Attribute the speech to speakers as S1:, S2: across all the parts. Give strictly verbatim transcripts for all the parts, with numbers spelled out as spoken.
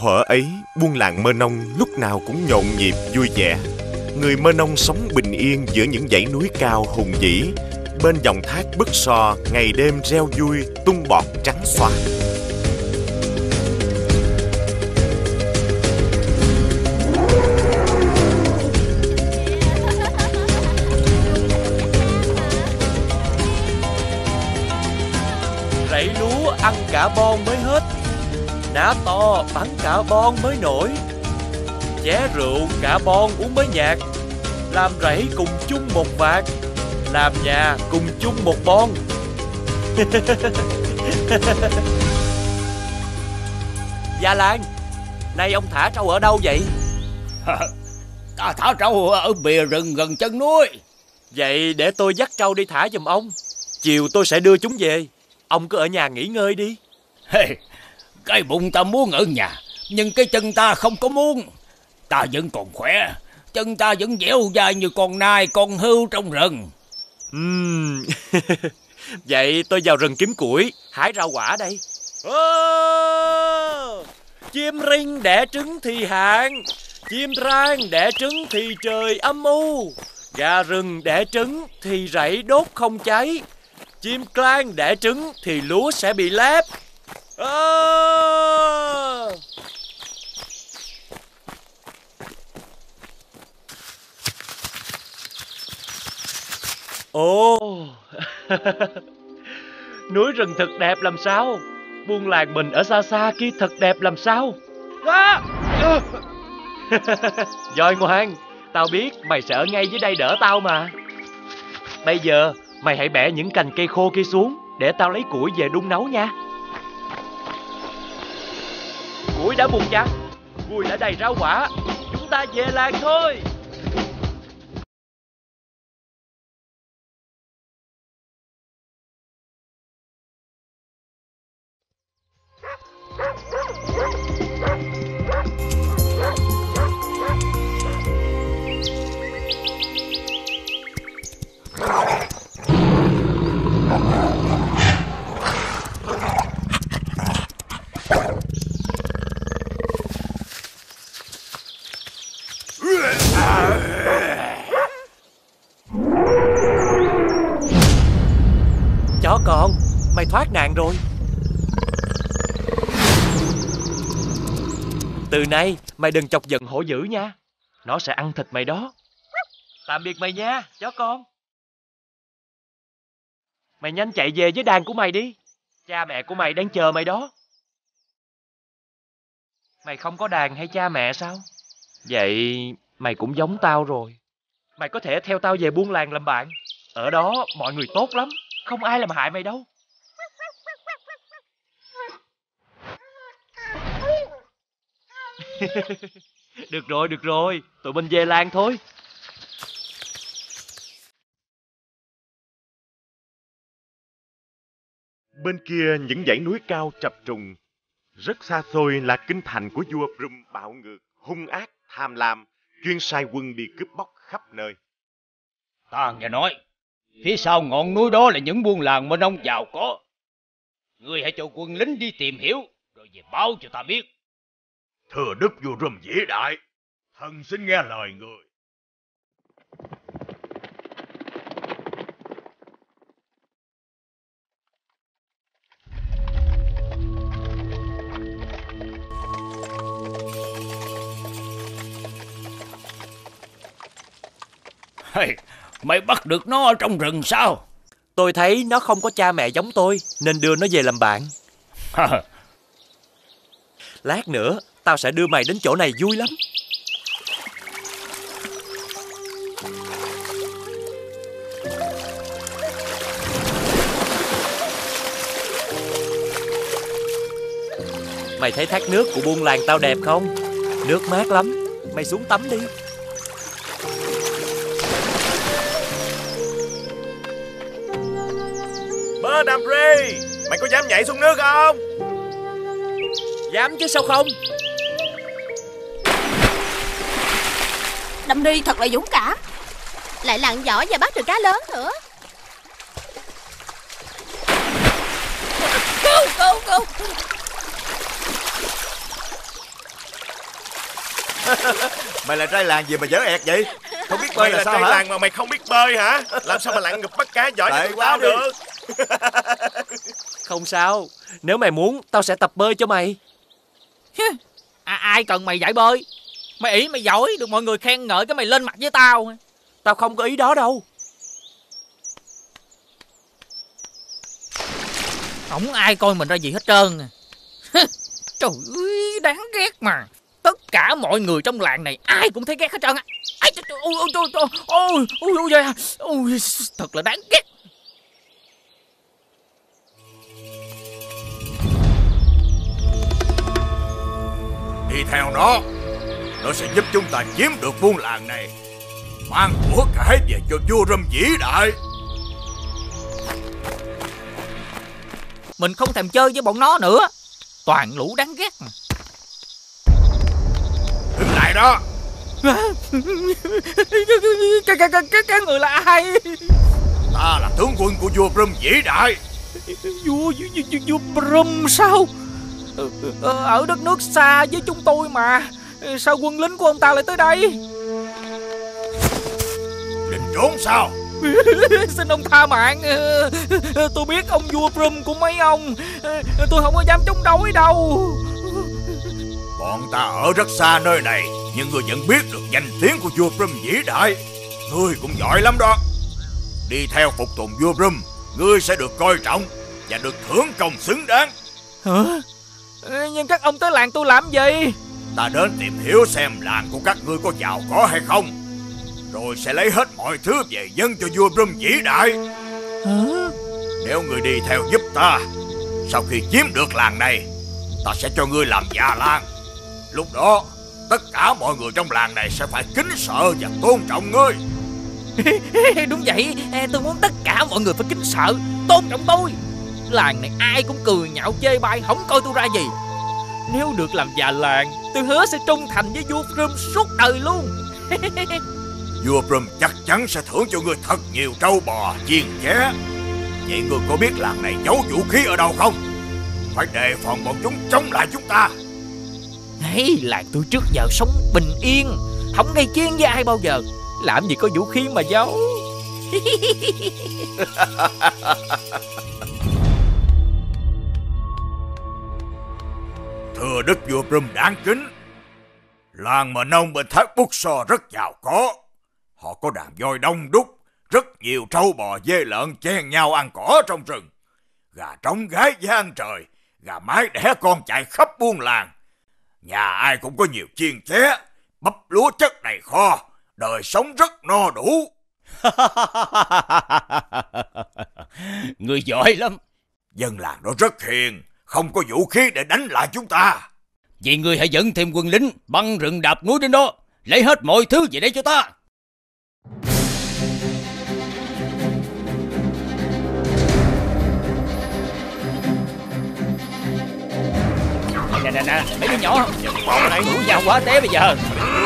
S1: Thuở ấy, buôn làng Mơ Nông lúc nào cũng nhộn nhịp vui vẻ. Người Mơ Nông sống bình yên giữa những dãy núi cao hùng vĩ, bên dòng thác Bức So ngày đêm reo vui tung bọt trắng xóa.
S2: Rẫy lúa ăn cả bon mới hết, ná to bắn cả bon mới nổi, ché rượu cả bon uống mới nhạt, làm rẫy cùng chung một vạt, làm nhà cùng chung một bon. Gia Lan, nay ông thả trâu ở đâu vậy?
S3: Ta thả trâu ở bìa rừng gần chân núi.
S2: Vậy để tôi dắt trâu đi thả giùm ông. Chiều tôi sẽ đưa chúng về. Ông cứ ở nhà nghỉ ngơi đi.
S3: Hey, cái bụng ta muốn ở nhà, nhưng cái chân ta không có muốn. Ta vẫn còn khỏe, chân ta vẫn dẻo dai như con nai, con hươu trong rừng.
S2: Uhm. Vậy tôi vào rừng kiếm củi, hái rau quả đây. Ô! Chim rinh đẻ trứng thì hạn, chim rang đẻ trứng thì trời âm u, gà rừng đẻ trứng thì rẫy đốt không cháy, chim clang đẻ trứng thì lúa sẽ bị lép. À! Ồ, núi rừng thật đẹp làm sao, buôn làng mình ở xa xa kia thật đẹp làm sao. À! Voi ngoan, tao biết mày sẽ ở ngay dưới đây đỡ tao mà. Bây giờ mày hãy bẻ những cành cây khô kia xuống để tao lấy củi về đun nấu nha. Củi đã buộc chặt, gùi đã đầy rau quả, chúng ta về làng thôi. Chó con, mày thoát nạn rồi. Từ nay mày đừng chọc giận hổ dữ nha, nó sẽ ăn thịt mày đó. Tạm biệt mày nha, chó con. Mày nhanh chạy về với đàn của mày đi, cha mẹ của mày đang chờ mày đó. Mày không có đàn hay cha mẹ sao? Vậy mày cũng giống tao rồi. Mày có thể theo tao về buôn làng làm bạn. Ở đó mọi người tốt lắm, không ai làm hại mày đâu. Được rồi, được rồi, tụi mình về làng thôi.
S1: Bên kia những dãy núi cao chập trùng, rất xa xôi là kinh thành của vua Brum bạo ngược, hung ác, tham lam, chuyên sai quân đi cướp bóc khắp nơi.
S3: Ta nghe nói, phía sau ngọn núi đó là những buôn làng Mơ Nông giàu có. Ngươi hãy cho quân lính đi tìm hiểu, rồi về báo cho ta biết.
S4: Thưa đức vua Brum vĩ đại, thần xin nghe lời người.
S3: Hey, mày bắt được nó ở trong rừng sao?
S2: Tôi thấy nó không có cha mẹ giống tôi, nên đưa nó về làm bạn. Lát nữa tao sẽ đưa mày đến chỗ này vui lắm. Mày thấy thác nước của buôn làng tao đẹp không? Nước mát lắm, mày xuống tắm đi.
S1: Bernard Ray, mày có dám nhảy xuống nước không?
S2: Dám chứ sao không?
S5: Đâm đi thật là dũng cảm, lại lặn giỏi và bắt được cá lớn nữa. Cứu, cứu, cứu.
S6: Mày là trai làng gì mà dở ẹt vậy? Không biết bơi
S1: Mày
S6: là,
S1: là
S6: sao
S1: trai
S6: hả?
S1: làng mà mày không biết bơi hả? Làm sao mà lặn ngụp bắt cá giỏi
S6: Tệ
S1: như
S6: quá
S1: tao
S6: đi.
S1: được?
S2: Không sao, nếu mày muốn tao sẽ tập bơi cho mày.
S7: À, ai cần mày dạy bơi? Mày ý mày giỏi, được mọi người khen ngợi cái mày lên mặt với tao.
S2: Tao không có ý đó đâu.
S7: Không ai coi mình ra gì hết trơn. Trời ơi, đáng ghét mà. Tất cả mọi người trong làng này ai cũng thấy ghét hết trơn á. Ôi, ôi, ôi, ôi, ôi, ôi, ôi, ôi, thật là đáng ghét.
S6: Đi theo nó, nó sẽ giúp chúng ta chiếm được buôn làng này, mang của cải về cho vua Râm vĩ đại.
S7: Mình không thèm chơi với bọn nó nữa. Toàn lũ đáng ghét mà.
S6: Đứng lại đó.
S7: Cái, cái, cái, cái, cái người là ai?
S6: Ta là tướng quân của vua Râm vĩ đại.
S7: Vua, vua, vua, vua Brum sao? Ở đất nước xa với chúng tôi mà. Sao quân lính của ông ta lại tới đây?
S6: Định trốn sao?
S7: Xin ông tha mạng. Tôi biết ông vua Brum của mấy ông. Tôi không có dám chống đối đâu.
S6: Bọn ta ở rất xa nơi này, nhưng ngươi vẫn biết được danh tiếng của vua Brum vĩ đại. Ngươi cũng giỏi lắm đó. Đi theo phục tùng vua Brum, ngươi sẽ được coi trọng và được thưởng công xứng đáng.
S7: Hả? Nhưng các ông tới làng tôi làm gì?
S6: Ta đến tìm hiểu xem làng của các ngươi có giàu có hay không, rồi sẽ lấy hết mọi thứ về dâng cho vua Brum vĩ đại.
S7: Hả?
S6: Nếu ngươi đi theo giúp ta, sau khi chiếm được làng này, ta sẽ cho ngươi làm già làng. Lúc đó, tất cả mọi người trong làng này sẽ phải kính sợ và tôn trọng ngươi.
S7: Đúng vậy, tôi muốn tất cả mọi người phải kính sợ, tôn trọng tôi. Làng này ai cũng cười nhạo chê bai, không coi tôi ra gì. Nếu được làm già làng, tôi hứa sẽ trung thành với vua Brum suốt đời luôn.
S6: Vua Brum chắc chắn sẽ thưởng cho ngươi thật nhiều trâu bò, chiên ché. Vậy ngươi có biết làng này giấu vũ khí ở đâu không? Phải đề phòng bọn chúng chống lại chúng ta.
S7: Hey, làng tôi trước giờ sống bình yên, không gây chiến với ai bao giờ. Làm gì có vũ khí mà giấu.
S6: Thưa đức vua Brum đáng kính, làng mà nông bên thác Bút So rất giàu có. Họ có đàn voi đông đúc, rất nhiều trâu bò dê lợn chen nhau ăn cỏ trong rừng. Gà trống gái gian trời, gà mái đẻ con chạy khắp buôn làng. Nhà ai cũng có nhiều chiên ché, bắp lúa chất đầy kho, đời sống rất no đủ.
S3: Người giỏi lắm.
S6: Dân làng đó rất hiền, không có vũ khí để đánh lại chúng ta.
S3: Vậy ngươi hãy dẫn thêm quân lính băng rừng đạp núi đến đó, lấy hết mọi thứ về đây cho ta. Nè nè nè, mấy đứa nhỏ bọn này đuổi nhau quá té bây giờ.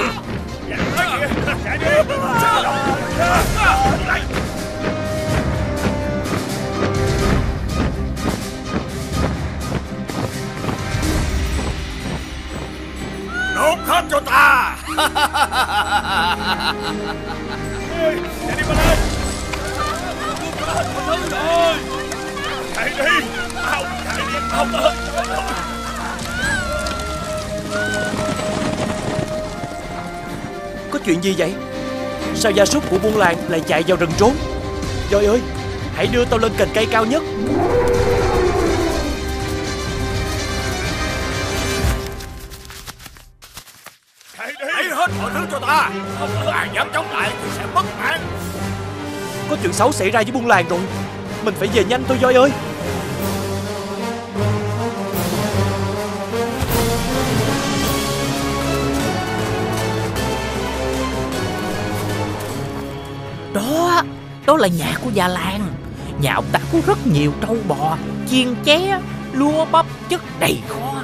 S6: Đốt hết cho ta.
S4: Chạy đi mà lên. Chạy đi. Mau, chạy đi, mau lên.
S2: Có chuyện gì vậy? Sao gia súc của buôn làng lại chạy vào rừng trốn? Voi ơi, hãy đưa tao lên cành cây cao nhất.
S6: Lấy hết mọi thứ cho ta. Không ai dám chống lại thì sẽ mất mạng.
S2: Có chuyện xấu xảy ra với buôn làng rồi. Mình phải về nhanh thôi Voi ơi.
S7: Đó, đó là nhà của già làng. Nhà ông ta có rất nhiều trâu bò, chiên ché, lúa bắp chất đầy kho.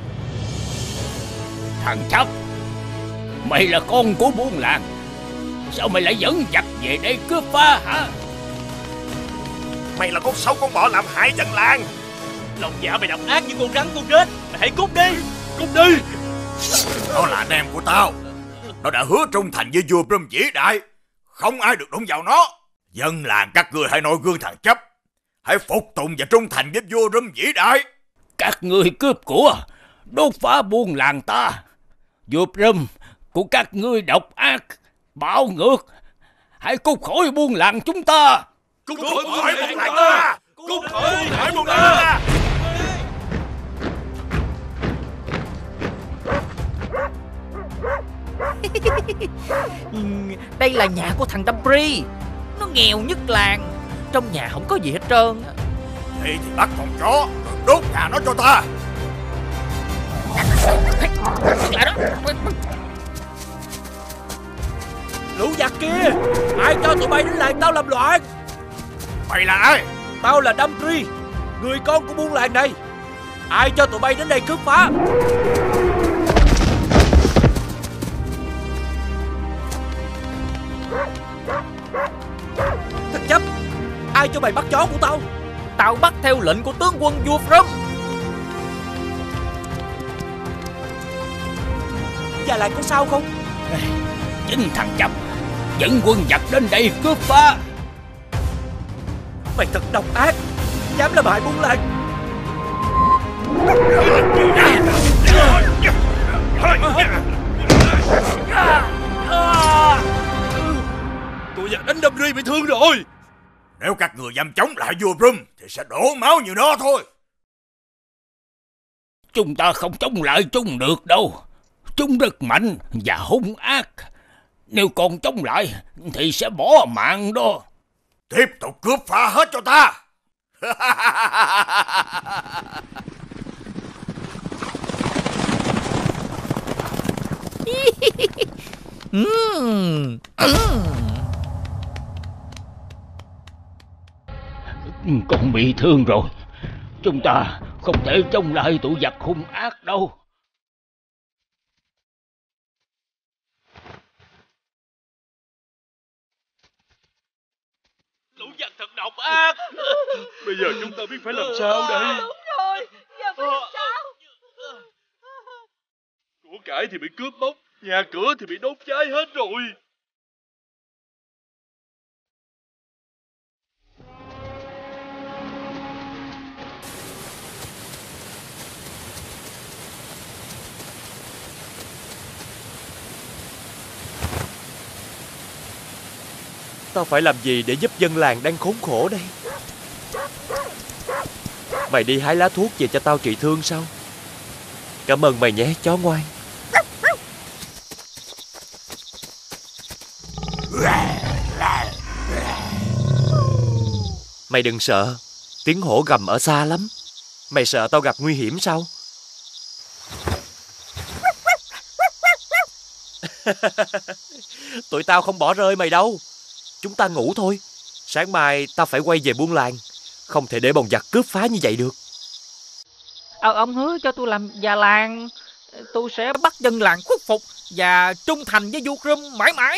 S3: Thằng Chấp, mày là con của buôn làng. Sao mày lại dẫn giặc về đây cướp phá hả?
S1: Mày là con sâu con bọ làm hại dân làng.
S2: Lòng dạ mày độc ác như con rắn con rết. Mày hãy cút đi. Cút đi.
S6: Nó là anh em của tao. Nó đã hứa trung thành với vua Brum vĩ đại. Không ai được đụng vào nó. Dân làng các ngươi hãy noi gương thằng chấp. Hãy phục tùng và trung thành với vua Brum vĩ đại.
S3: Các ngươi cướp của, đốt phá buôn làng ta. Vua Brum của các ngươi độc ác, bạo ngược. Hãy cút khỏi buôn làng chúng ta.
S1: Cút khỏi buôn làng ta. Cút khỏi buôn làng ta.
S7: Đây là nhà của thằng Dumbry. Nó nghèo nhất làng. Trong nhà không có gì hết trơn.
S6: Thì thì bắt con chó rồi đốt nhà nó cho ta.
S7: Lại đó.
S2: Lũ giặc kia, ai cho tụi bay đến làng tao làm loạn?
S6: Mày là ai?
S2: Tao là Dumbry, người con của buôn làng này. Ai cho tụi bay đến đây cướp phá? Thằng chấp, ai cho mày bắt chó của tao?
S7: Tao bắt theo lệnh của tướng quân vua Brum.
S2: Già làng có sao không?
S3: Chính thằng Chấp dẫn quân giặc đến đây cướp phá.
S2: Mày thật độc ác, dám làm hại buôn làng.
S4: Tụi giặc đánh Dumbry bị thương rồi.
S6: Nếu các người dám chống lại vua Brum thì sẽ đổ máu như nó thôi.
S3: Chúng ta không chống lại chúng được đâu. Chúng rất mạnh và hung ác. Nếu còn chống lại thì sẽ bỏ mạng đó.
S6: Tiếp tục cướp phá hết cho ta.
S3: Con bị thương rồi. Chúng ta không thể chống lại tụi giặc hung ác đâu.
S2: Lũ giặc thật độc ác.
S4: Bây giờ chúng ta biết phải làm sao đây?
S5: Đúng rồi, giờ phải làm sao?
S4: Của cải thì bị cướp bóc, nhà cửa thì bị đốt cháy hết rồi.
S2: Tao phải làm gì để giúp dân làng đang khốn khổ đây? Mày đi hái lá thuốc về cho tao trị thương sao? Cảm ơn mày nhé, chó ngoan. Mày đừng sợ, tiếng hổ gầm ở xa lắm. Mày sợ tao gặp nguy hiểm sao? Tụi tao không bỏ rơi mày đâu. Chúng ta ngủ thôi. Sáng mai tao phải quay về buôn làng. Không thể để bọn giặc cướp phá như vậy được.
S7: Ờ, ông hứa cho tôi làm già làng. Tôi sẽ bắt dân làng khuất phục và trung thành với vua Brum mãi mãi.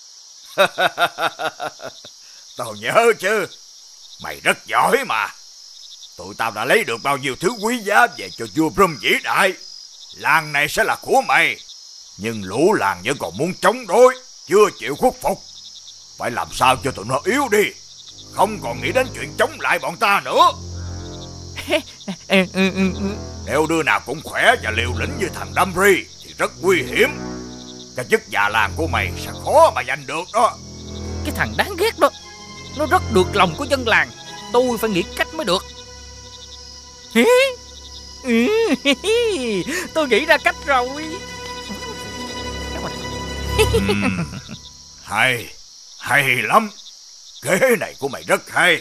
S6: Tao nhớ chứ. Mày rất giỏi mà. Tụi tao đã lấy được bao nhiêu thứ quý giá về cho vua Brum vĩ đại. Làng này sẽ là của mày. Nhưng lũ làng vẫn còn muốn chống đối, chưa chịu khuất phục. Phải làm sao cho tụi nó yếu đi, không còn nghĩ đến chuyện chống lại bọn ta nữa. Nếu đứa nào cũng khỏe và liều lĩnh như thằng Dumbry thì rất nguy hiểm. Cái chức già làng của mày sẽ khó mà giành được đó.
S7: Cái thằng đáng ghét đó, nó rất được lòng của dân làng. Tôi phải nghĩ cách mới được. Tôi nghĩ ra cách rồi.
S6: uhm, Hay, hay lắm. Kế này của mày rất hay.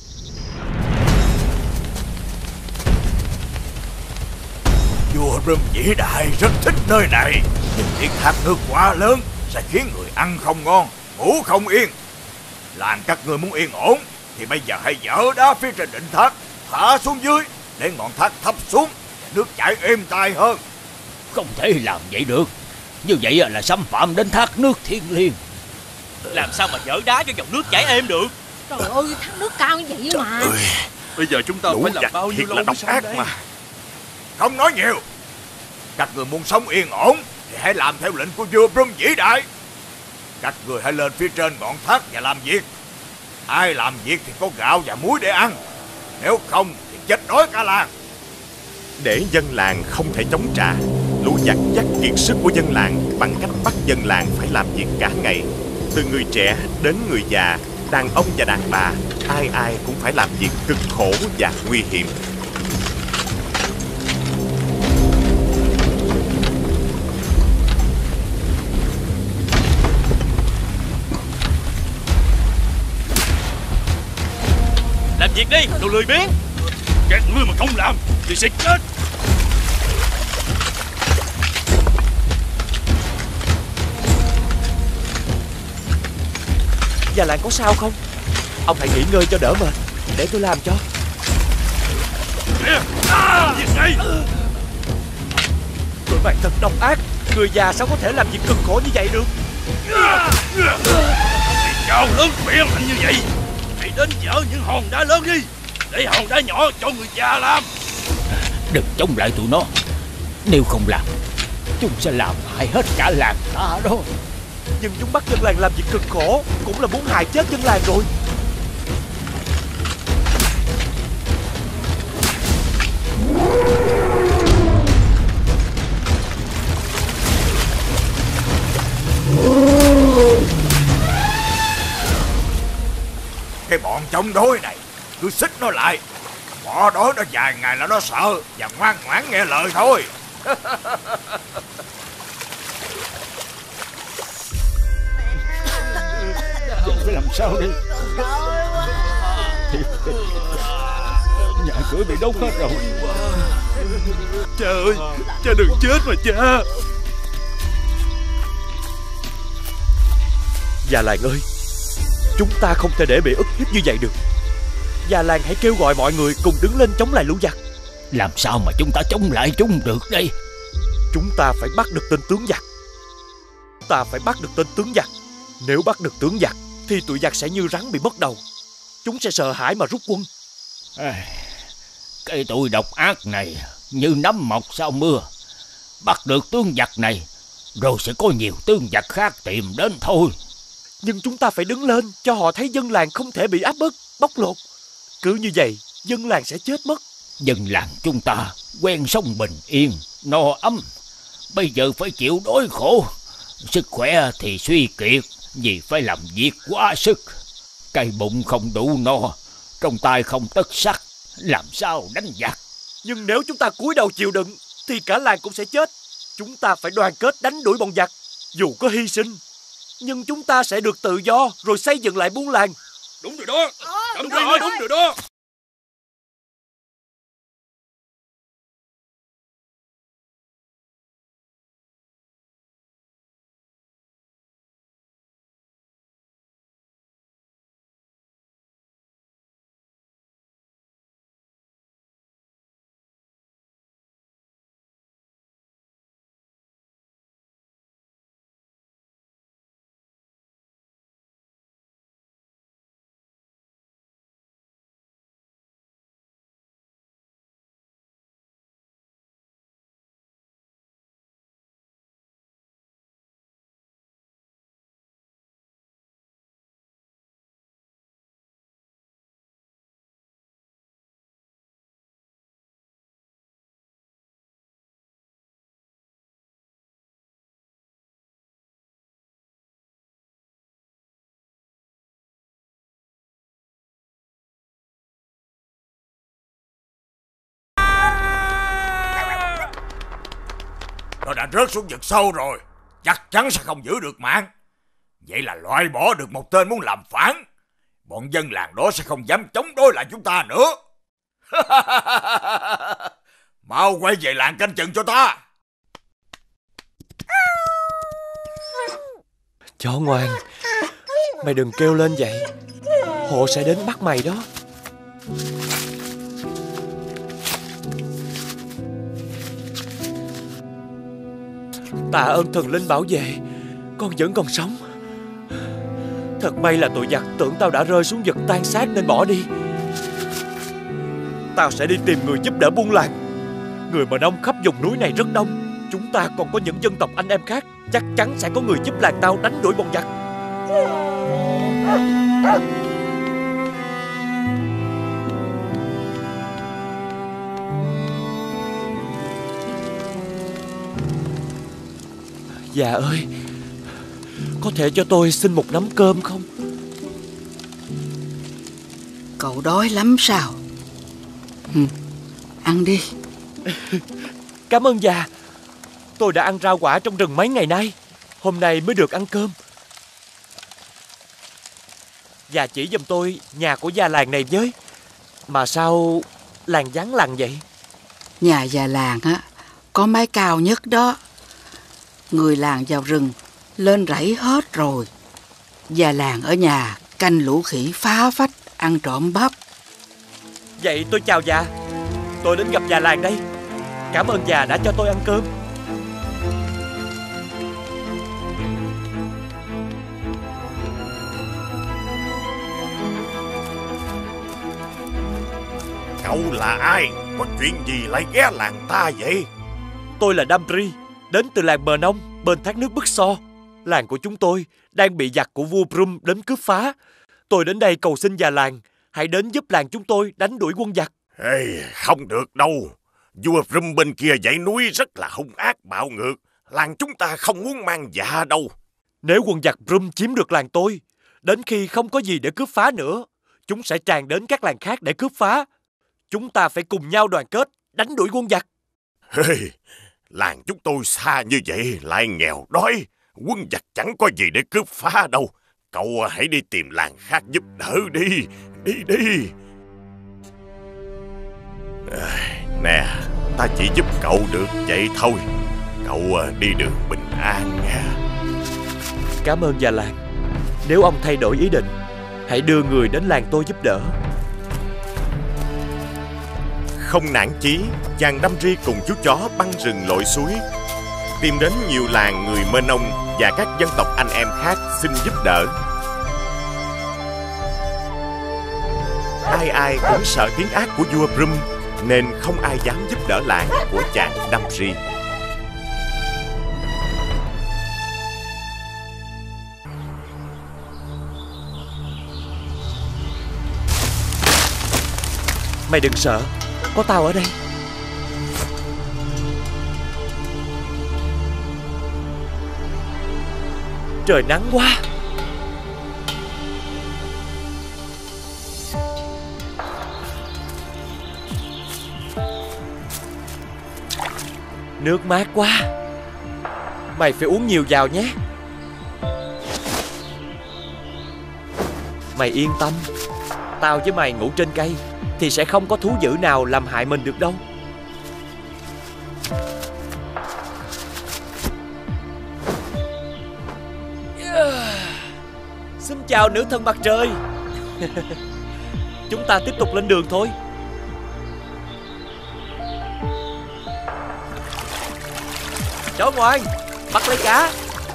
S6: Vua Brum vĩ đại rất thích nơi này. Nhưng tiếng thác nước quá lớn sẽ khiến người ăn không ngon, ngủ không yên. Làng các ngươi muốn yên ổn thì bây giờ hãy dỡ đá phía trên đỉnh thác thả xuống dưới, để ngọn thác thấp xuống, nước chảy êm tai hơn.
S3: Không thể làm vậy được. Như vậy là xâm phạm đến thác nước thiêng liêng.
S2: Làm sao mà dỡ đá cho dòng nước chảy êm được?
S5: Trời ơi, thác nước cao như vậy mà.
S1: Ơi,
S2: Bây giờ chúng ta
S1: lũ
S2: phải làm
S1: giặc
S2: bao nhiêu
S1: thiệt
S2: lâu
S1: là
S2: mới
S1: độc
S2: xong
S1: ác
S2: đây?
S1: mà.
S6: Không nói nhiều. Các người muốn sống yên ổn thì hãy làm theo lệnh của vua Brum vĩ đại. Các người hãy lên phía trên ngọn thác và làm việc. Ai làm việc thì có gạo và muối để ăn, nếu không thì chết đói cả làng.
S1: Để dân làng không thể chống trả, lũ giặc dắt kiệt sức của dân làng bằng cách bắt dân làng phải làm việc cả ngày. Từ người trẻ đến người già, đàn ông và đàn bà, ai ai cũng phải làm việc cực khổ và nguy hiểm.
S2: Làm việc đi, đồ lười biếng.
S4: Các ngươi mà không làm thì sẽ chết.
S2: Già làng có sao không? Ông hãy nghỉ ngơi cho đỡ mệt, để tôi làm cho.
S4: À, việc này.
S2: Tụi bạn thật độc ác. Người già sao có thể làm việc cực khổ như vậy được?
S4: Thầy cao lớn khỏe mạnh như vậy, hãy đến dỡ những hòn đá lớn đi, để hòn đá nhỏ cho người già làm.
S3: Đừng chống lại tụi nó. Nếu không làm, chúng sẽ làm hại hết cả làng ta đó.
S2: Nhưng chúng bắt dân làng làm việc cực khổ, cũng là muốn hại chết dân làng rồi.
S6: Cái bọn chống đối này, cứ xích nó lại. Bỏ đói nó vài ngày là nó sợ và ngoan ngoãn nghe lời thôi.
S3: Phải làm sao đây? Nhà cửa bị đốt hết rồi.
S4: Cha ơi, cha đừng chết mà cha.
S2: Già làng ơi, chúng ta không thể để bị ức hiếp như vậy được. Già làng hãy kêu gọi mọi người cùng đứng lên chống lại lũ giặc.
S3: Làm sao mà chúng ta chống lại chúng được đây?
S2: Chúng ta phải bắt được tên tướng giặc. Ta phải bắt được tên tướng giặc. Nếu bắt được tướng giặc thì tụi giặc sẽ như rắn bị mất đầu. Chúng sẽ sợ hãi mà rút quân.
S3: Cái tụi độc ác này như nấm mọc sau mưa. Bắt được tướng giặc này, rồi sẽ có nhiều tướng giặc khác tìm đến thôi.
S2: Nhưng chúng ta phải đứng lên cho họ thấy dân làng không thể bị áp bức, bóc lột. Cứ như vậy, dân làng sẽ chết mất.
S3: Dân làng chúng ta quen sống bình yên, no ấm. Bây giờ phải chịu đói khổ. Sức khỏe thì suy kiệt vì phải làm việc quá sức. Cái bụng không đủ no, trong tay không tất sắt, làm sao đánh giặc?
S2: Nhưng nếu chúng ta cúi đầu chịu đựng thì cả làng cũng sẽ chết. Chúng ta phải đoàn kết đánh đuổi bọn giặc, dù có hy sinh, nhưng chúng ta sẽ được tự do rồi xây dựng lại buôn làng.
S4: Đúng rồi đó. Cầm tay nói đúng rồi đó.
S6: Nó đã rớt xuống vực sâu rồi, chắc chắn sẽ không giữ được mạng. Vậy là loại bỏ được một tên muốn làm phản. Bọn dân làng đó sẽ không dám chống đối lại chúng ta nữa. Mau quay về làng canh chừng cho ta.
S2: Chó ngoan, mày đừng kêu lên vậy. Họ sẽ đến bắt mày đó. Tạ ơn thần linh bảo vệ, con vẫn còn sống. Thật may là tụi giặc tưởng tao đã rơi xuống vực tan xác nên bỏ đi. Tao sẽ đi tìm người giúp đỡ buôn làng. Người Mờ Nông khắp vùng núi này rất đông. Chúng ta còn có những dân tộc anh em khác. Chắc chắn sẽ có người giúp làng tao đánh đuổi bọn giặc. Già ơi, có thể cho tôi xin một nắm cơm không?
S8: Cậu đói lắm sao? Ừ, ăn đi.
S2: Cảm ơn già. Tôi đã ăn rau quả trong rừng mấy ngày nay. Hôm nay mới được ăn cơm. Già chỉ giùm tôi nhà của già làng này với. Mà sao làng vắng lặng vậy?
S8: Nhà già làng á có mái cao nhất đó. Người làng vào rừng lên rẫy hết rồi. Già làng ở nhà canh lũ khỉ phá phách ăn trộm bắp.
S2: Vậy tôi chào già. Tôi đến gặp già làng đây. Cảm ơn già đã cho tôi ăn cơm.
S1: Cậu là ai? Có chuyện gì lại ghé làng ta vậy?
S2: Tôi là Damri, đến từ làng Mờ Nông bên thác nước Bức So. Làng của chúng tôi đang bị giặc của vua Brum đến cướp phá. Tôi đến đây cầu xin già làng hãy đến giúp làng chúng tôi đánh đuổi quân giặc.
S1: Ê, không được đâu. Vua Brum bên kia dãy núi rất là hung ác bạo ngược. Làng chúng ta không muốn mang dạ đâu.
S2: Nếu quân giặc Brum chiếm được làng tôi, đến khi không có gì để cướp phá nữa, chúng sẽ tràn đến các làng khác để cướp phá. Chúng ta phải cùng nhau đoàn kết đánh đuổi quân giặc.
S1: Hey, làng chúng tôi xa như vậy lại nghèo đói, quân giặc chẳng có gì để cướp phá đâu. Cậu hãy đi tìm làng khác giúp đỡ đi. Đi đi. À, nè, ta chỉ giúp cậu được vậy thôi. Cậu đi đường bình an nha.
S2: Cảm ơn già làng. Nếu ông thay đổi ý định, hãy đưa người đến làng tôi giúp đỡ.
S1: Không nản chí, chàng Damri cùng chú chó băng rừng lội suối, tìm đến nhiều làng người Mơ Nông và các dân tộc anh em khác xin giúp đỡ. Ai ai cũng sợ tiếng ác của vua Brum nên không ai dám giúp đỡ làng của chàng Damri.
S2: Mày đừng sợ, có tao ở đây. Trời nắng quá. Nước mát quá. Mày phải uống nhiều vào nhé. Mày yên tâm, tao với mày ngủ trên cây thì sẽ không có thú dữ nào làm hại mình được đâu. Xin chào nữ thần mặt trời. Chúng ta tiếp tục lên đường thôi. Chó ngoan, bắt lấy cá.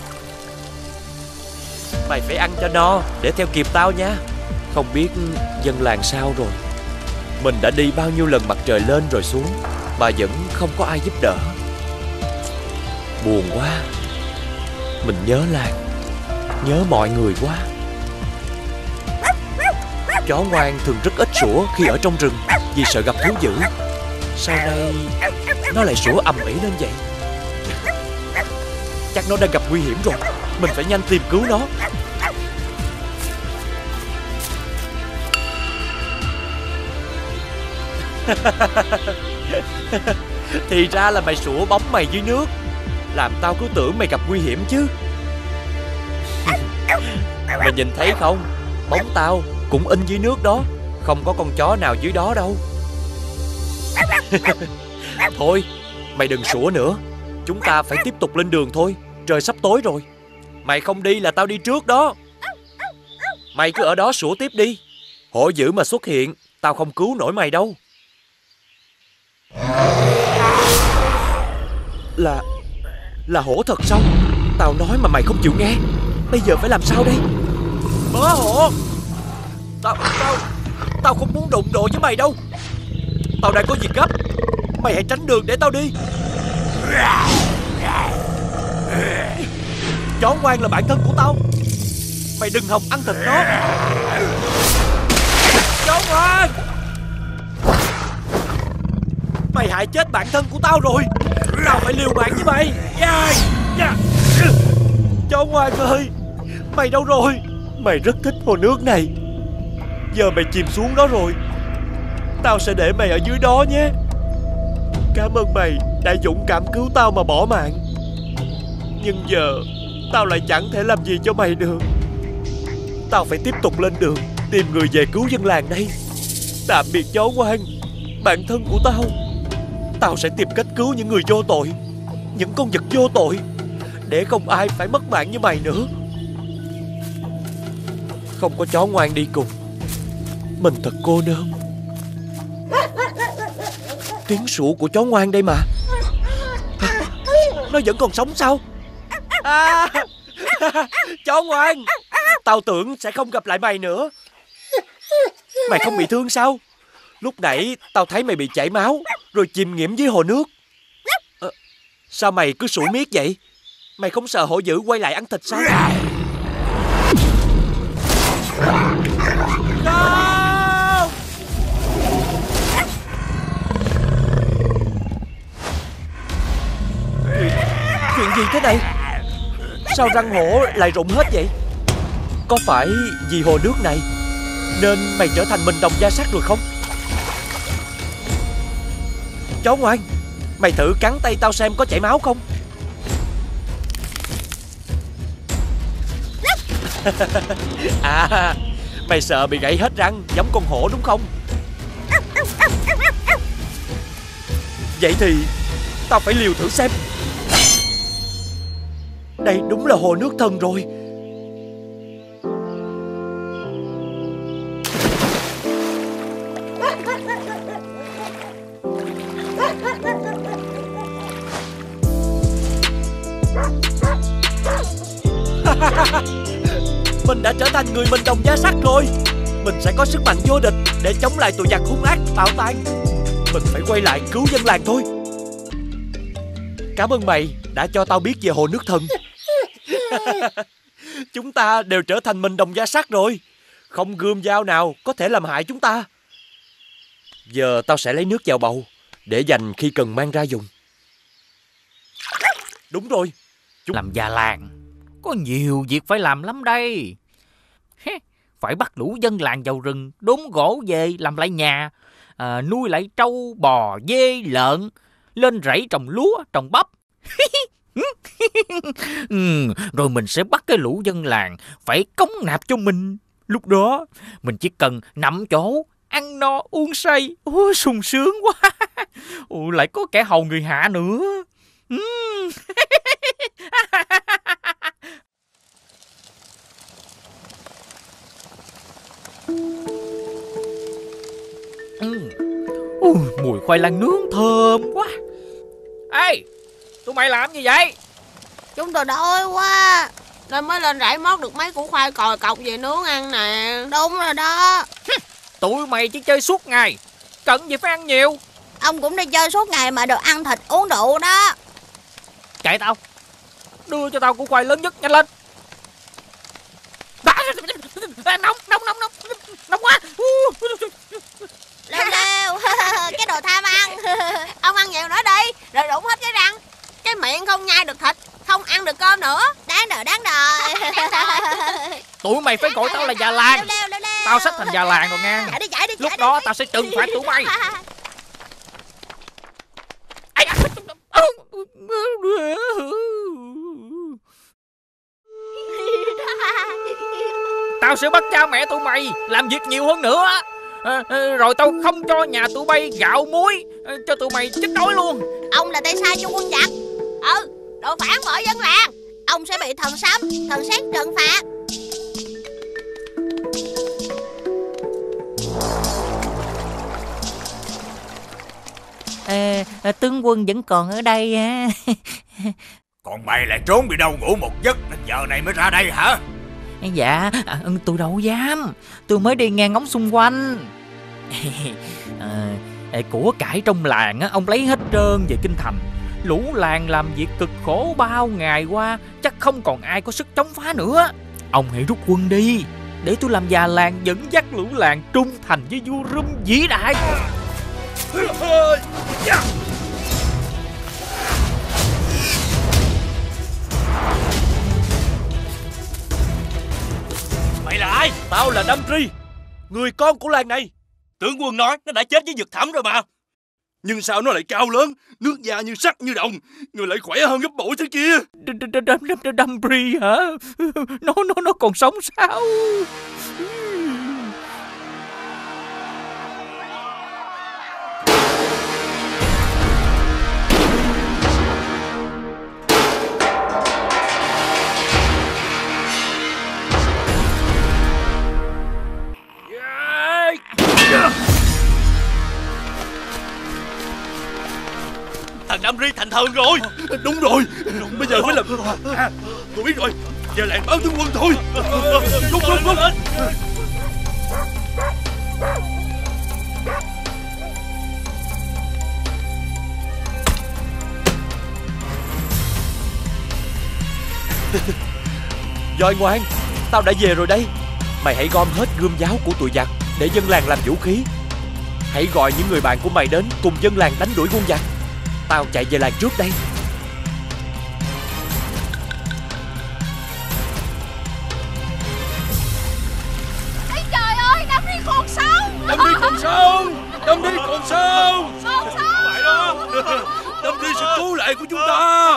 S2: Mày phải ăn cho no để theo kịp tao nha. Không biết dân làng sao rồi. Mình đã đi bao nhiêu lần mặt trời lên rồi xuống mà vẫn không có ai giúp đỡ. Buồn quá. Mình nhớ làng, nhớ mọi người quá. Chó ngoan thường rất ít sủa khi ở trong rừng vì sợ gặp thú dữ. Sau này nó lại sủa ầm ĩ lên vậy. Chắc nó đang gặp nguy hiểm rồi. Mình phải nhanh tìm cứu nó. Thì ra là mày sủa bóng mày dưới nước, làm tao cứ tưởng mày gặp nguy hiểm chứ. Mày nhìn thấy không, bóng tao cũng in dưới nước đó. Không có con chó nào dưới đó đâu. Thôi, mày đừng sủa nữa. Chúng ta phải tiếp tục lên đường thôi. Trời sắp tối rồi. Mày không đi là tao đi trước đó. Mày cứ ở đó sủa tiếp đi. Hổ dữ mà xuất hiện, tao không cứu nổi mày đâu. Là... là hổ thật sao? Tao nói mà mày không chịu nghe. Bây giờ phải làm sao đây? Bớ hộ. Tao, tao, tao không muốn đụng độ với mày đâu. Tao đang có việc gấp. Mày hãy tránh đường để tao đi. Chó ngoan là bạn thân của tao. Mày đừng hòng ăn thịt nó. Chó ngoan, mày hại chết bạn thân của tao rồi. Tao phải liều mạng với mày. Yeah, yeah. Chó ngoan ơi, mày đâu rồi? Mày rất thích hồ nước này. Giờ mày chìm xuống đó rồi. Tao sẽ để mày ở dưới đó nhé. Cảm ơn mày đã dũng cảm cứu tao mà bỏ mạng. Nhưng giờ tao lại chẳng thể làm gì cho mày được. Tao phải tiếp tục lên đường tìm người về cứu dân làng đây. Tạm biệt chó ngoan, bạn thân của tao. Tao sẽ tìm cách cứu những người vô tội, những con vật vô tội, để không ai phải mất mạng như mày nữa. Không có chó ngoan đi cùng, mình thật cô đơn. Tiếng sủa của chó ngoan đây mà. Nó vẫn còn sống sao? À, chó ngoan, tao tưởng sẽ không gặp lại mày nữa. Mày không bị thương sao? Lúc nãy tao thấy mày bị chảy máu rồi chìm nghiễm dưới hồ nước. À, sao mày cứ sủa miết vậy? Mày không sợ hổ dữ quay lại ăn thịt sao? Không! Chuyện, chuyện gì thế này? Sao răng hổ lại rụng hết vậy? Có phải vì hồ nước này nên mày trở thành mình đồng da sắt rồi không? Chó ngoan, mày thử cắn tay tao xem có chảy máu không? À, mày sợ bị gãy hết răng giống con hổ đúng không? Vậy thì tao phải liều thử xem. Đây đúng là hồ nước thần rồi. Mình đã trở thành người mình đồng da sắt rồi. Mình sẽ có sức mạnh vô địch để chống lại tụi giặc hung ác bạo tàn. Mình phải quay lại cứu dân làng thôi. Cảm ơn mày đã cho tao biết về hồ nước thần. Chúng ta đều trở thành mình đồng da sắt rồi. Không gươm dao nào có thể làm hại chúng ta. Giờ tao sẽ lấy nước vào bầu để dành khi cần mang ra dùng. Đúng rồi.
S7: Chúng... Làm già làng có nhiều việc phải làm lắm đây. Phải bắt lũ dân làng vào rừng đốn gỗ về làm lại nhà, à, nuôi lại trâu bò dê lợn, lên rẫy trồng lúa trồng bắp. ừ, rồi mình sẽ bắt cái lũ dân làng phải cống nạp cho mình. Lúc đó mình chỉ cần nằm chỗ ăn no uống say, ôi sung sướng quá. Ôi, lại có kẻ hầu người hạ nữa. ừ. Ui, mùi khoai lang nướng thơm quá. Ê, tụi mày làm gì vậy?
S5: Chúng tôi đói quá nên mới lên rẫy mót được mấy củ khoai còi cọc về nướng ăn nè. Đúng rồi đó.
S7: Tụi mày chỉ chơi suốt ngày, cần gì phải ăn nhiều.
S5: Ông cũng đi chơi suốt ngày mà được ăn thịt uống rượu đó.
S7: Kệ tao, đưa cho tao củ khoai lớn nhất, nhanh lên. Nóng, nóng, nóng, nóng, nóng quá.
S5: Leo leo, cái đồ tham ăn. Ông ăn nhiều nữa đi, rồi rụng hết cái răng. Cái miệng không nhai được thịt, không ăn được cơm nữa. Đáng đời, đáng đời.
S7: Tụi mày phải gọi tao là già làng.
S5: Leo, leo, leo.
S7: Tao sắp thành già làng rồi nha.
S5: Chạy đi, chạy đi,
S7: lúc
S5: chạy
S7: đó
S5: đi.
S7: Tao sẽ trừng phạt tụi mày. Tao sẽ bắt cha mẹ tụi mày làm việc nhiều hơn nữa. À, rồi tao không cho nhà tụi bay gạo muối, cho tụi mày chết đói luôn.
S5: Ông là tay sai cho quân giặc. Ừ, đồ phản bội dân làng. Ông sẽ bị thần sấm, thần sét trừng phạt.
S7: À, tướng quân vẫn còn ở đây á.
S6: Còn mày lại trốn đi đâu ngủ một giấc nên giờ này mới ra đây hả?
S7: Dạ, tôi đâu dám. Tôi mới đi ngang ngóng xung quanh. à, Của cải trong làng á, ông lấy hết trơn về kinh thành. Lũ làng làm việc cực khổ bao ngày qua, chắc không còn ai có sức chống phá nữa. Ông hãy rút quân đi, để tôi làm già làng dẫn dắt lũ làng trung thành với vua Rum vĩ đại.
S2: Mày là ai? Tao là Damri, người con của làng này.
S4: Tướng quân nói nó đã chết với vực thẳm rồi mà. Nhưng sao nó lại cao lớn, nước da như sắt như đồng, người lại khỏe hơn gấp bội thế kia.
S7: Damri hả? Nó nó nó còn sống sao?
S4: Thằng Damri thành thần rồi. Đúng rồi, bây giờ phải làm. À, tôi biết rồi, giờ làng báo tướng quân thôi. Rút rút rút.
S2: Voi ngoan, tao đã về rồi đây. Mày hãy gom hết gươm giáo của tụi giặc để dân làng làm vũ khí. Hãy gọi những người bạn của mày đến cùng dân làng đánh đuổi quân giặc. Tao chạy về làng trước đây.
S5: Ây trời ơi, Damri còn sống.
S4: Damri còn sống. Damri còn sống.
S5: Còn sống.
S4: Phải đó. Damri sẽ cứu lại của chúng ta.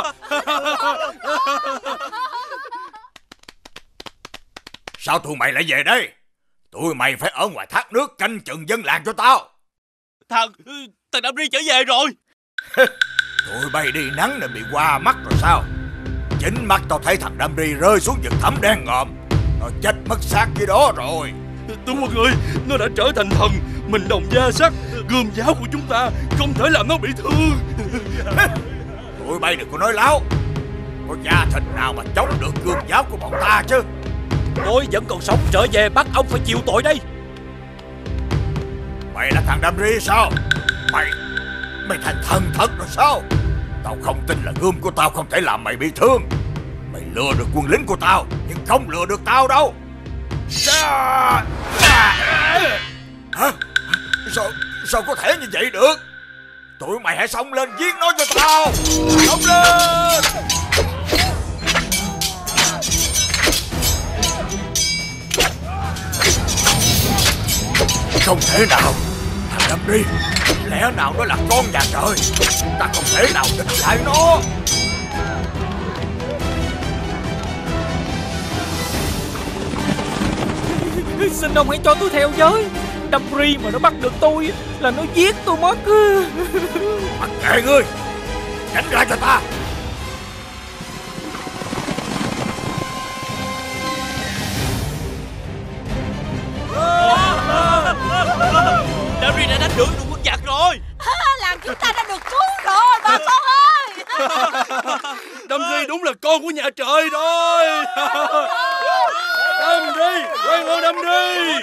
S6: Sao tụi mày lại về đây? Tụi mày phải ở ngoài thác nước canh chừng dân làng cho tao.
S4: Thằng Thằng Damri trở về rồi.
S6: Tụi bay đi nắng nên bị qua mắt rồi sao? Chính mắt tao thấy thằng Damri rơi xuống vực thẳm đen ngòm, nó chết mất xác dưới đó rồi.
S4: Tướng quân ơi, nó đã trở thành thần, mình đồng da sắt, gươm giáo của chúng ta không thể làm nó bị thương.
S6: Tụi bay đừng có nói láo. Có da thịt nào mà chống được gươm giáo của bọn ta chứ?
S2: Tôi vẫn còn sống, trở về bắt ông phải chịu tội đây.
S6: Mày là thằng Damri sao? Mày Mày thành thần thật rồi sao? Tao không tin là gươm của tao không thể làm mày bị thương. Mày lừa được quân lính của tao, nhưng không lừa được tao đâu. Hả? Sao, sao có thể như vậy được? Tụi mày hãy xông lên giết nó cho tao. Xông lên. Không thể nào. Thằng Damri, lẽ nào nó là con nhà trời? Ta không thể nào địch lại nó.
S7: Xin ông hãy cho tôi theo với. Damri mà nó bắt được tôi là nó giết tôi mất.
S6: Mặc kệ ngươi, tránh ra cho ta.
S4: Damri đã đánh đuổi được quân giặc rồi.
S5: Làm chúng ta đã được cứu rồi bà con ơi.
S4: Damri đúng là con của nhà trời rồi. Damri, quay ngôi Damri.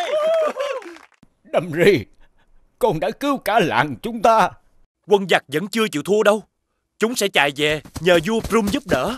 S3: Damri, con đã cứu cả làng chúng ta.
S2: Quân giặc vẫn chưa chịu thua đâu. Chúng sẽ chạy về nhờ vua Rum giúp đỡ.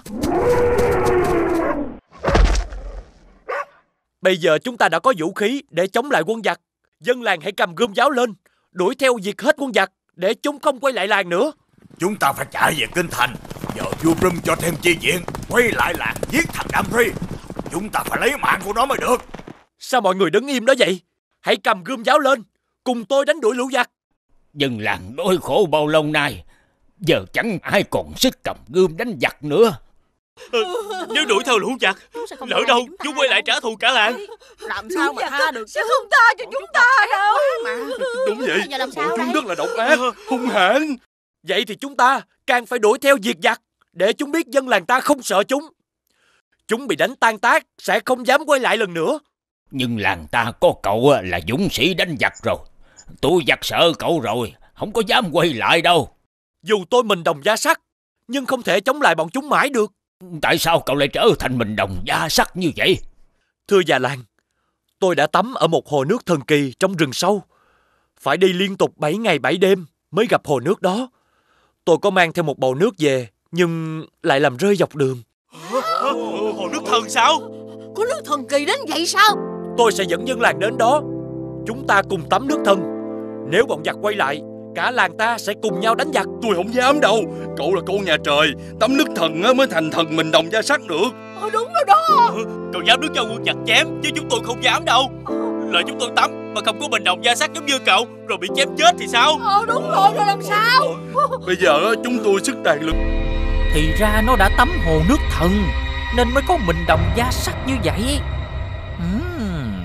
S2: Bây giờ chúng ta đã có vũ khí để chống lại quân giặc. Dân làng hãy cầm gươm giáo lên, đuổi theo diệt hết quân giặc để chúng không quay lại làng nữa.
S6: Chúng ta phải chạy về kinh thành, nhờ vua Rum cho thêm chi viện, quay lại làng giết thằng Damri. Chúng ta phải lấy mạng của nó mới được.
S2: Sao mọi người đứng im đó vậy? Hãy cầm gươm giáo lên, cùng tôi đánh đuổi lũ giặc.
S3: Dân làng đói khổ bao lâu nay, giờ chẳng ai còn sức cầm gươm đánh giặc nữa.
S4: Nếu đuổi theo lũ giặc, lỡ đâu chúng quay lại trả thù cả làng.
S5: Làm sao mà tha được chứ?
S8: Sẽ không tha cho chúng ta đâu.
S4: Đúng vậy,
S5: Giờ làm sao
S4: bọn chúng
S5: đây?
S4: rất là độc ác, hung hãn.
S2: Vậy thì chúng ta càng phải đuổi theo diệt giặc, để chúng biết dân làng ta không sợ chúng. Chúng bị đánh tan tác, sẽ không dám quay lại lần nữa.
S3: Nhưng làng ta có cậu là dũng sĩ đánh giặc rồi. Tụi giặc sợ cậu rồi, không có dám quay lại đâu.
S2: Dù tôi mình đồng da sắt, nhưng không thể chống lại bọn chúng mãi được.
S3: Tại sao cậu lại trở thành mình đồng da sắt như vậy?
S2: Thưa già làng, tôi đã tắm ở một hồ nước thần kỳ trong rừng sâu. Phải đi liên tục bảy ngày bảy đêm mới gặp hồ nước đó. Tôi có mang theo một bầu nước về, nhưng lại làm rơi dọc đường.
S4: Hồ nước thần sao?
S5: Có nước thần kỳ đến vậy sao?
S2: Tôi sẽ dẫn dân làng đến đó. Chúng ta cùng tắm nước thần. Nếu bọn giặc quay lại, cả làng ta sẽ cùng nhau đánh giặc.
S4: Tôi không dám đâu. Cậu là con nhà trời, tắm nước thần mới thành thần mình đồng gia sắc được.
S5: Ờ, đúng rồi đó.
S4: Cậu dám đứng cho quân giặc chém, chứ chúng tôi không dám đâu. Lời chúng tôi tắm mà không có bình đồng gia sắc giống như cậu, rồi bị chém chết thì sao?
S5: Ờ đúng rồi, rồi làm sao?
S4: Bây giờ chúng tôi sức đàn lực.
S7: Thì ra nó đã tắm hồ nước thần, nên mới có mình đồng gia sắc như vậy. uhm.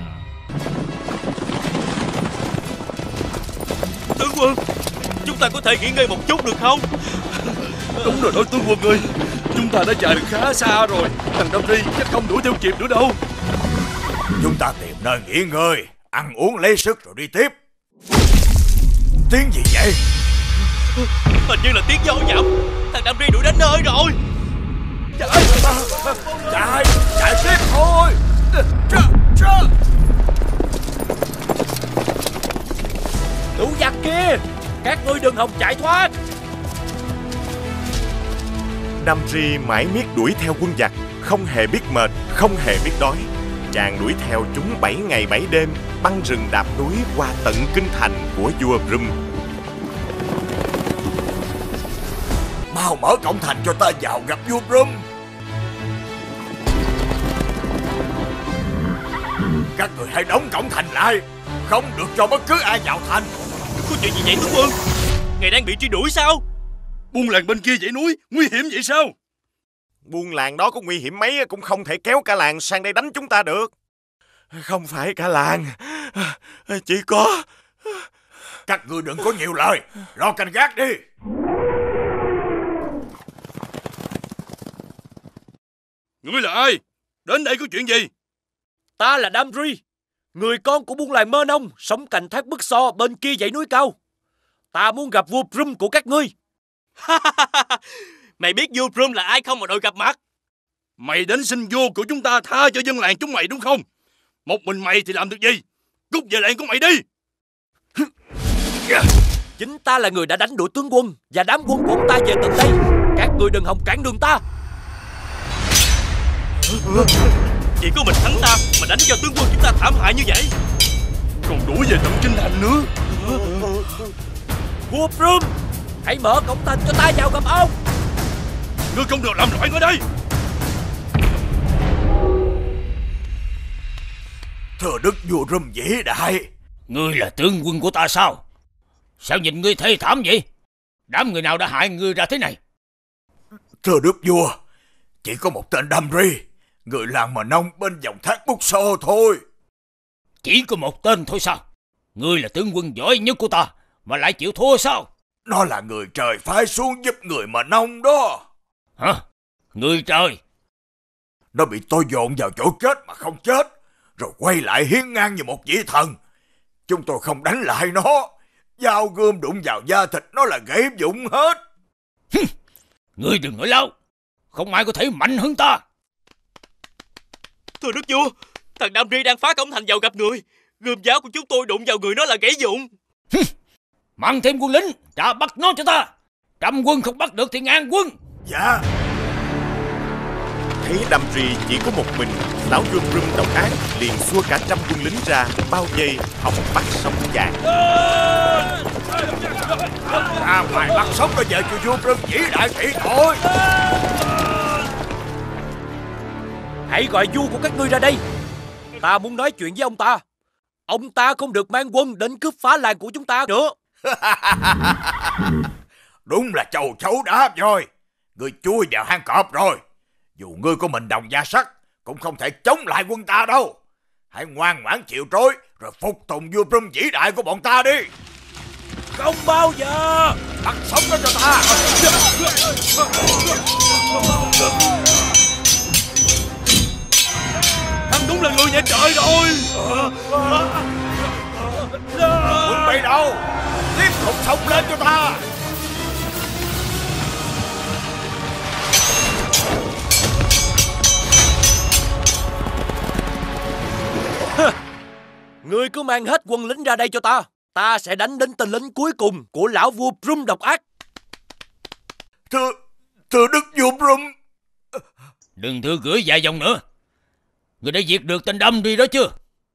S4: Tướng quân, chúng ta có thể nghỉ ngơi một chút được không? Đúng rồi đó tướng quân ơi, chúng ta đã chạy được khá xa rồi. Thằng Đâm Ri chắc không đuổi theo kịp nữa đâu.
S6: Chúng ta tìm nơi nghỉ ngơi, ăn uống lấy sức rồi đi tiếp. Tiếng gì vậy?
S4: Hình như là tiếng dao dẫm. Thằng Đâm Ri đuổi đến nơi rồi.
S6: Chạy, chạy, chạy tiếp thôi.
S2: Lũ giặc kia, các ngươi đừng hòng chạy thoát.
S1: Đam Ri mãi miết đuổi theo quân giặc, không hề biết mệt, không hề biết đói. Chàng đuổi theo chúng bảy ngày bảy đêm, băng rừng đạp núi qua tận kinh thành của vua Brum.
S6: Mau mở cổng thành cho ta vào gặp vua Brum. Các người hãy đóng cổng thành lại, không được cho bất cứ ai vào thành.
S4: Có chuyện gì vậy tướng quân? Ngài đang bị truy đuổi sao? Buôn làng bên kia dãy núi nguy hiểm vậy sao?
S1: Buôn làng đó có nguy hiểm mấy cũng không thể kéo cả làng sang đây đánh chúng ta được. Không phải cả làng, chỉ có...
S6: Các ngươi đừng có nhiều lời, lo canh gác đi.
S4: Ngươi là ai? Đến đây có chuyện gì?
S2: Ta là Đam Ri, người con của buôn làng Mơ Nông, sống cạnh thác Bức So bên kia dãy núi cao. Ta muốn gặp vua Brum của các ngươi.
S4: Mày biết vua Brum là ai không mà đòi gặp mặt? Mày đến xin vua của chúng ta tha cho dân làng chúng mày đúng không? Một mình mày thì làm được gì? Cút về làng của mày đi.
S2: Chính ta là người đã đánh đuổi tướng quân và đám quân của ông ta về tận đây. Các ngươi đừng hòng cản đường ta.
S4: Chỉ có mình thắng ta mà đánh cho tướng quân chúng ta thảm hại như vậy, còn đuổi về tận kinh thành nữa.
S2: Vua Brum, hãy mở cổng thành cho ta vào gặp ông.
S4: Ngươi không được làm loạn ở đây.
S6: Thưa đức vua Brum vĩ đại.
S3: Ngươi là tướng quân của ta sao? Sao nhìn ngươi thê thảm vậy? Đám người nào đã hại ngươi ra thế này?
S6: Thưa đức vua, chỉ có một tên Đam Ri, người làng Mờ Nông bên dòng thác Bút So thôi.
S3: Chỉ có một tên thôi sao? Ngươi là tướng quân giỏi nhất của ta mà lại chịu thua sao?
S6: Nó là người trời phái xuống giúp người Mờ Nông đó.
S3: Hả? Người trời?
S6: Nó bị tôi dồn vào chỗ chết mà không chết, rồi quay lại hiến ngang như một vị thần. Chúng tôi không đánh lại nó, dao gươm đụng vào da thịt nó là gãy vụn hết.
S3: Ngươi đừng nói láo, không ai có thể mạnh hơn ta.
S4: Thưa đức vua, thằng Đam Ri đang phá cổng thành vào gặp người. Gươm giáo của chúng tôi đụng vào người nó là gãy vụn.
S3: Mang thêm quân lính, trả bắt nó cho ta. Trăm quân không bắt được thì ngàn quân.
S6: Dạ.
S1: Thấy Đam Ri chỉ có một mình, lão vua Brum độc ác liền xua cả trăm quân lính ra bao vây hòng bắt sống chàng.
S6: Ra ngoài bắt sống nó về cho vua Brum vĩ đại trị tội.
S2: Hãy gọi vua của các ngươi ra đây. Ta muốn nói chuyện với ông ta. Ông ta không được mang quân đến cướp phá làng của chúng ta nữa.
S6: Đúng là chầu chấu đáp rồi. Ngươi chui vào hang cọp rồi. Dù ngươi có mình đồng gia sắt cũng không thể chống lại quân ta đâu. Hãy ngoan ngoãn chịu trói rồi phục tùng vua Brum vĩ đại của bọn ta đi.
S2: Không bao giờ.
S6: Bắt sống nó cho ta.
S4: Hắn đúng là người nhà trời rồi.
S6: Quân bị đâu, tiếp tục xông lên cho ta.
S2: Ngươi cứ mang hết quân lính ra đây cho ta. Ta sẽ đánh đến tên lính cuối cùng của lão vua Brum độc ác.
S6: Thưa, thưa đức vua Brum.
S3: Đừng thưa gửi vài dòng nữa. Người đã diệt được tên Damri đó chưa?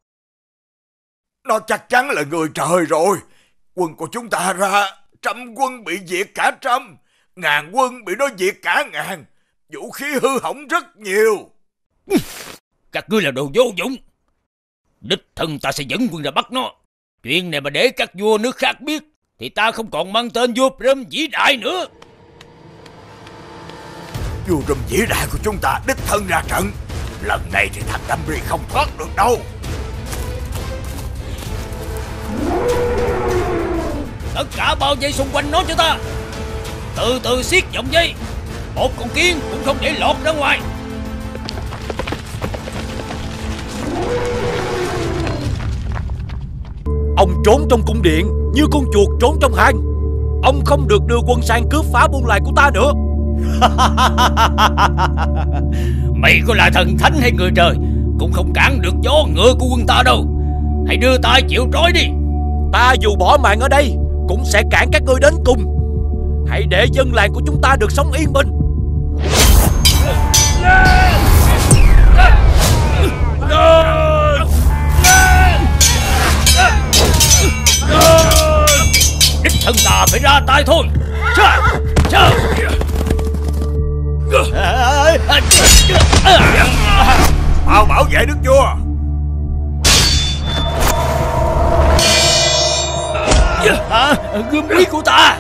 S6: Nó chắc chắn là người trời rồi. Quân của chúng ta ra, trăm quân bị diệt cả trăm, ngàn quân bị nó diệt cả ngàn. Vũ khí hư hỏng rất nhiều.
S3: Các ngươi là đồ vô dụng. Đích thân ta sẽ dẫn quân ra bắt nó. Chuyện này mà để các vua nước khác biết thì ta không còn mang tên vua Brum vĩ đại nữa.
S6: Vua Brum vĩ đại của chúng ta đích thân ra trận. Lần này thì thằng Damri không thoát được đâu.
S3: Tất cả bao vây xung quanh nó cho ta. Từ từ siết vòng dây. Một con kiến cũng không để lọt ra ngoài.
S2: Ông trốn trong cung điện như con chuột trốn trong hang. Ông không được đưa quân sang cướp phá buôn làng của ta nữa.
S3: Mày có là thần thánh hay người trời cũng không cản được gió ngựa của quân ta đâu. Hãy đưa ta chịu trói đi.
S2: Ta dù bỏ mạng ở đây cũng sẽ cản các ngươi đến cùng. Hãy để dân làng của chúng ta được sống yên bình.
S3: Đích thân ta phải ra tay thôi. Chờ, chờ.
S6: Mau bảo vệ đức vua.
S3: Hả? Gươm quý của ta.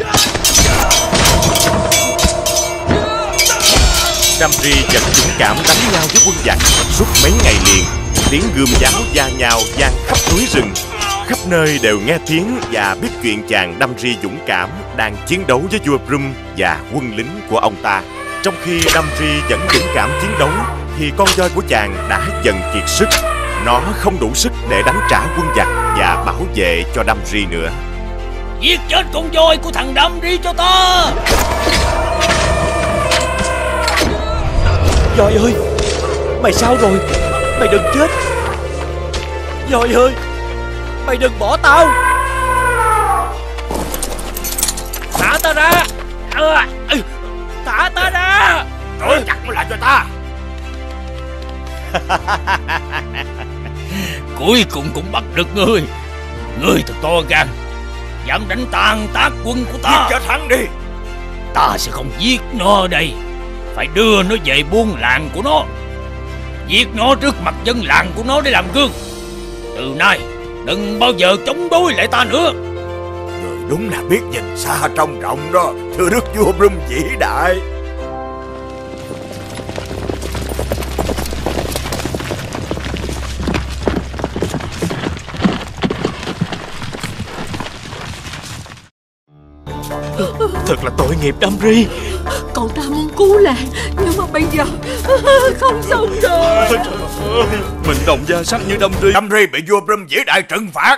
S1: Damri vẫn dũng cảm đánh nhau với quân giặc suốt mấy ngày liền. Tiếng gươm giáo va nhau vang khắp núi rừng. Khắp nơi đều nghe tiếng và biết chuyện chàng Damri dũng cảm đang chiến đấu với vua Brum và quân lính của ông ta. Trong khi Damri vẫn dũng cảm chiến đấu thì con voi của chàng đã dần kiệt sức. Nó không đủ sức để đánh trả quân giặc và bảo vệ cho Damri nữa.
S3: Giết chết con voi của thằng Damri cho ta.
S2: Voi ơi, mày sao rồi? Mày đừng chết. Voi ơi, mày đừng bỏ tao. Thả ta ra. Thả ta ra.
S6: Trói chặt nó lại cho ta.
S3: Cuối cùng cũng bắt được ngươi. Ngươi thật to gan, dám đánh tàn tác quân của ta.
S6: Giết chết hắn đi.
S3: Ta sẽ không giết nó ở đây. Phải đưa nó về buôn làng của nó. Giết nó trước mặt dân làng của nó để làm gương. Từ nay đừng bao giờ chống đối lại ta nữa.
S6: Người đúng là biết nhìn xa trông rộng đó, thưa đức vua Brum vĩ đại.
S2: Thật là tội nghiệp Damri.
S9: Cậu ta muốn cứu làng, nhưng mà bây giờ không xong rồi.
S4: Mình đồng da sắt như Damri.
S6: Damri bị vua Brum vĩ đại trừng phạt.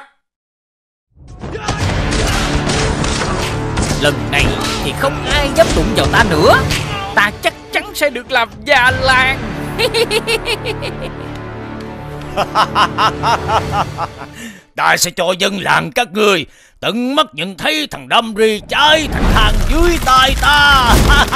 S7: Lần này thì không ai dám đụng vào ta nữa. Ta chắc chắn sẽ được làm già làng.
S3: Ta sẽ cho dân làng các ngươi tận mắt nhìn thấy thằng Damri cháy thành than dưới tay ta.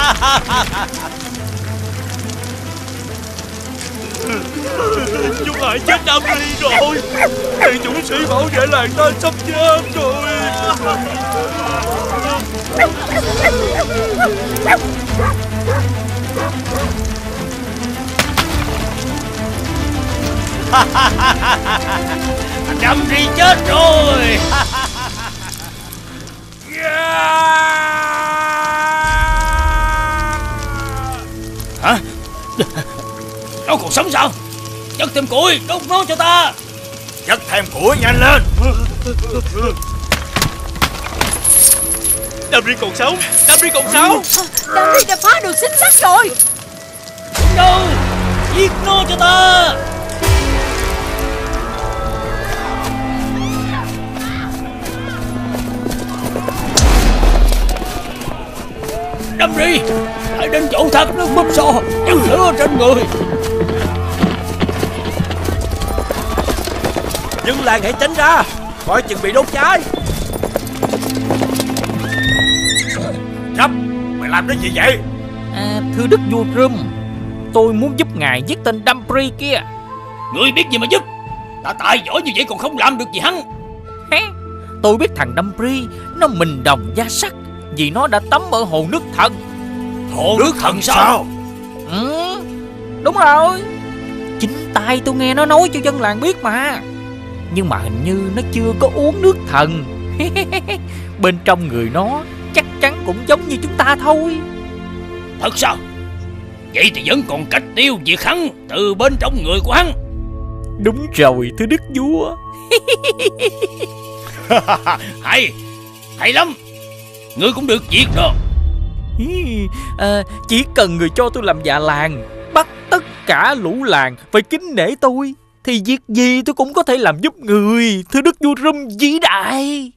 S4: Chúng lại chết Damri rồi. Thầy dũng sĩ bảo vệ làng ta sắp chết rồi.
S3: Thằng Damri chết rồi. Hả? Nó còn sống sao? Chất thêm củi, đốt nó cho ta.
S6: Chất thêm củi nhanh lên.
S4: Damri còn sống. Damri còn sống.
S9: Damri đã phá được xích sắt rồi.
S3: Đâu? Giết nó cho ta. Damri, hãy đến chỗ thác nước búp xò, châm lửa trên người.
S2: Dân làng hãy tránh ra, coi chừng bị đốt cháy.
S6: Chấp, mày làm cái gì vậy?
S7: À, thưa đức vua Rum, tôi muốn giúp ngài giết tên Dumbry kia.
S3: Ngươi biết gì mà giúp? Ta tài giỏi như vậy còn không làm được gì hắn.
S7: Tôi biết thằng Dumbry nó mình đồng da sắt vì nó đã tắm ở hồ nước thần.
S3: Hồ nước thần sao?
S7: Ừ, đúng rồi. Chính tay tôi nghe nó nói cho dân làng biết mà. Nhưng mà hình như nó chưa có uống nước thần. Bên trong người nó chắc chắn cũng giống như chúng ta thôi.
S3: Thật sao? Vậy thì vẫn còn cách tiêu diệt hắn từ bên trong người của hắn.
S7: Đúng rồi thưa đức vua.
S3: Hay, hay lắm. Ngươi cũng được diệt rồi.
S7: À, chỉ cần người cho tôi làm già làng, bắt tất cả lũ làng phải kính nể tôi, thì việc gì tôi cũng có thể làm giúp người, thưa đức vua Rum vĩ đại.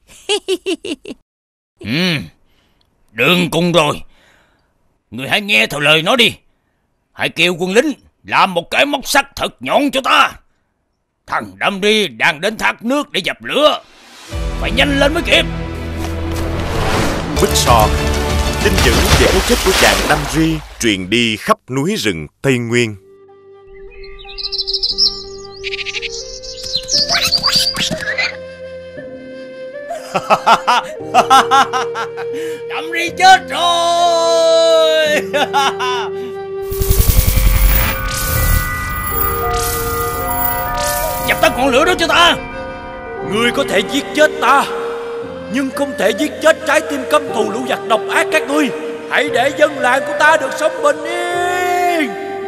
S3: Ừ, đừng cùng rồi. Người hãy nghe theo lời nó đi. Hãy kêu quân lính làm một cái móc sắt thật nhọn cho ta. Thằng Dumbry đang đến thác nước để dập lửa. Phải nhanh lên mới kịp.
S1: Bích So, tin dữ về cái chết của chàng Dumbry truyền đi khắp núi rừng Tây Nguyên.
S3: Dumbry chết rồi. Dập tắt ngọn lửa đó cho ta.
S2: Ngươi có thể giết chết ta, nhưng không thể giết chết trái tim căm thù lũ giặc độc ác các ngươi. Hãy để dân làng của ta được sống bình yên.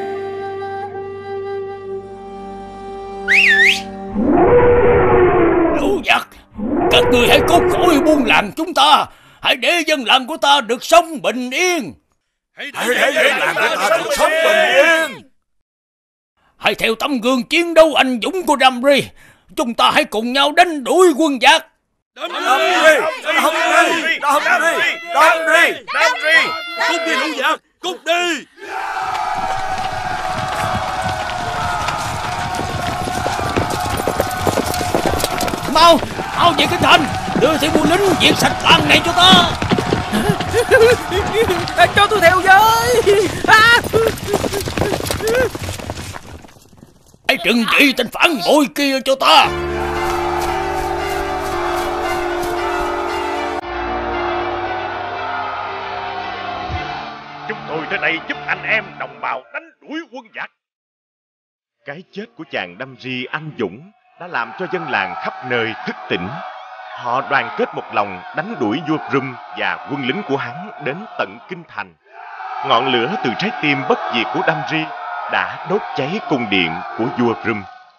S3: Lũ giặc, các ngươi hãy cút khỏi buôn làng chúng ta. Hãy để dân làng của ta được sống bình yên.
S6: Hãy để dân làng của ta được sống bình yên.
S3: Hãy theo tấm gương chiến đấu anh dũng của Dumbry. Chúng ta hãy cùng nhau đánh đuổi quân giặc.
S6: Dumbry, Dumbry, Dumbry, Dumbry, Dumbry,
S4: cút đi lũ giặc, cút đi.
S3: Mau, mau về cái thành, đưa theo quân lính diệt sạch làng này cho ta.
S7: Cho tôi theo với.
S3: Hãy trừng trị tên phản bội kia cho ta.
S1: Chúng tôi tới đây giúp anh em đồng bào đánh đuổi quân giặc. Cái chết của chàng Dumbry anh dũng đã làm cho dân làng khắp nơi thức tỉnh. Họ đoàn kết một lòng đánh đuổi vua Rum và quân lính của hắn đến tận kinh thành. Ngọn lửa từ trái tim bất diệt của Dumbry đã đốt cháy cung điện của vua Rum.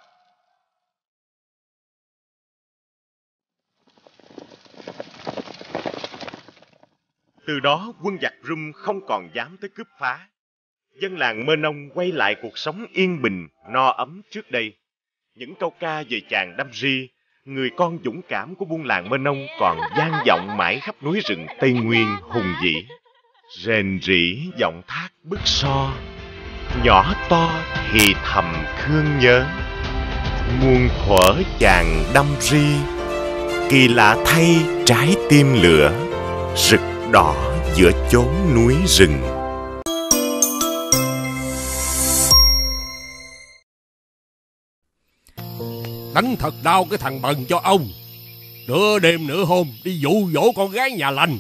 S1: Từ đó quân giặc Rum không còn dám tới cướp phá. Dân làng Mơ Nông quay lại cuộc sống yên bình, no ấm trước đây. Những câu ca về chàng Dumbry, người con dũng cảm của buôn làng Mơ Nông, còn vang vọng mãi khắp núi rừng Tây Nguyên hùng vĩ. Rền rĩ giọng thác Bích So, nhỏ to thì thầm thương nhớ. Muôn thuở chàng Dumbry, kỳ lạ thay trái tim lửa rực đỏ giữa chốn núi rừng.
S10: Đánh thật đau cái thằng bần cho ông. Nửa đêm nửa hôm đi dụ dỗ con gái nhà lành.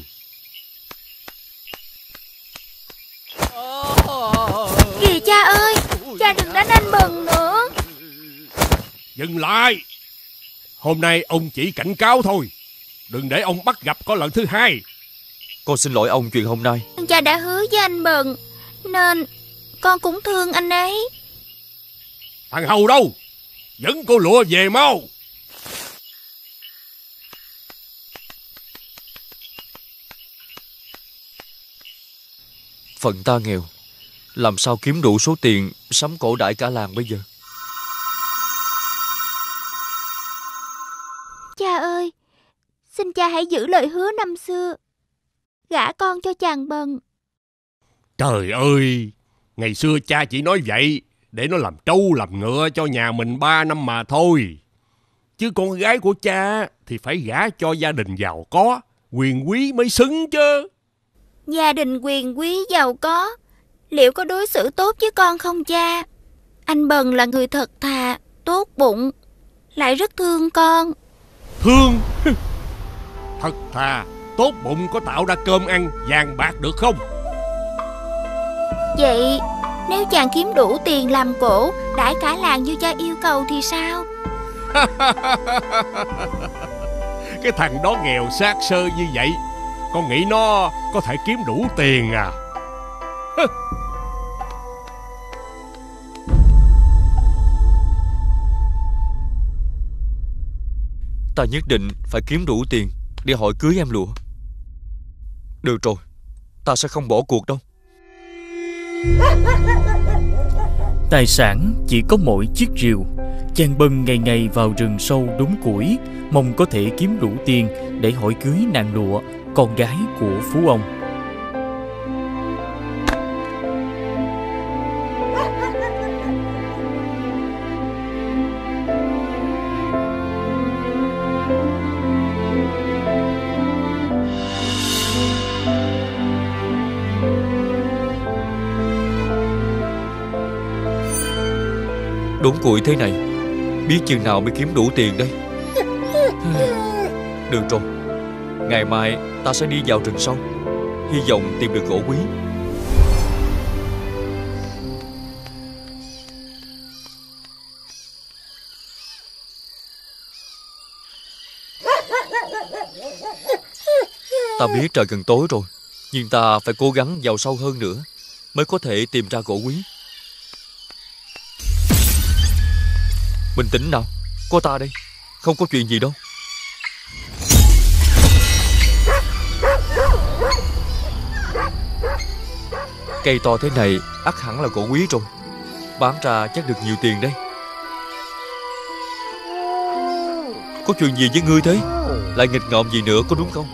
S9: Kìa cha ơi, cha đừng đánh anh Bần nữa.
S10: Dừng lại. Hôm nay ông chỉ cảnh cáo thôi, đừng để ông bắt gặp có lần thứ hai.
S11: Con xin lỗi ông chuyện hôm nay.
S9: Cha đã hứa với anh Bần, nên con cũng thương anh ấy.
S10: Thằng Hầu đâu? Dẫn cô lụa về mau.
S11: Phận ta nghèo, làm sao kiếm đủ số tiền sắm cổ đãi cả làng bây giờ?
S9: Cha ơi, xin cha hãy giữ lời hứa năm xưa, gả con cho chàng Bần.
S10: Trời ơi, ngày xưa cha chỉ nói vậy để nó làm trâu làm ngựa cho nhà mình ba năm mà thôi. Chứ con gái của cha thì phải gả cho gia đình giàu có, quyền quý mới xứng chứ.
S9: Gia đình quyền quý giàu có liệu có đối xử tốt với con không cha? Anh Bần là người thật thà, tốt bụng, lại rất thương con.
S10: Thương? Thật thà, tốt bụng có tạo ra cơm ăn, vàng bạc được không?
S9: Vậy nếu chàng kiếm đủ tiền làm cổ, đãi cả làng như cha yêu cầu thì sao?
S10: Cái thằng đó nghèo xác xơ như vậy, con nghĩ nó có thể kiếm đủ tiền à?
S11: Ta nhất định phải kiếm đủ tiền để hỏi cưới em Lụa. Được rồi, ta sẽ không bỏ cuộc đâu.
S2: Tài sản chỉ có mỗi chiếc rìu. Chàng Bần ngày ngày vào rừng sâu đốn củi, mong có thể kiếm đủ tiền để hỏi cưới nàng Lụa, con gái của phú ông.
S11: Đốn củi thế này, biết chừng nào mới kiếm đủ tiền đây. Được rồi, ngày mai ta sẽ đi vào rừng sâu, hy vọng tìm được gỗ quý. Ta biết trời gần tối rồi, nhưng ta phải cố gắng vào sâu hơn nữa mới có thể tìm ra gỗ quý. Bình tĩnh nào, có ta đây, không có chuyện gì đâu. Cây to thế này ắt hẳn là gỗ quý rồi, bán ra chắc được nhiều tiền đấy. Có chuyện gì với ngươi thế? Lại nghịch ngợm gì nữa có đúng không?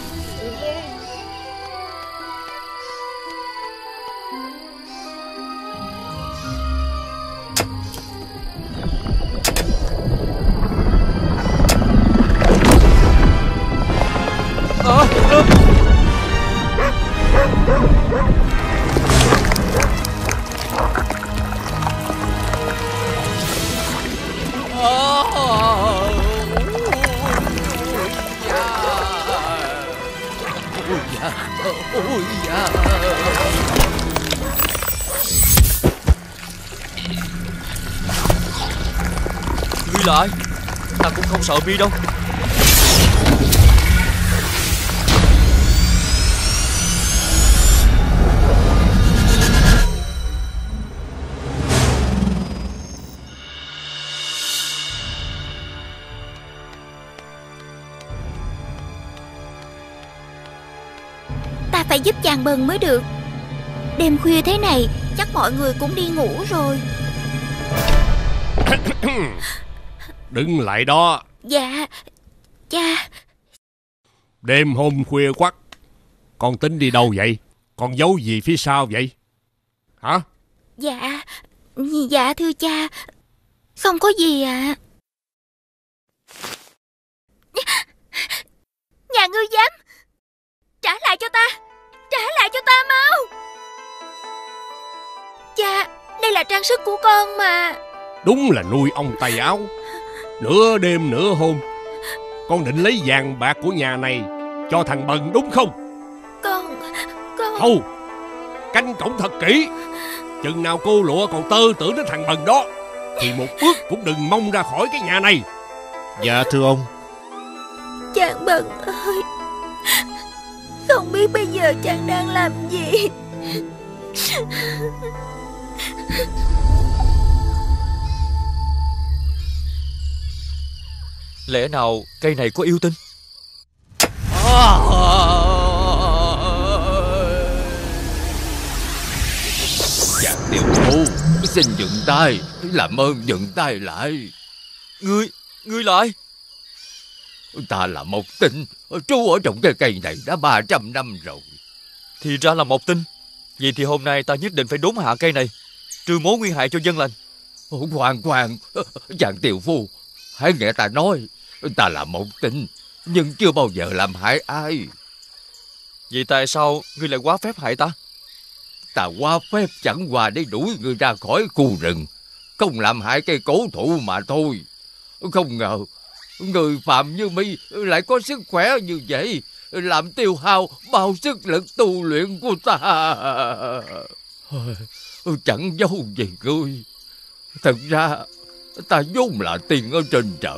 S11: Ngươi lại, ta cũng không sợ mi đâu.
S9: Ta phải giúp chàng Bần mới được. Đêm khuya thế này chắc mọi người cũng đi ngủ rồi.
S10: Đừng lại đó.
S9: Dạ, cha.
S10: Đêm hôm khuya quắc, con tính đi đâu vậy? Con giấu gì phía sau vậy? Hả?
S9: Dạ, dạ thưa cha, không có gì ạ. À. Nhà ngươi dám trả lại cho ta, trả lại cho ta mau. Cha, đây là trang sức của con mà.
S10: Đúng là nuôi ông tay áo. Nửa đêm nửa hôm con định lấy vàng bạc của nhà này cho thằng Bần đúng không?
S9: Con, con...
S10: Hầu, canh cổng thật kỹ. Chừng nào cô Lụa còn tơ tưởng đến thằng Bần đó thì một bước cũng đừng mong ra khỏi cái nhà này.
S12: Dạ thưa ông.
S9: Chàng Bần ơi, không biết bây giờ chàng đang làm gì.
S11: Lẽ nào cây này có yêu tinh?
S3: Chàng tiểu phu, xin dừng tay, làm ơn dừng tay lại.
S11: Ngươi, ngươi lại?
S3: Ta là Mộc Tinh, trú ở trong cái cây này đã ba trăm năm rồi.
S11: Thì ra là Mộc Tinh. Vậy thì hôm nay ta nhất định phải đốn hạ cây này, trừ mối nguy hại cho dân lành.
S3: Khoan khoan, chàng tiểu phu,
S12: hãy nghe ta nói. Ta là Mộng Tinh, nhưng chưa bao giờ làm hại ai.
S11: Vậy tại sao ngươi lại quá phép hại ta?
S12: Ta quá phép chẳng qua để đuổi ngươi ra khỏi khu rừng, không làm hại cây cổ thụ mà thôi. Không ngờ người phàm như mi lại có sức khỏe như vậy, làm tiêu hao bao sức lực tu luyện của ta. Chẳng giấu gì ngươi, thật ra ta vốn là tiên ở trên trời.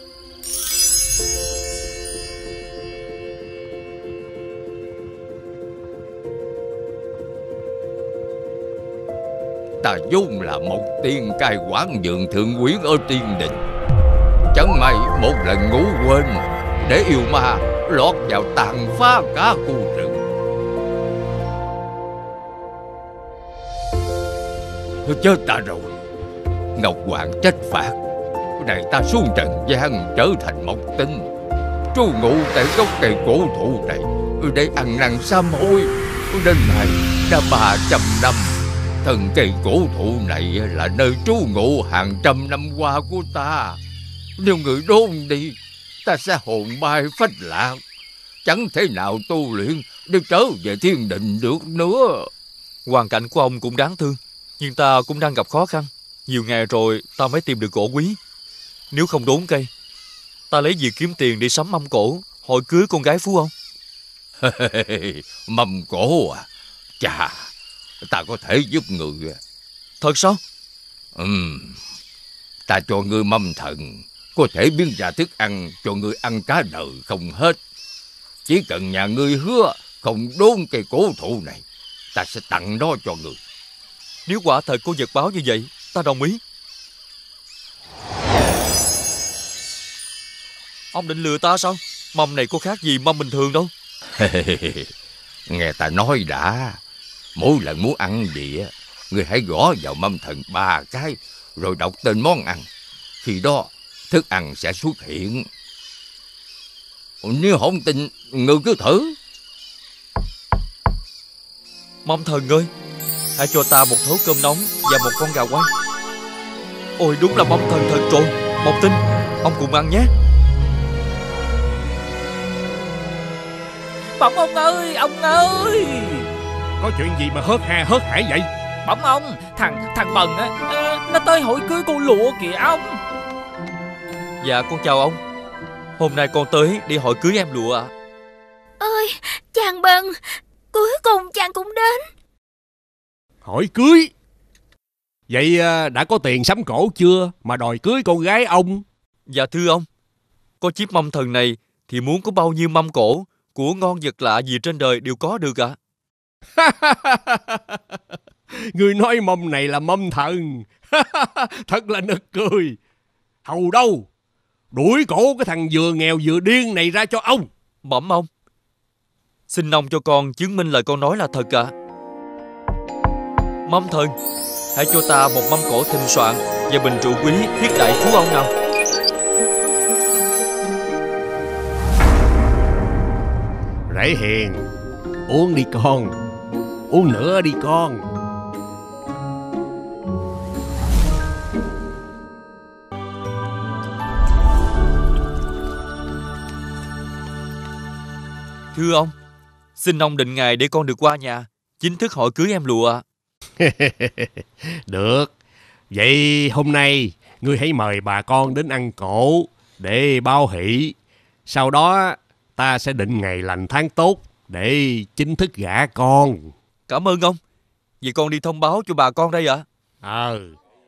S12: Ta vốn là một tiên cai quản vườn thượng quyến ở Tiên Đình. Chẳng may một lần ngủ quên, để yêu ma lọt vào tàn phá cả khu rừng. Chết ta rồi. Ngọc Hoàng trách phạt, đẩy ta xuống trần gian trở thành Mộng Tinh, trú ngụ tại gốc cây cổ thụ này để ăn năn sám hối. Đến nay đã ba trăm năm. Thân cây cổ thụ này là nơi trú ngụ hàng trăm năm qua của ta. Nếu người đốn đi, ta sẽ hồn bay phách lạc, chẳng thể nào tu luyện để trở về thiên đình được nữa.
S11: Hoàn cảnh của ông cũng đáng thương, nhưng ta cũng đang gặp khó khăn. Nhiều ngày rồi ta mới tìm được gỗ quý. Nếu không đốn cây, ta lấy gì kiếm tiền để sắm mâm cỗ hỏi cưới con gái phú ông?
S12: Mâm cỗ à? Chà, ta có thể giúp người.
S11: Thật sao?
S12: Ừm, ta cho ngươi mâm thần, có thể biến ra thức ăn cho ngươi ăn cả đời không hết. Chỉ cần nhà ngươi hứa không đốn cây cổ thụ này, ta sẽ tặng nó cho ngươi.
S11: Nếu quả thật có vật báo như vậy, ta đồng ý. Ông định lừa ta sao? Mâm này có khác gì mâm bình thường đâu.
S12: Nghe ta nói đã. Mỗi lần muốn ăn gì á, ngươi hãy gõ vào mâm thần ba cái, rồi đọc tên món ăn. Khi đó thức ăn sẽ xuất hiện. Nếu không tin, ngươi cứ thử.
S11: Mâm thần ơi, hãy cho ta một thố cơm nóng và một con gà quay. Ôi đúng là mâm thần thật rồi. Mộng Tinh, ông cùng ăn nhé.
S7: Bẩm ông ơi, ông ơi.
S10: Có chuyện gì mà hớt ha hớt hải vậy?
S7: Bẩm ông, thằng thằng Bần á, nó tới hỏi cưới cô Lụa kìa ông.
S11: Dạ con chào ông. Hôm nay con tới đi hỏi cưới em Lụa ạ. À.
S9: Ơi, chàng Bần, cuối cùng chàng cũng đến.
S10: Hỏi cưới? Vậy đã có tiền sắm cổ chưa mà đòi cưới con gái ông?
S11: Dạ thưa ông, có chiếc mâm thần này thì muốn có bao nhiêu mâm cổ của ngon vật lạ gì trên đời đều có được ạ.
S10: À? Người nói mâm này là mâm thần. Thật là nực cười. Hầu đâu, đuổi cổ cái thằng vừa nghèo vừa điên này ra cho ông.
S11: Bẩm ông, xin ông cho con chứng minh lời con nói là thật ạ. À. Mâm thần, hãy cho ta một mâm cổ thịnh soạn và bình rượu quý thiết đại phú ông nào.
S10: Rải Hiền, uống đi con, uống nữa đi con.
S11: Thưa ông, xin ông định ngày để con được qua nhà chính thức hỏi cưới em Lụa ạ.
S10: Được. Vậy hôm nay ngươi hãy mời bà con đến ăn cỗ để báo hỷ. Sau đó ta sẽ định ngày lành tháng tốt để chính thức gả con.
S11: Cảm ơn ông. Vậy con đi thông báo cho bà con đây ạ.
S10: Ờ.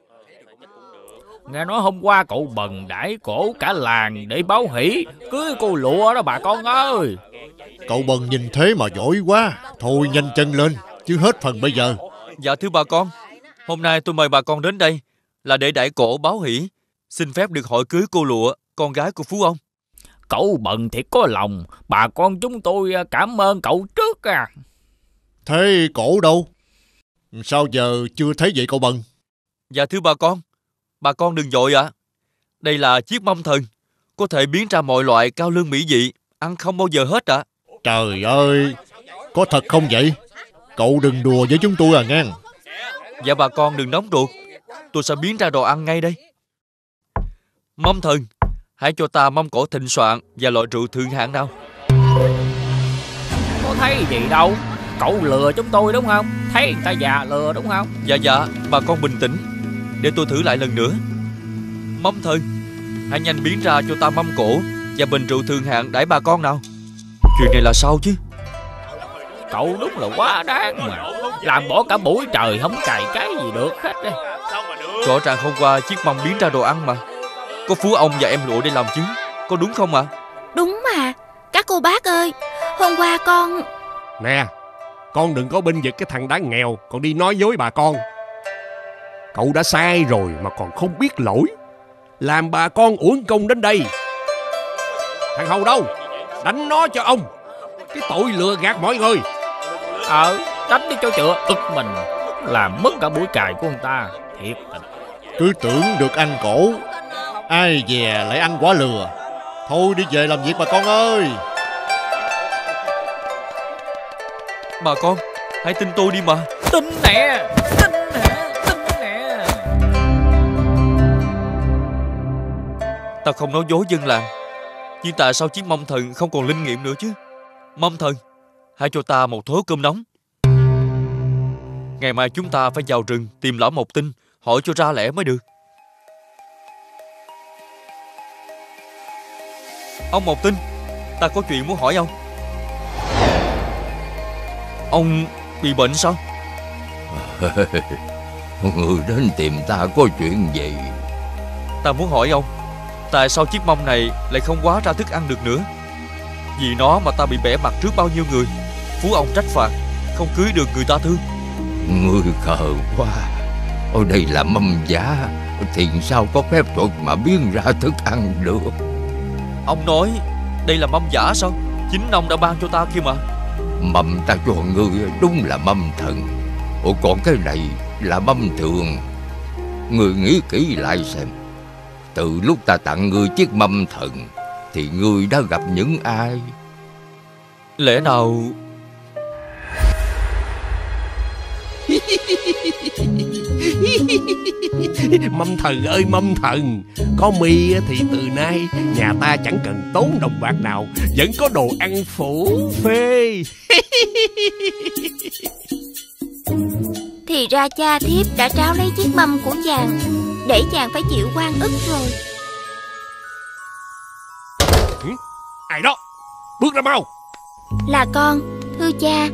S3: Nghe nói hôm qua cậu Bần đãi cổ cả làng để báo hỷ cưới cô Lụa đó bà con ơi.
S13: Cậu Bần nhìn thế mà giỏi quá. Thôi nhanh chân lên, chứ hết phần bây giờ.
S11: Dạ thưa bà con, hôm nay tôi mời bà con đến đây là để đãi cổ báo hỷ, xin phép được hỏi cưới cô Lụa, con gái của phú ông.
S3: Cậu Bần thiệt có lòng, bà con chúng tôi cảm ơn cậu trước à.
S13: Thế cổ đâu? Sao giờ chưa thấy vậy cậu Bần?
S11: Dạ thưa bà con, bà con đừng vội ạ. À. Đây là chiếc mâm thần, có thể biến ra mọi loại cao lương mỹ vị, ăn không bao giờ hết ạ. À.
S13: Trời ơi, có thật không vậy? Cậu đừng đùa với chúng tôi à ngang.
S11: Dạ bà con đừng nóng ruột, tôi sẽ biến ra đồ ăn ngay đây. Mâm thần, hãy cho ta mâm cỗ thịnh soạn và loại rượu thượng hạng nào.
S3: Có thấy gì đâu. Cậu lừa chúng tôi đúng không? Thấy người ta già lừa đúng không?
S11: Dạ dạ, bà con bình tĩnh, để tôi thử lại lần nữa. Mâm thần, hãy nhanh biến ra cho ta mâm cỗ và bình rượu thượng hạng đãi bà con nào. Chuyện này là sao chứ?
S3: Cậu đúng là quá đáng mà. Làm bỏ cả buổi trời không cày cái gì được hết á.
S11: Rõ ràng hôm qua chiếc mâm biến ra đồ ăn mà. Có Phú ông và em Lụa để làm chứng, có đúng không ạ? À?
S9: Đúng mà. Các cô bác ơi, hôm qua con...
S10: Nè, con đừng có binh vực cái thằng đáng nghèo còn đi nói dối bà con. Cậu đã sai rồi mà còn không biết lỗi, làm bà con uổng công đến đây. Thằng Hầu đâu? Đánh nó cho ông. Cái tội lừa gạt mọi người.
S3: Ờ, đánh đi cho chữa ức mình. Làm mất cả buổi cài của ông ta. Thiệt tình.
S13: Cứ tưởng được ăn cổ, ai dè lại ăn quả lừa. Thôi đi về làm việc bà con ơi.
S11: Bà con, hãy tin tôi đi mà.
S3: Tin nè, tin nè, tin nè.
S11: Ta không nói dối dân làng, nhưng tại sao chiếc mâm thần không còn linh nghiệm nữa chứ? Mâm thần, hãy cho ta một thớ cơm nóng. Ngày mai chúng ta phải vào rừng tìm lão Mộc Tinh, hỏi cho ra lẽ mới được. Ông Mộc Tinh, ta có chuyện muốn hỏi ông. Ông bị bệnh sao?
S12: Người đến tìm ta có chuyện gì?
S11: Ta muốn hỏi ông, tại sao chiếc mâm này lại không hóa ra thức ăn được nữa? Vì nó mà ta bị bẻ mặt trước bao nhiêu người. Phú ông trách phạt, không cưới được người ta thương.
S12: Ngươi khờ quá. Ở đây là mâm giả, thì sao có phép thuật mà biến ra thức ăn được?
S11: Ông nói đây là mâm giả sao? Chính ông đã ban cho ta kia mà.
S12: Mâm ta cho ngươi đúng là mâm thần. Ủa còn cái này là mâm thường. Ngươi nghĩ kỹ lại xem, từ lúc ta tặng ngươi chiếc mâm thần thì ngươi đã gặp những ai?
S11: Lẽ nào...
S10: Mâm thần ơi mâm thần, có mi thì từ nay nhà ta chẳng cần tốn đồng bạc nào, vẫn có đồ ăn phủ phê.
S9: Thì ra cha thiếp đã tráo lấy chiếc mâm của chàng, để chàng phải chịu oan ức rồi.
S10: Ừ? Ai đó? Bước ra mau.
S9: Là con, thưa cha.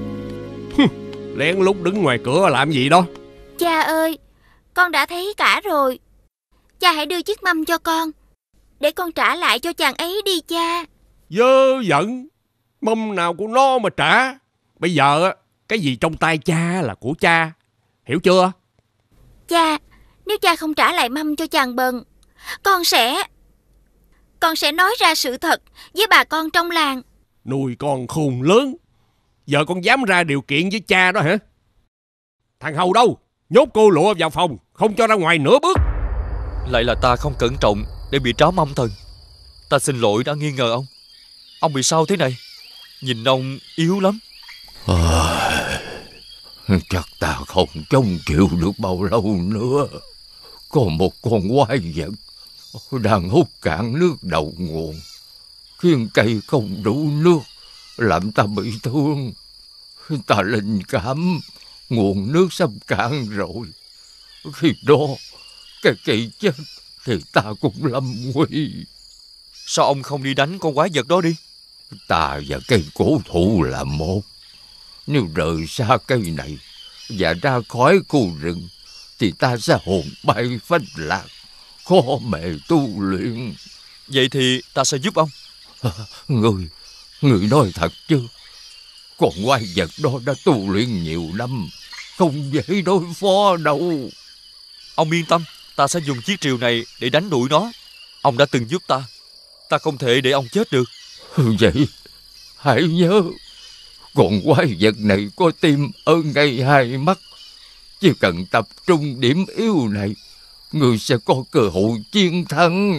S10: Lén lút đứng ngoài cửa làm gì đó?
S9: Cha ơi, con đã thấy cả rồi. Cha hãy đưa chiếc mâm cho con, để con trả lại cho chàng ấy đi cha.
S10: Dơ giận. Mâm nào của nó mà trả. Bây giờ cái gì trong tay cha là của cha, hiểu chưa?
S9: Cha, nếu cha không trả lại mâm cho chàng Bần, Con sẽ Con sẽ nói ra sự thật với bà con trong làng.
S10: Nuôi con khùng lớn, giờ con dám ra điều kiện với cha đó hả? Thằng Hầu đâu? Nhốt cô Lụa vào phòng, không cho ra ngoài nửa bước.
S11: Lại là ta không cẩn trọng để bị tráo mâm thần. Ta xin lỗi đã nghi ngờ ông. Ông bị sao thế này? Nhìn ông yếu lắm.
S12: À, chắc ta không chống chịu được bao lâu nữa. Có một con quái vật đang hút cạn nước đầu nguồn, khiến cây không đủ nước, làm ta bị thương. Ta linh cảm nguồn nước sắp cạn rồi. Khi đó cái cây chết thì ta cũng lâm nguy.
S11: Sao ông không đi đánh con quái vật đó đi?
S12: Ta và cây cổ thụ là một. Nếu rời xa cây này và ra khỏi khu rừng thì ta sẽ hồn bay phách lạc, khó mẹ tu luyện.
S11: Vậy thì ta sẽ giúp ông.
S12: Người, người nói thật chứ? Con quái vật đó đã tu luyện nhiều năm, không dễ đối phó đâu.
S11: Ông yên tâm, ta sẽ dùng chiếc rìu này để đánh đuổi nó. Ông đã từng giúp ta, ta không thể để ông chết được.
S12: Vậy hãy nhớ, con quái vật này có tim ở ngay hai mắt. Chỉ cần tập trung điểm yếu này, người sẽ có cơ hội chiến thắng.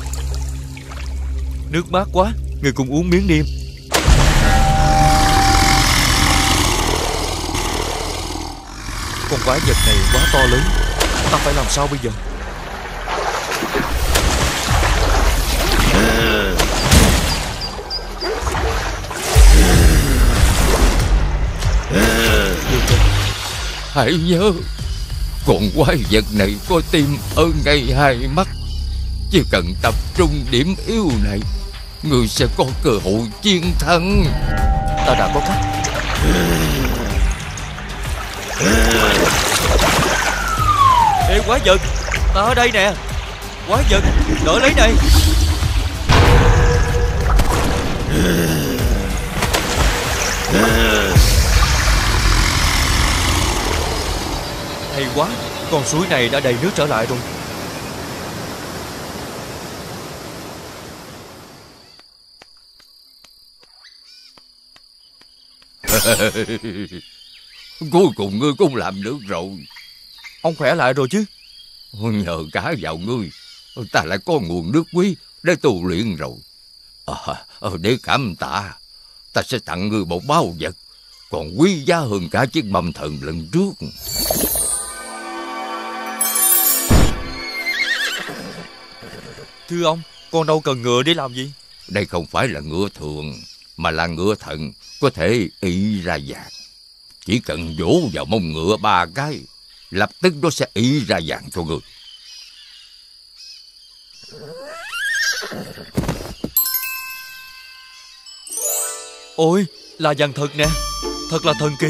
S11: Nước mát quá, người cùng uống miếng đi. Con quái vật này quá to lớn, ta phải làm sao bây giờ?
S12: Hãy nhớ, con quái vật này có tim ở ngay hai mắt. Chỉ cần tập trung điểm yếu này, người sẽ có cơ hội chiến thắng.
S11: Ta đã có cách. Ê quái vật, ta ở đây nè. Quái vật, đỡ lấy này. Hay quá, con suối này đã đầy nước trở lại rồi.
S12: Cuối cùng ngươi cũng làm được rồi.
S11: Ông khỏe lại rồi chứ?
S12: Nhờ cả vào ngươi, ta lại có nguồn nước quý để tu luyện rồi. À, để cảm tạ, ta sẽ tặng ngươi một báu vật còn quý giá hơn cả chiếc mâm thần lần trước.
S11: Thưa ông, con đâu cần ngựa để làm gì?
S12: Đây không phải là ngựa thường, mà là ngựa thần, có thể ị ra vàng. Chỉ cần vỗ vào mông ngựa ba cái, lập tức nó sẽ ị ra vàng cho ngươi.
S11: Ôi, là vàng thật nè, thật là thần kỳ.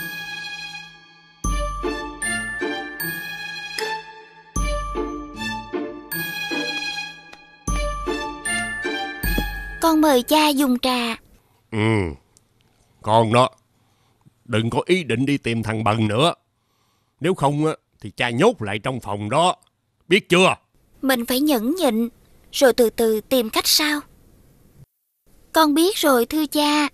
S9: Con mời cha dùng trà.
S10: Ừ, con đó, đừng có ý định đi tìm thằng Bần nữa. Nếu không thì cha nhốt lại trong phòng đó, biết chưa?
S9: Mình phải nhẫn nhịn, rồi từ từ tìm cách sao. Con biết rồi thưa cha.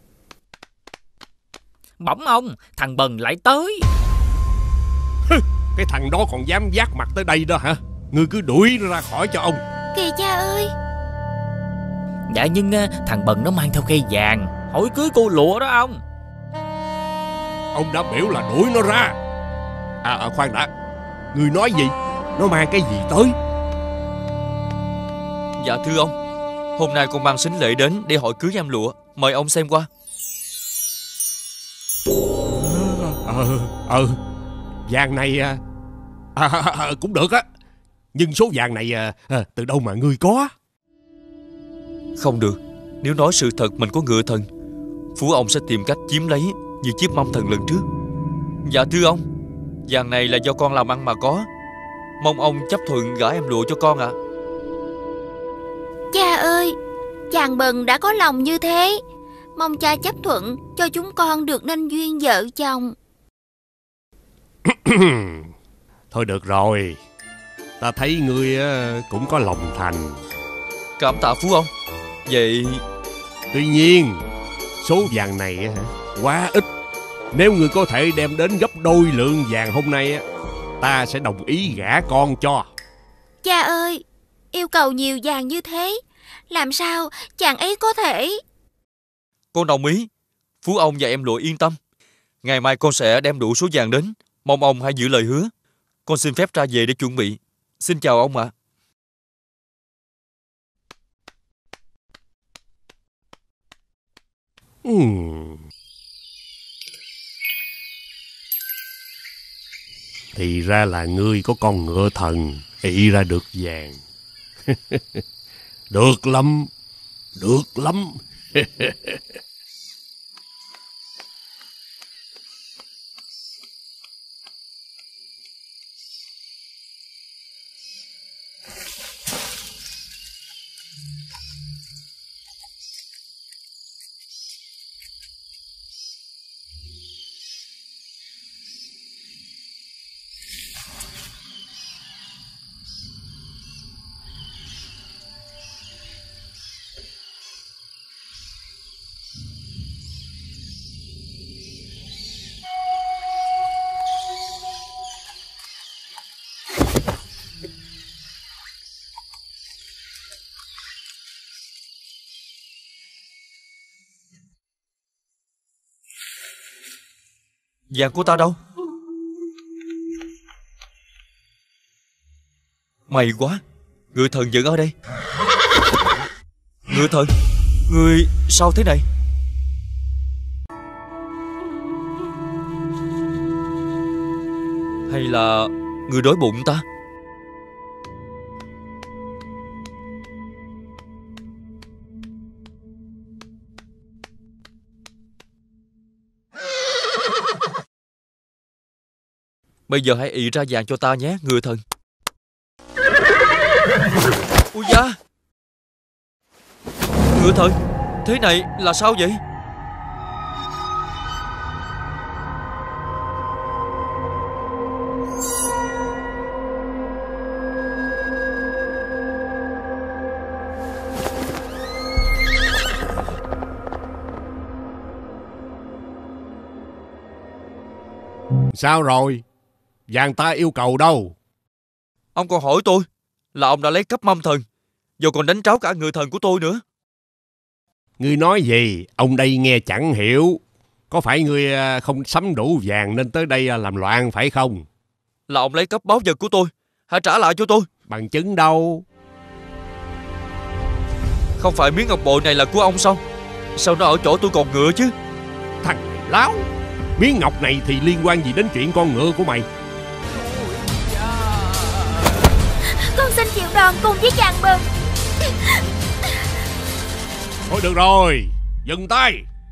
S7: Bỗng ông, thằng Bần lại tới.
S10: Cái thằng đó còn dám vác mặt tới đây đó hả? Ngươi cứ đuổi nó ra khỏi cho ông.
S9: Kìa cha ơi.
S7: Dạ nhưng thằng Bần nó mang theo cây vàng, hỏi cưới cô lụa đó ông.
S10: Ông đã biểu là đuổi nó ra. À, à khoan đã, ngươi nói gì? Nó mang cái gì tới?
S11: Dạ thưa ông, hôm nay con mang sính lễ đến để hỏi cưới em lụa. Mời ông xem qua.
S10: Ờ, ờ, vàng này à, à, à, cũng được á. Nhưng số vàng này à, à, từ đâu mà ngươi có?
S11: Không được, nếu nói sự thật mình có ngựa thần, phú ông sẽ tìm cách chiếm lấy như chiếc mâm thần lần trước. Dạ thưa ông, vàng này là do con làm ăn mà có. Mong ông chấp thuận gả em lụa cho con ạ. À.
S9: Cha ơi, chàng Bần đã có lòng như thế, mong cha chấp thuận cho chúng con được nên duyên vợ chồng.
S10: Thôi được rồi, ta thấy ngươi cũng có lòng thành.
S11: Cảm tạ phú ông. Vậy
S10: tuy nhiên số vàng này quá ít. Nếu ngươi có thể đem đến gấp đôi lượng vàng hôm nay, ta sẽ đồng ý gả con cho.
S9: Cha ơi, yêu cầu nhiều vàng như thế, làm sao chàng ấy có thể?
S11: Con đồng ý. Phú ông và em lụa yên tâm. Ngày mai con sẽ đem đủ số vàng đến. Mong ông hãy giữ lời hứa. Con xin phép ra về để chuẩn bị. Xin chào ông ạ. À.
S10: Hmm. Thì ra là ngươi có con ngựa thần ị ra được vàng. Được lắm, được lắm.
S11: Vàng của ta đâu? May quá, Ngựa Thần vẫn ở đây. Ngựa Thần, người sao thế này? Hay là người đói bụng ta? Bây giờ hãy ị ra vàng cho ta nhé, Ngựa Thần. Ui da! Ngựa Thần, thế này là sao vậy?
S10: Sao rồi? Vàng ta yêu cầu đâu?
S11: Ông còn hỏi tôi là ông đã lấy cắp Mâm Thần, giờ còn đánh tráo cả Ngựa Thần của tôi nữa.
S10: Ngươi nói gì? Ông đây nghe chẳng hiểu. Có phải ngươi không sắm đủ vàng nên tới đây làm loạn phải không?
S11: Là ông lấy cắp báu vật của tôi, hãy trả lại cho tôi.
S10: Bằng chứng đâu?
S11: Không phải miếng ngọc bội này là của ông sao? Sao nó ở chỗ tôi còn ngựa chứ?
S10: Thằng này láo. Miếng ngọc này thì liên quan gì đến chuyện con ngựa của mày?
S9: Con xin chịu đòn cùng với chàng Bừng.
S10: Thôi được rồi, dừng tay.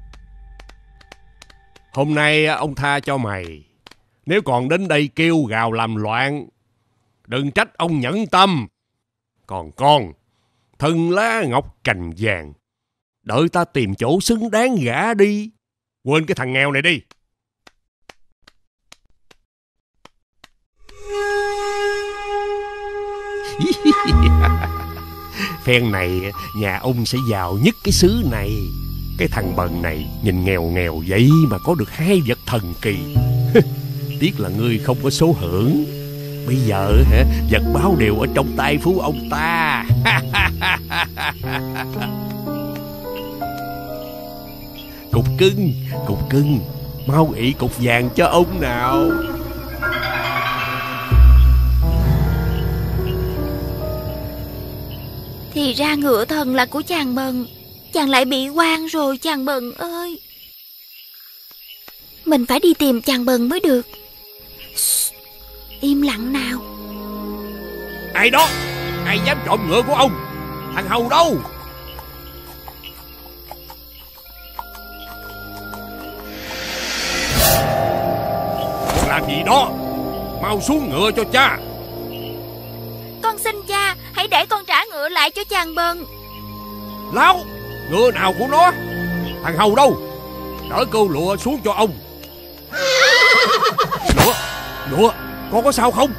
S10: Hôm nay ông tha cho mày. Nếu còn đến đây kêu gào làm loạn, đừng trách ông nhẫn tâm. Còn con, thân lá ngọc cành vàng, đợi ta tìm chỗ xứng đáng gả đi. Quên cái thằng nghèo này đi. Phen này nhà ông sẽ giàu nhất cái xứ này. Cái thằng Bần này nhìn nghèo nghèo vậy mà có được hai vật thần kỳ. Tiếc là ngươi không có số hưởng. Bây giờ hả, vật báo đều ở trong tay phú ông ta. Cục cưng, cục cưng, mau ị cục vàng cho ông nào.
S9: Thì ra Ngựa Thần là của chàng Bần. Chàng lại bị oan rồi chàng Bần ơi. Mình phải đi tìm chàng Bần mới được. Shh, im lặng nào.
S10: Ai đó? Ai dám trộm ngựa của ông? Thằng Hầu đâu? Con làm gì đó? Mau xuống ngựa cho cha.
S9: Con xin cha, hãy để con trả ngựa lại cho chàng Bần.
S10: Láo, ngựa nào của nó? Thằng Hầu đâu? Đỡ câu lụa xuống cho ông. Lụa, lụa, con có sao không?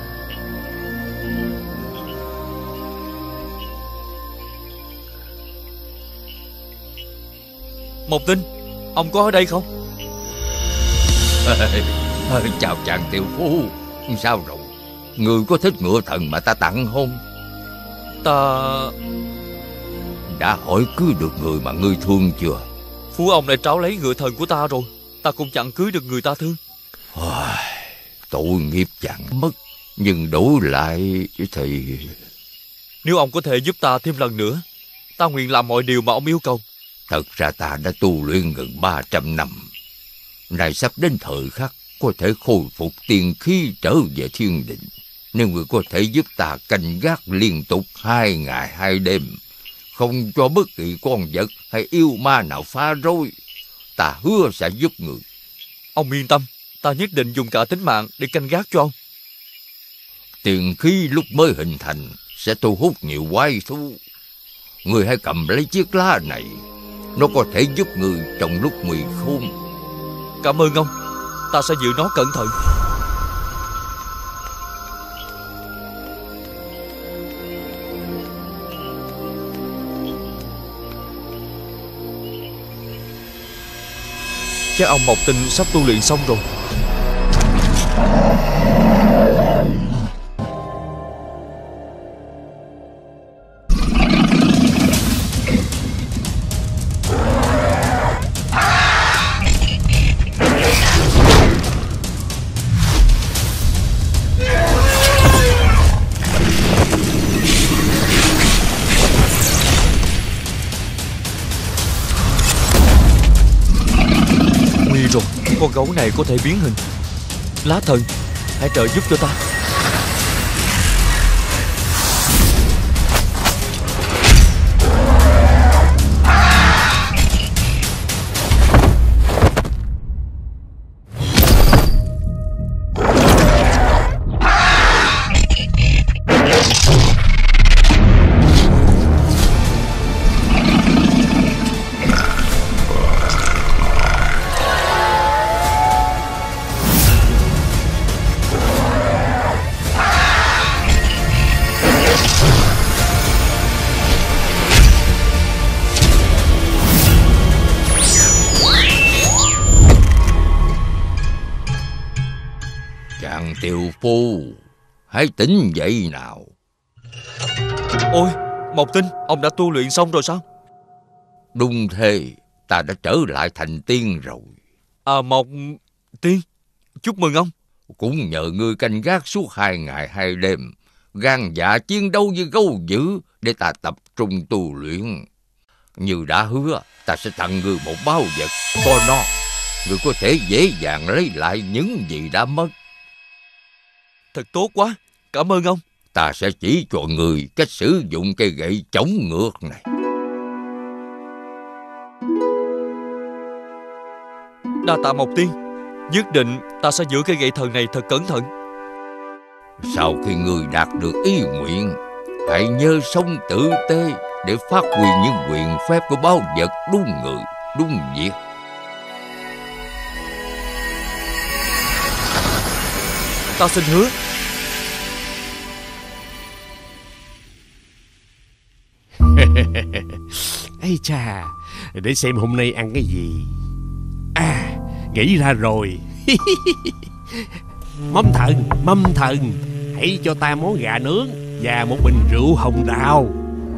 S11: Một Tinh, ông có ở đây không?
S12: Chào chàng tiểu phu. Sao rồi? Người có thích Ngựa Thần mà ta tặng không?
S11: Ta...
S12: Đã hỏi cưới được người mà ngươi thương chưa?
S11: Phú ông lại tráo lấy Ngựa Thần của ta rồi. Ta cũng chẳng cưới được người ta thương.
S12: Tội nghiệp chẳng mất. Nhưng đổi lại thì...
S11: Nếu ông có thể giúp ta thêm lần nữa, ta nguyện làm mọi điều mà ông yêu cầu.
S12: Thật ra ta đã tu luyện gần ba trăm năm. Này sắp đến thời khắc có thể khôi phục tiên khí trở về thiên định. Nếu người có thể giúp ta canh gác liên tục hai ngày hai đêm, không cho bất kỳ con vật hay yêu ma nào phá rối, ta hứa sẽ giúp người.
S11: Ông yên tâm, ta nhất định dùng cả tính mạng để canh gác cho ông.
S12: Tiền khí lúc mới hình thành sẽ thu hút nhiều quái thú. Người hãy cầm lấy chiếc lá này, nó có thể giúp người trong lúc nguy khốn.
S11: Cảm ơn ông, ta sẽ giữ nó cẩn thận. Chắc ông Mộc Tinh sắp tu luyện xong rồi. con gấu này có thể biến hình. Lá thần, hãy trợ giúp cho ta.
S12: Tiều phu, hãy tỉnh dậy nào.
S11: Ôi, Mộc Tinh, ông đã tu luyện xong rồi sao?
S12: Đúng thế, ta đã trở lại thành tiên rồi.
S11: À, Mộc Tiên, chúc mừng ông.
S12: Cũng nhờ ngươi canh gác suốt hai ngày hai đêm, gan dạ chiến đấu với gấu dữ để ta tập trung tu luyện. Như đã hứa, ta sẽ tặng ngươi một báu vật. Có nó, ngươi có thể dễ dàng lấy lại những gì đã mất.
S11: Thật tốt quá, cảm ơn ông.
S12: Ta sẽ chỉ cho người cách sử dụng cây gậy chống ngược này.
S11: Đa tạ Mộc Tiên, nhất định ta sẽ giữ cây gậy thần này thật cẩn thận.
S12: Sau khi người đạt được ý nguyện, hãy nhớ sống tử tế để phát huy những quyền phép của báu vật đúng người, đúng việc.
S11: Ta xin hứa.
S10: Ây chà, để xem hôm nay ăn cái gì. À, nghĩ ra rồi. Mâm thần, mâm thần, hãy cho ta món gà nướng và một bình rượu hồng đào.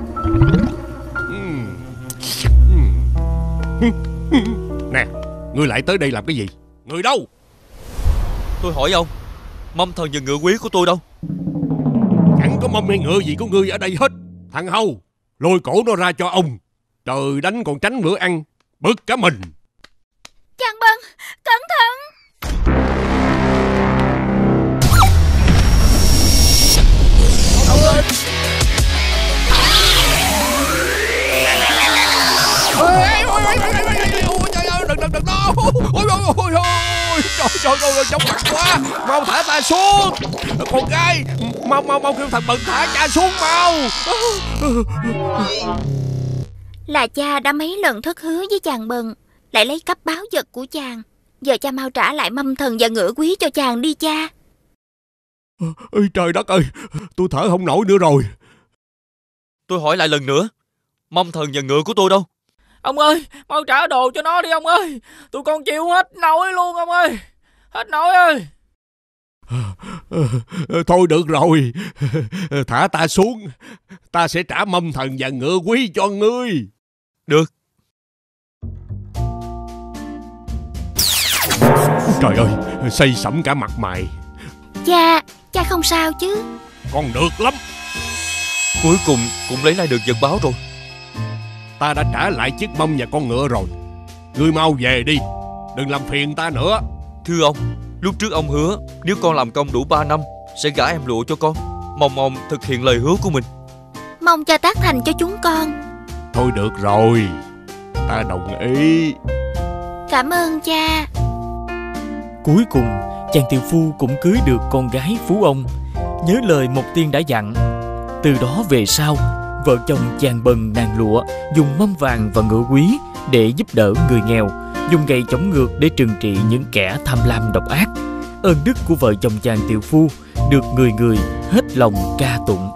S10: Nè, ngươi lại tới đây làm cái gì? Người đâu?
S11: Tôi hỏi ông, mâm thần và ngựa quý của tôi đâu?
S10: Chẳng có mâm hay ngựa gì của ngươi ở đây hết. Thằng Hầu, lôi cổ nó ra cho ông. Trời đánh còn tránh bữa ăn, bực cả mình.
S9: Chàng Bân, cẩn thận.
S10: Ông ơi. Đừng đừng đừng đó. Ôi ôi ôi ôi. Trời trời ơi, chóng mặt quá. Mau thả ta xuống. Con gái, mau mau mau kêu thằng Bần thả cha xuống mau.
S9: Là cha đã mấy lần thất hứa với chàng Bần, lại lấy cắp báo vật của chàng. Giờ cha mau trả lại mâm thần và ngựa quý cho chàng đi cha.
S10: Ơi trời đất ơi, tôi thở không nổi nữa rồi.
S11: Tôi hỏi lại lần nữa, mâm thần và ngựa của tôi đâu?
S7: Ông ơi, mau trả đồ cho nó đi ông ơi. Tụi con chịu hết nổi luôn ông ơi. Hết nổi ơi.
S10: Thôi được rồi, thả ta xuống. Ta sẽ trả mâm thần và ngựa quý cho ngươi.
S11: Được.
S10: Trời ơi, xây sẩm cả mặt mày.
S9: Cha, cha không sao chứ?
S10: Con được lắm.
S11: Cuối cùng cũng lấy lại được vật báo rồi.
S10: Ta đã trả lại chiếc mâm và con ngựa rồi. Ngươi mau về đi, đừng làm phiền ta nữa.
S11: Thưa ông, lúc trước ông hứa nếu con làm công đủ ba năm sẽ gả em lụa cho con. Mong ông thực hiện lời hứa của mình.
S9: Mong cha tác thành cho chúng con.
S10: Thôi được rồi, ta đồng ý.
S9: Cảm ơn cha.
S2: Cuối cùng chàng tiều phu cũng cưới được con gái phú ông, nhớ lời Mộc Tiên đã dặn. Từ đó về sau, vợ chồng chàng Bần nàng lụa dùng mâm vàng và ngựa quý để giúp đỡ người nghèo, dùng gậy chống ngược để trừng trị những kẻ tham lam độc ác. Ơn đức của vợ chồng chàng tiều phu được người người hết lòng ca tụng.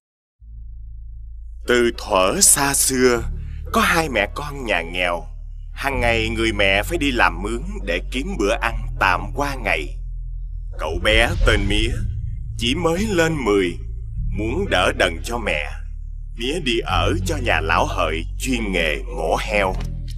S1: Từ thuở xa xưa, có hai mẹ con nhà nghèo. Hằng ngày người mẹ phải đi làm mướn để kiếm bữa ăn tạm qua ngày. Cậu bé tên Mía chỉ mới lên mười, muốn đỡ đần cho mẹ, Mía đi ở cho nhà lão hợi chuyên nghề mổ heo.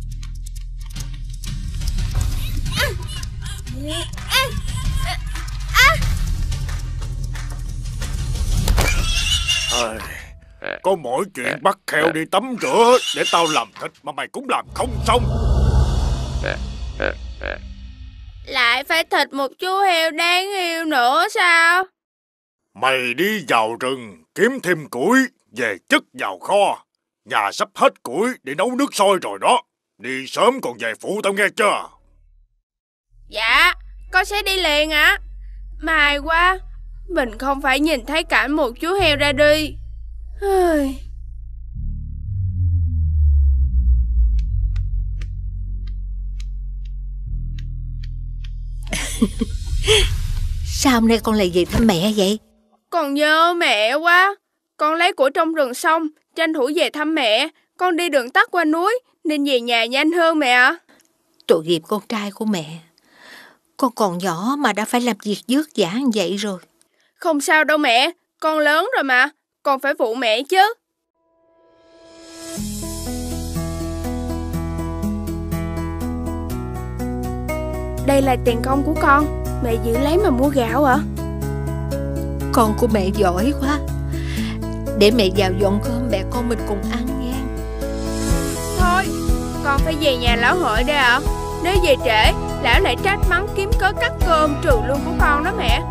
S6: À, có mỗi chuyện bắt heo đi tắm rửa để tao làm thịt mà mày cũng làm không xong.
S9: Lại phải thịt một chú heo đáng yêu nữa sao?
S6: Mày đi vào rừng kiếm thêm củi về chất vào kho. Nhà sắp hết củi để nấu nước sôi rồi đó. Đi sớm còn về phụ tao nghe chưa?
S14: Dạ, con sẽ đi liền ạ. À. May quá, mình không phải nhìn thấy cảnh một chú heo ra đi.
S15: Sao hôm nay con lại về thăm mẹ vậy?
S14: Con nhớ mẹ quá. Con lấy của trong rừng xong, tranh thủ về thăm mẹ. Con đi đường tắt qua núi nên về nhà nhanh hơn mẹ ạ.
S15: Tội nghiệp con trai của mẹ. Con còn nhỏ mà đã phải làm việc vất vả như vậy rồi.
S14: Không sao đâu mẹ, con lớn rồi mà. Con phải phụ mẹ chứ. Đây là tiền công của con. Mẹ giữ lấy mà mua gạo hả?
S15: Con của mẹ giỏi quá. Để mẹ vào dọn cơm mẹ con mình cùng ăn nha.
S14: Thôi, con phải về nhà lão hợi đây ạ. Nếu về trễ, lão lại trách mắng kiếm cớ cắt cơm trừ lương của con đó mẹ.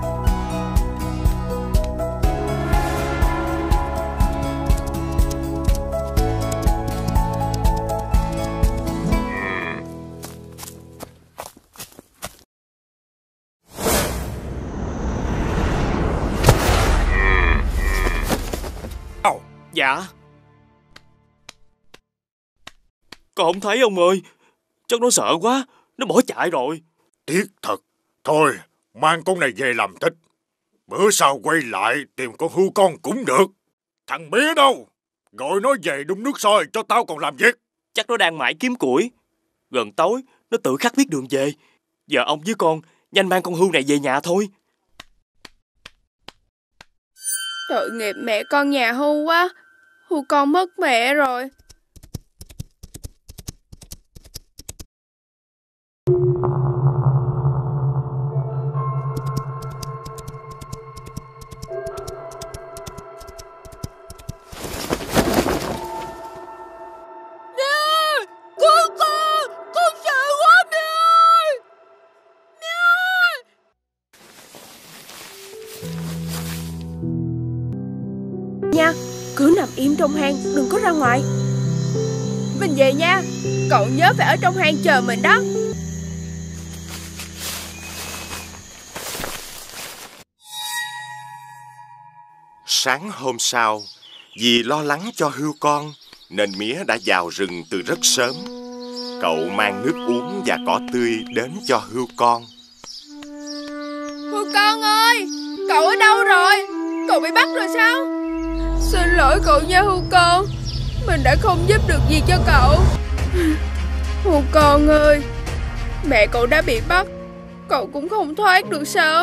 S2: Dạ. Con không thấy ông ơi. Chắc nó sợ quá, nó bỏ chạy rồi.
S6: Tiếc thật. Thôi, mang con này về làm thịt. Bữa sau quay lại tìm con hươu con cũng được. Thằng Mía đâu? Gọi nó về đun nước sôi cho tao còn làm việc.
S2: Chắc nó đang mãi kiếm củi. Gần tối nó tự khắc biết đường về. Giờ ông với con nhanh mang con hươu này về nhà thôi.
S14: Tội nghiệp mẹ con nhà hưu quá. Hưu con mất mẹ rồi. Nha, cứ nằm im trong hang, đừng có ra ngoài. Mình về nha. Cậu nhớ phải ở trong hang chờ mình đó.
S1: Sáng hôm sau, vì lo lắng cho hươu con nên Mía đã vào rừng từ rất sớm. Cậu mang nước uống và cỏ tươi đến cho hươu con.
S14: Hươu con ơi, cậu ở đâu rồi? Cậu bị bắt rồi sao? Xin lỗi cậu nha hươu con. Mình đã không giúp được gì cho cậu. Hươu con ơi, mẹ cậu đã bị bắt, cậu cũng không thoát được sao?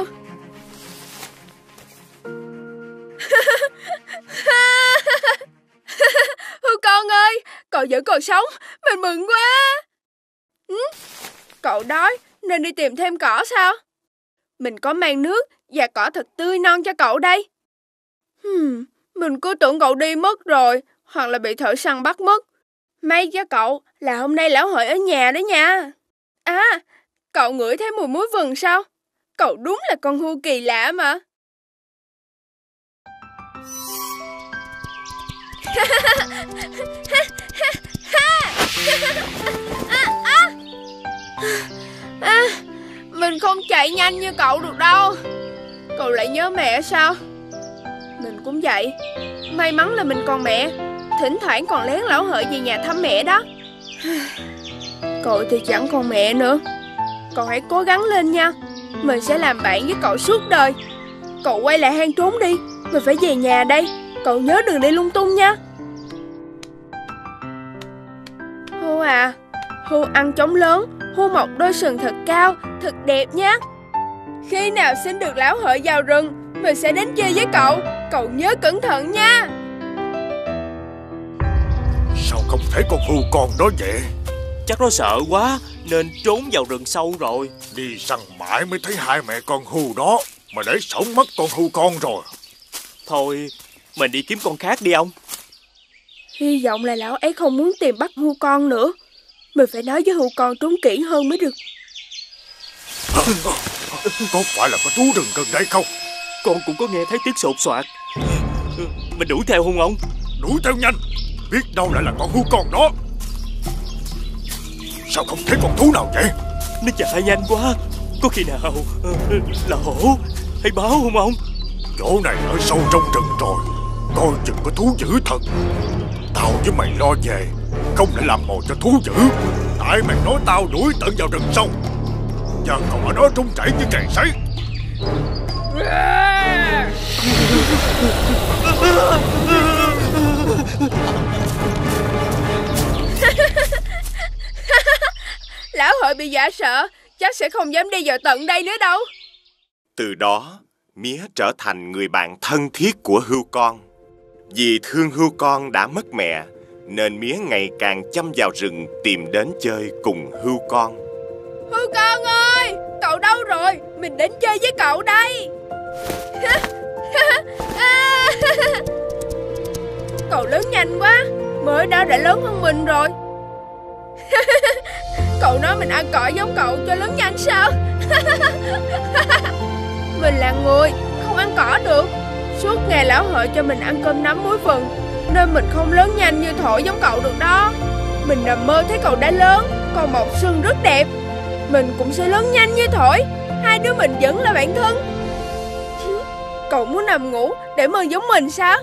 S14: Hươu con ơi, cậu vẫn còn sống, mình mừng quá. Ừ? Cậu đói nên đi tìm thêm cỏ sao? Mình có mang nước và cỏ thật tươi non cho cậu đây. Hmm, mình cứ tưởng cậu đi mất rồi, hoặc là bị thợ săn bắt mất. May cho cậu là hôm nay lão hợi ở nhà đó nha. À, cậu ngửi thấy mùi muối vừng sao? Cậu đúng là con hươu kỳ lạ mà. À, mình không chạy nhanh như cậu được đâu. Cậu lại nhớ mẹ sao? Mình cũng vậy. May mắn là mình còn mẹ. Thỉnh thoảng còn lén lão hợi về nhà thăm mẹ đó. Cậu thì chẳng còn mẹ nữa. Cậu hãy cố gắng lên nha. Mình sẽ làm bạn với cậu suốt đời. Cậu quay lại hang trốn đi. Mình phải về nhà đây. Cậu nhớ đừng đi lung tung nha. Hươu à, Hươu ăn trống lớn, hươu mọc đôi sừng thật cao, thật đẹp nhé. Khi nào xin được lão hợi vào rừng, mình sẽ đến chơi với cậu. Cậu nhớ cẩn thận nha.
S6: Sao không thấy con hươu con đó vậy?
S2: Chắc nó sợ quá nên trốn vào rừng sâu rồi.
S6: Đi săn mãi mới thấy hai mẹ con hươu đó, mà để sống mất con hươu con rồi.
S2: Thôi mình đi kiếm con khác đi ông.
S14: Hy vọng là lão ấy không muốn tìm bắt hươu con nữa. Mình phải nói với hươu con trốn kỹ hơn mới được.
S6: Có phải là có thú rừng gần đây không?
S2: Con cũng có nghe thấy tiếng sột soạt. Mình đuổi theo không ông?
S6: Đuổi theo nhanh, biết đâu lại là con hươu con đó. Sao không thấy con thú nào vậy?
S2: Nó chạy nhanh quá. Có khi nào là hổ hay báo không ông?
S6: Chỗ này ở sâu trong rừng rồi, coi chừng có thú dữ thật. Tao với mày lo về, không để làm mồi cho thú dữ. Tại mày nói tao đuổi tận vào rừng sâu, giờ còn ở đó trốn chảy như cày sấy.
S14: Lão hợi bị dọa sợ, chắc sẽ không dám đi vào tận đây nữa đâu.
S1: Từ đó, Mía trở thành người bạn thân thiết của hươu con. Vì thương hươu con đã mất mẹ, nên Mía ngày càng chăm vào rừng tìm đến chơi cùng hươu con.
S14: Hươu con ơi, cậu đâu rồi? Mình đến chơi với cậu đây. Cậu lớn nhanh quá, mới đó đã lớn hơn mình rồi. Cậu nói mình ăn cỏ giống cậu cho lớn nhanh sao? Mình là người, không ăn cỏ được. Suốt ngày lão hợi cho mình ăn cơm nắm muối vừng, nên mình không lớn nhanh như Thổi giống cậu được đó. Mình nằm mơ thấy cậu đã lớn, còn mọc xương rất đẹp. Mình cũng sẽ lớn nhanh như Thổi. Hai đứa mình vẫn là bạn thân. Cậu muốn nằm ngủ để mơ giống mình sao?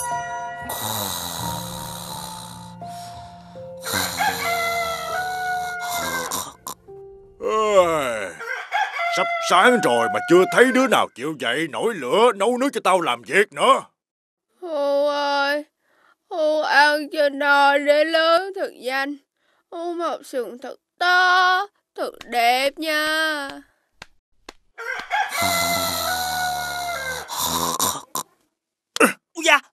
S6: Sắp sáng rồi mà chưa thấy đứa nào chịu dậy nổi lửa nấu nước cho tao làm việc nữa.
S14: Hươu ơi, Hươu ăn cho no để lớn thật nhanh. Hươu mọc sừng thật to, thật đẹp nha.
S2: Ui da,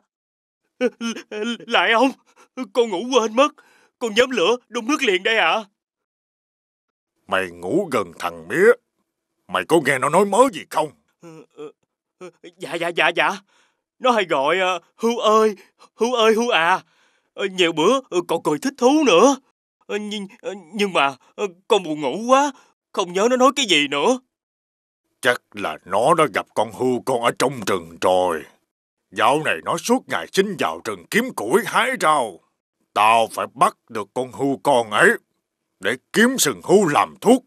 S2: lại ông, con ngủ quên mất. Con nhóm lửa đun nước liền đây ạ. À?
S6: Mày ngủ gần thằng Mía, mày có nghe nó nói mớ gì không?
S2: Dạ dạ dạ dạ. Nó hay gọi uh, Hươu ơi, Hươu ơi Hươu à. Uh, nhiều bữa uh, còn cười thích thú nữa. Uh, nhưng, uh, nhưng mà uh, con buồn ngủ quá, không nhớ nó nói cái gì nữa.
S6: Chắc là nó đã gặp con hươu con ở trong rừng rồi. Dạo này nó suốt ngày xin vào rừng kiếm củi hái rau. Tao phải bắt được con hươu con ấy để kiếm sừng hươu làm thuốc.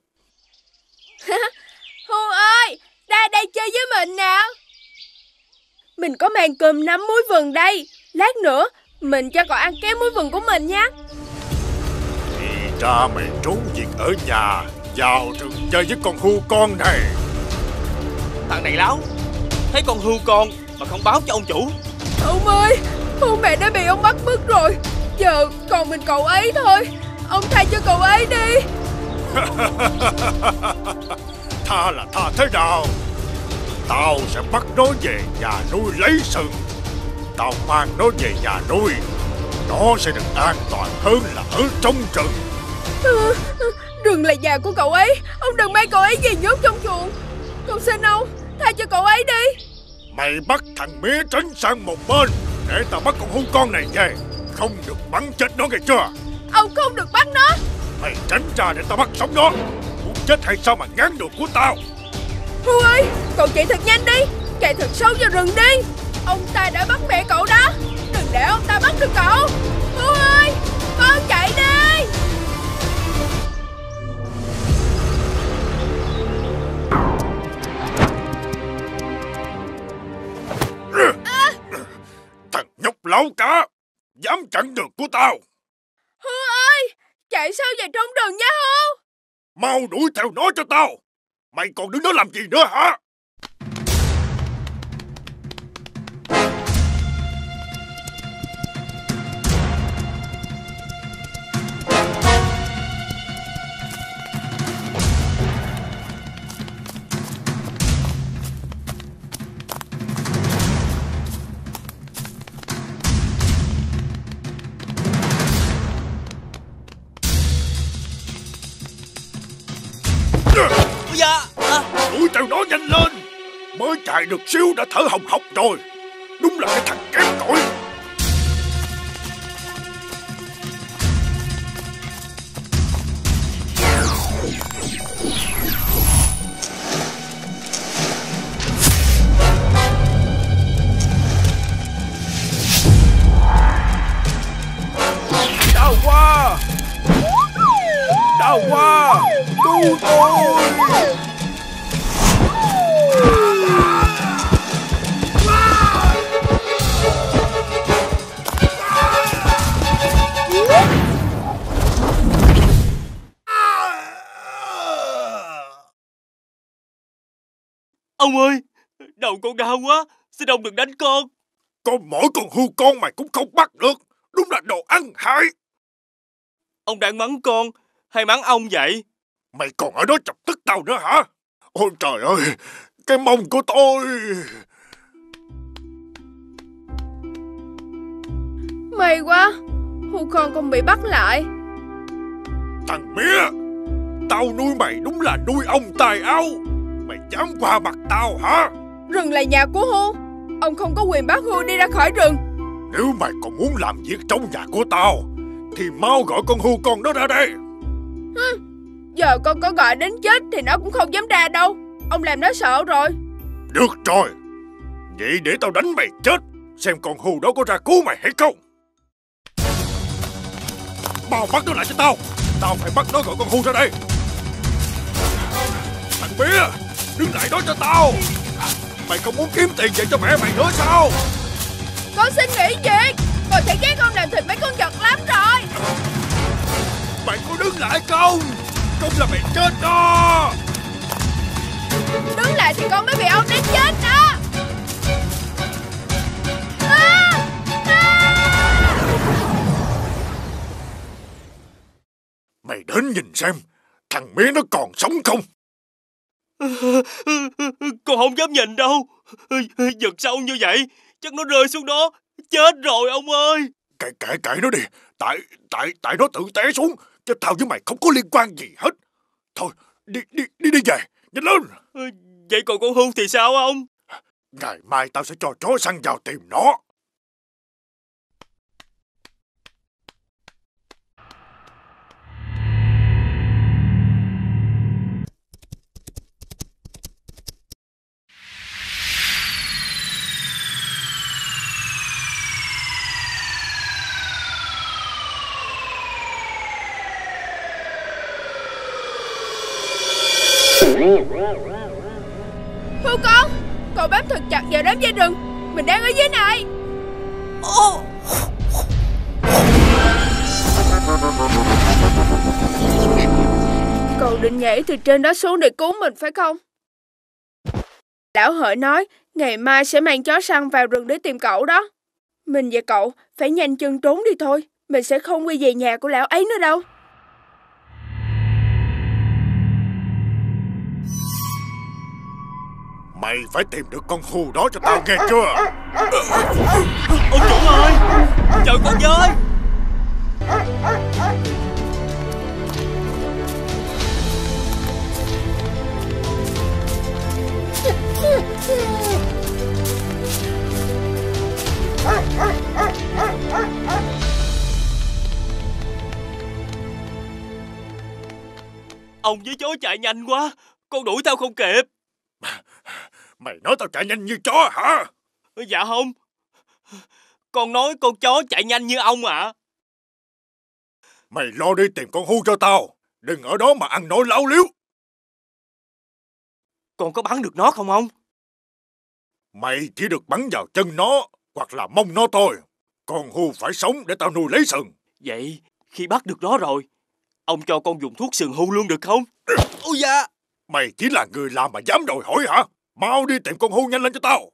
S14: Hươu ơi, ra đây chơi với mình nào. Mình có mang cơm nắm muối vừng đây. Lát nữa mình cho cậu ăn ké muối vừng của mình nha.
S6: Thì ra mày trốn việc ở nhà, vào rừng chơi với con hươu con này.
S2: Thằng này láo, thấy con hươu con mà không báo cho ông chủ.
S14: Ông ơi, hươu mẹ đã bị ông bắt mất rồi. Giờ còn mình cậu ấy thôi. Ông tha cho cậu ấy đi.
S6: Tha là tha thế nào? Tao sẽ bắt nó về nhà nuôi lấy sừng. Tao mang nó về nhà nuôi, nó sẽ được an toàn hơn là ở trong rừng.
S14: Ừ, rừng là nhà của cậu ấy. Ông đừng mang cậu ấy về nhốt trong chuồng. Cậu xin ông, tha cho cậu ấy đi.
S6: Mày bắt thằng Mía tránh sang một bên để tao bắt con hươu con này về. Không được bắn chết nó nghe chưa?
S14: Ông không được bắt nó.
S6: Mày tránh ra để tao bắt sống nó. Muốn chết hay sao mà ngán đường của tao?
S14: Hươu ơi, cậu chạy thật nhanh đi, chạy thật sâu vào rừng đi. Ông ta đã bắt mẹ cậu đó. Đừng để ông ta bắt được cậu. Hươu ơi, con chạy đi.
S6: À. Thằng nhóc láo cá, dám chặn đường của tao.
S14: Hươu ơi, chạy sâu vào trong rừng nha Hươu.
S6: Mau đuổi theo nó cho tao. Mày còn đứng đó làm gì nữa hả? Mới chạy được xíu đã thở hồng hộc rồi. Đúng là cái thằng kém cỏi. Đau quá. Đau quá. Cứu tôi.
S2: Ông ơi, đầu con đau quá, xin ông đừng đánh con.
S6: Con mỗi con hươu con mày cũng không bắt được. Đúng là đồ ăn hại.
S2: Ông đang mắng con hay mắng ông vậy?
S6: Mày còn ở đó chọc tức tao nữa hả? Ôi trời ơi, cái mông của tôi.
S14: May quá, hươu con còn bị bắt lại.
S6: Thằng mía, tao nuôi mày đúng là nuôi ông tài áo. Mày dám qua mặt tao hả?
S14: Rừng là nhà của hươu, ông không có quyền bắt hươu đi ra khỏi rừng.
S6: Nếu mày còn muốn làm việc trong nhà của tao thì mau gọi con hươu con đó ra đây.
S14: Hừ, giờ con có gọi đến chết thì nó cũng không dám ra đâu. Ông làm nó sợ rồi.
S6: Được rồi, vậy để tao đánh mày chết, xem con hươu đó có ra cứu mày hay không. Mau bắt nó lại cho tao. Tao phải bắt nó gọi con hươu ra đây. Thằng bía, đứng lại đó cho tao. Mày không muốn kiếm tiền về cho mẹ mày nữa sao?
S14: Con xin nghỉ việc. Con sẽ ghét con làm thịt mấy con vật lắm rồi.
S6: Mày có đứng lại không? Không là mày chết đó.
S14: Đứng lại thì con mới bị ông đánh chết đó. À, à.
S6: Mày đến nhìn xem thằng mía nó còn sống không.
S2: Con không dám nhìn đâu. Giật sâu như vậy chắc nó rơi xuống đó chết rồi ông ơi.
S6: Kệ kệ kệ nó đi. Tại tại tại nó tự té xuống, chứ tao với mày không có liên quan gì hết. Thôi đi đi đi đi về, nhanh lên.
S2: Vậy còn con hươu thì sao ông?
S6: Ngày mai tao sẽ cho chó săn vào tìm nó.
S14: Hươu con, cậu bám thật chặt vào đám dây rừng. Mình đang ở dưới này.
S5: Ô.
S14: Cậu định nhảy từ trên đó xuống để cứu mình phải không? Lão Hợi nói ngày mai sẽ mang chó săn vào rừng để tìm cậu đó. Mình và cậu phải nhanh chân trốn đi thôi. Mình sẽ không quay về nhà của lão ấy nữa đâu.
S6: Mày phải tìm được con hươu đó cho tao nghe chưa?
S2: Ông chủ ơi, chờ con với. Ông với chó chạy nhanh quá, con đuổi theo không kịp.
S6: Mày nói tao chạy nhanh như chó hả?
S2: Dạ không. Con nói con chó chạy nhanh như ông ạ. À.
S6: Mày lo đi tìm con hươu cho tao. Đừng ở đó mà ăn nói láo liếu.
S2: Con có bắn được nó không ông?
S6: Mày chỉ được bắn vào chân nó hoặc là mông nó thôi. Con hươu phải sống để tao nuôi lấy sừng.
S2: Vậy khi bắt được nó rồi, ông cho con dùng thuốc sừng hươu luôn được không?
S6: Ôi da. Mày chỉ là người làm mà dám đòi hỏi hả? Mau đi tìm con hươu nhanh lên cho tao.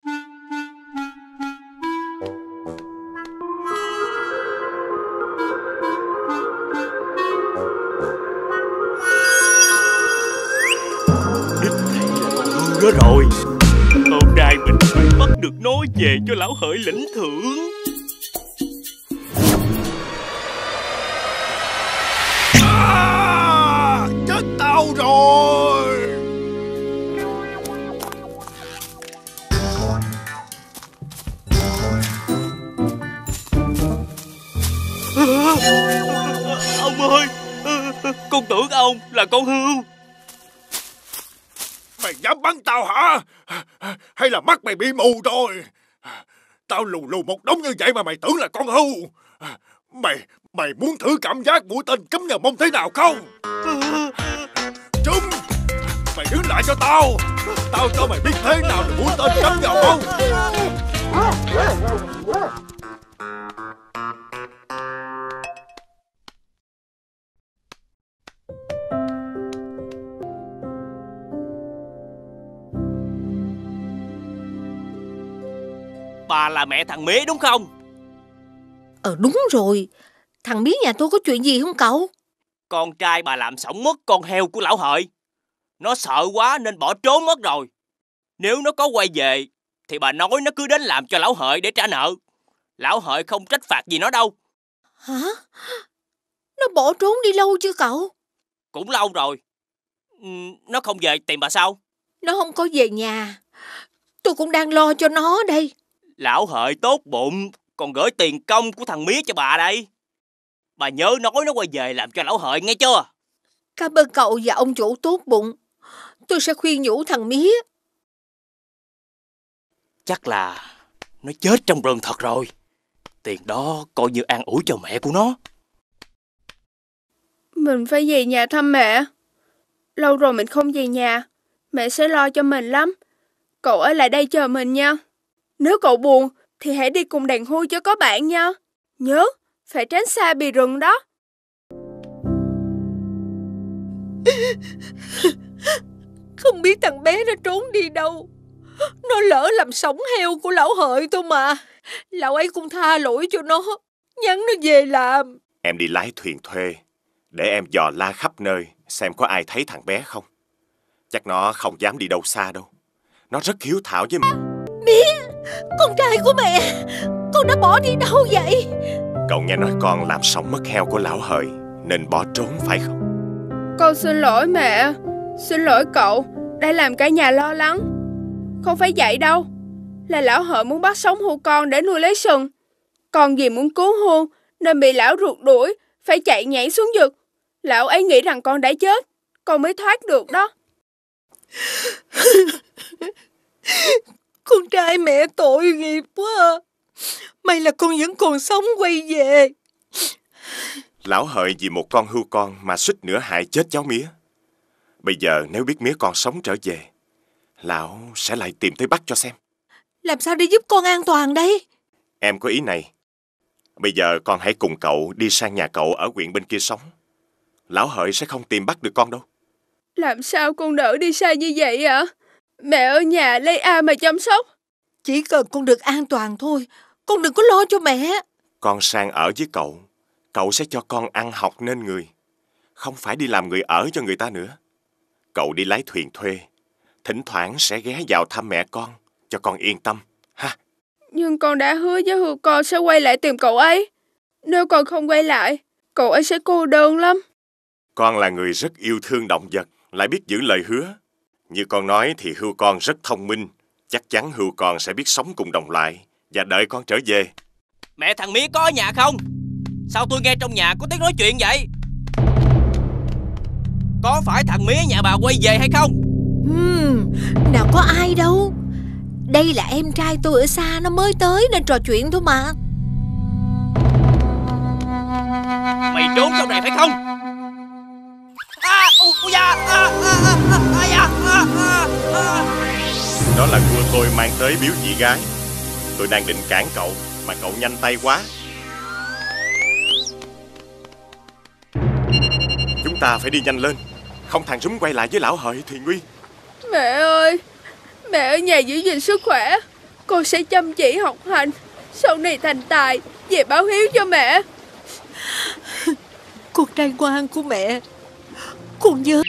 S2: Đích thị là con hươu đó rồi. Hôm nay mình phải bắt được nó về cho lão Hợi lĩnh thưởng.
S6: À, chết tao rồi.
S2: Ông ơi, con tưởng ông là con hươu.
S6: Mày dám bắn tao hả? Hay là mắt mày bị mù rồi? Tao lù lù một đống như vậy mà mày tưởng là con hươu. Mày Mày muốn thử cảm giác mũi tên cắm vào mông thế nào không? Trúng! Mày đứng lại cho tao. Tao cho mày biết thế nào là mũi tên cắm vào mông.
S2: Bà là mẹ thằng Mía đúng không?
S15: Ờ đúng rồi. Thằng Mía nhà tôi có chuyện gì không cậu?
S2: Con trai bà làm sõng mất con heo của lão Hợi. Nó sợ quá nên bỏ trốn mất rồi. Nếu nó có quay về thì bà nói nó cứ đến làm cho lão Hợi để trả nợ. Lão Hợi không trách phạt gì nó đâu.
S15: Hả? Nó bỏ trốn đi lâu chưa cậu?
S2: Cũng lâu rồi. Nó không về tìm bà sao?
S15: Nó không có về nhà. Tôi cũng đang lo cho nó đây.
S2: Lão Hợi tốt bụng, còn gửi tiền công của thằng Mía cho bà đây. Bà nhớ nói nó quay về làm cho lão Hợi nghe chưa?
S15: Cảm ơn cậu và ông chủ tốt bụng. Tôi sẽ khuyên nhủ thằng Mía.
S2: Chắc là nó chết trong rừng thật rồi. Tiền đó coi như an ủi cho mẹ của nó.
S14: Mình phải về nhà thăm mẹ. Lâu rồi mình không về nhà. Mẹ sẽ lo cho mình lắm. Cậu ở lại đây chờ mình nha. Nếu cậu buồn thì hãy đi cùng đàn hôi cho có bạn nha. Nhớ, phải tránh xa bì rừng đó.
S15: Không biết thằng bé nó trốn đi đâu. Nó lỡ làm sống heo của lão Hợi tôi mà. Lão ấy cũng tha lỗi cho nó, nhắn nó về làm.
S1: Em đi lái thuyền thuê để em dò la khắp nơi xem có ai thấy thằng bé không. Chắc nó không dám đi đâu xa đâu. Nó rất hiếu thảo với mình.
S15: Mía, con trai của mẹ, con đã bỏ đi đâu vậy?
S1: Cậu nghe nói con làm sống mất heo của lão Hợi nên bỏ trốn phải không?
S14: Con xin lỗi mẹ. Xin lỗi cậu đã làm cả nhà lo lắng. Không phải vậy đâu. Là lão Hợi muốn bắt sống hươu con để nuôi lấy sừng. Con vì muốn cứu hươu nên bị lão rượt đuổi, phải chạy nhảy xuống vực. Lão ấy nghĩ rằng con đã chết, con mới thoát được đó.
S15: Con trai mẹ tội nghiệp quá à. May là con vẫn còn sống quay về.
S1: Lão Hợi vì một con hươu con mà suýt nữa hại chết cháu Mía. Bây giờ nếu biết Mía con sống trở về, lão sẽ lại tìm tới bắt cho xem.
S15: Làm sao để giúp con an toàn đây?
S1: Em có ý này. Bây giờ con hãy cùng cậu đi sang nhà cậu ở huyện bên kia sống. Lão Hợi sẽ không tìm bắt được con đâu.
S14: Làm sao con đỡ đi xa như vậy ạ? Mẹ ở nhà lấy ai mà chăm sóc?
S15: Chỉ cần con được an toàn thôi. Con đừng có lo cho mẹ.
S1: Con sang ở với cậu, cậu sẽ cho con ăn học nên người. Không phải đi làm người ở cho người ta nữa. Cậu đi lái thuyền thuê, thỉnh thoảng sẽ ghé vào thăm mẹ con, cho con yên tâm, ha?
S14: Nhưng con đã hứa với hươu con sẽ quay lại tìm cậu ấy. Nếu con không quay lại, cậu ấy sẽ cô đơn lắm.
S1: Con là người rất yêu thương động vật, lại biết giữ lời hứa. Như con nói thì hươu con rất thông minh. Chắc chắn hươu con sẽ biết sống cùng đồng loại và đợi con trở về.
S2: Mẹ thằng Mía có ở nhà không? Sao tôi nghe trong nhà có tiếng nói chuyện vậy? Có phải thằng Mía nhà bà quay về hay không?
S15: Hmm, nào có ai đâu. Đây là em trai tôi ở xa nó mới tới nên trò chuyện thôi mà.
S2: Mày trốn trong này phải không? À, ui, ui da, à, à, à, à, à, à, à, à.
S1: Đó là cua tôi mang tới biếu chị gái. Tôi đang định cản cậu mà cậu nhanh tay quá. Chúng ta phải đi nhanh lên. Không thằng Rúm quay lại với lão Hợi thì nguy.
S14: Mẹ ơi, mẹ ở nhà giữ gìn sức khỏe. Con sẽ chăm chỉ học hành, sau này thành tài, về báo hiếu cho mẹ.
S15: Con trai ngoan của mẹ, con nhớ.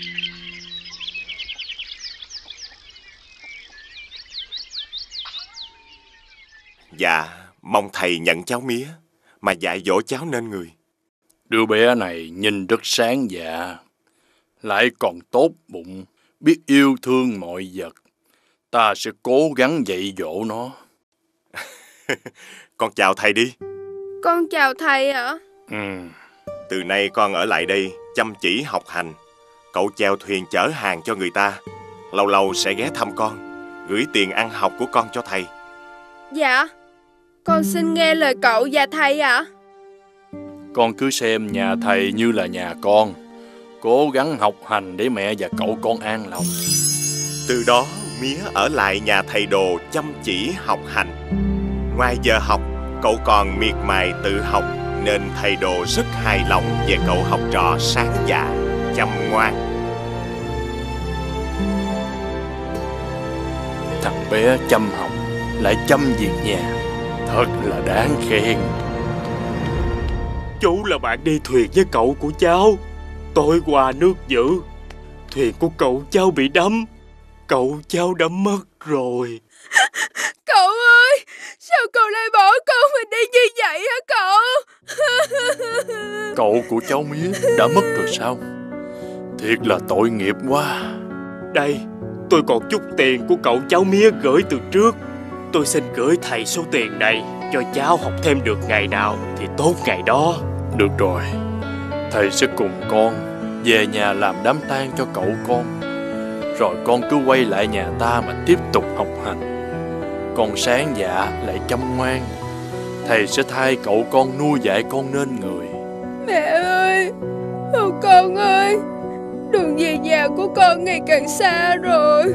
S1: Dạ, mong thầy nhận cháu Mía mà dạy dỗ cháu nên người.
S16: Đứa bé này nhìn rất sáng dạ, lại còn tốt bụng, biết yêu thương mọi vật. Ta sẽ cố gắng dạy dỗ nó.
S1: Con chào thầy đi.
S14: Con chào thầy ạ.
S16: Ừ,
S1: Từ nay con ở lại đây chăm chỉ học hành. Cậu chèo thuyền chở hàng cho người ta. Lâu lâu sẽ ghé thăm con, gửi tiền ăn học của con cho thầy.
S14: Dạ, con xin nghe lời cậu và thầy ạ.
S16: Con cứ xem nhà thầy như là nhà con. Cố gắng học hành để mẹ và cậu con an lòng.
S1: Từ đó Mía ở lại nhà thầy Đồ chăm chỉ học hành. Ngoài giờ học, cậu còn miệt mài tự học, nên thầy Đồ rất hài lòng về cậu học trò sáng dạ, chăm ngoan.
S16: Thằng bé chăm học lại chăm việc nhà, thật là đáng khen.
S2: Chú là bạn đi thuyền với cậu của cháu. Tối qua nước dữ, thuyền của cậu cháu bị đắm. Cậu cháu đã mất rồi.
S14: Cậu ơi, sao cậu lại bỏ con mình đi như vậy hả cậu?
S16: Cậu của cháu Mía đã mất rồi sao? Thiệt là tội nghiệp quá.
S2: Đây, tôi còn chút tiền của cậu cháu Mía gửi từ trước. Tôi xin gửi thầy số tiền này, cho cháu học thêm được ngày nào thì tốt ngày đó.
S16: Được rồi, thầy sẽ cùng con về nhà làm đám tang cho cậu con. Rồi con cứ quay lại nhà ta mà tiếp tục học hành. Con sáng dạ lại chăm ngoan, thầy sẽ thay cậu con nuôi dạy con nên người.
S14: Mẹ ơi, ô con ơi, đường về nhà của con ngày càng xa rồi.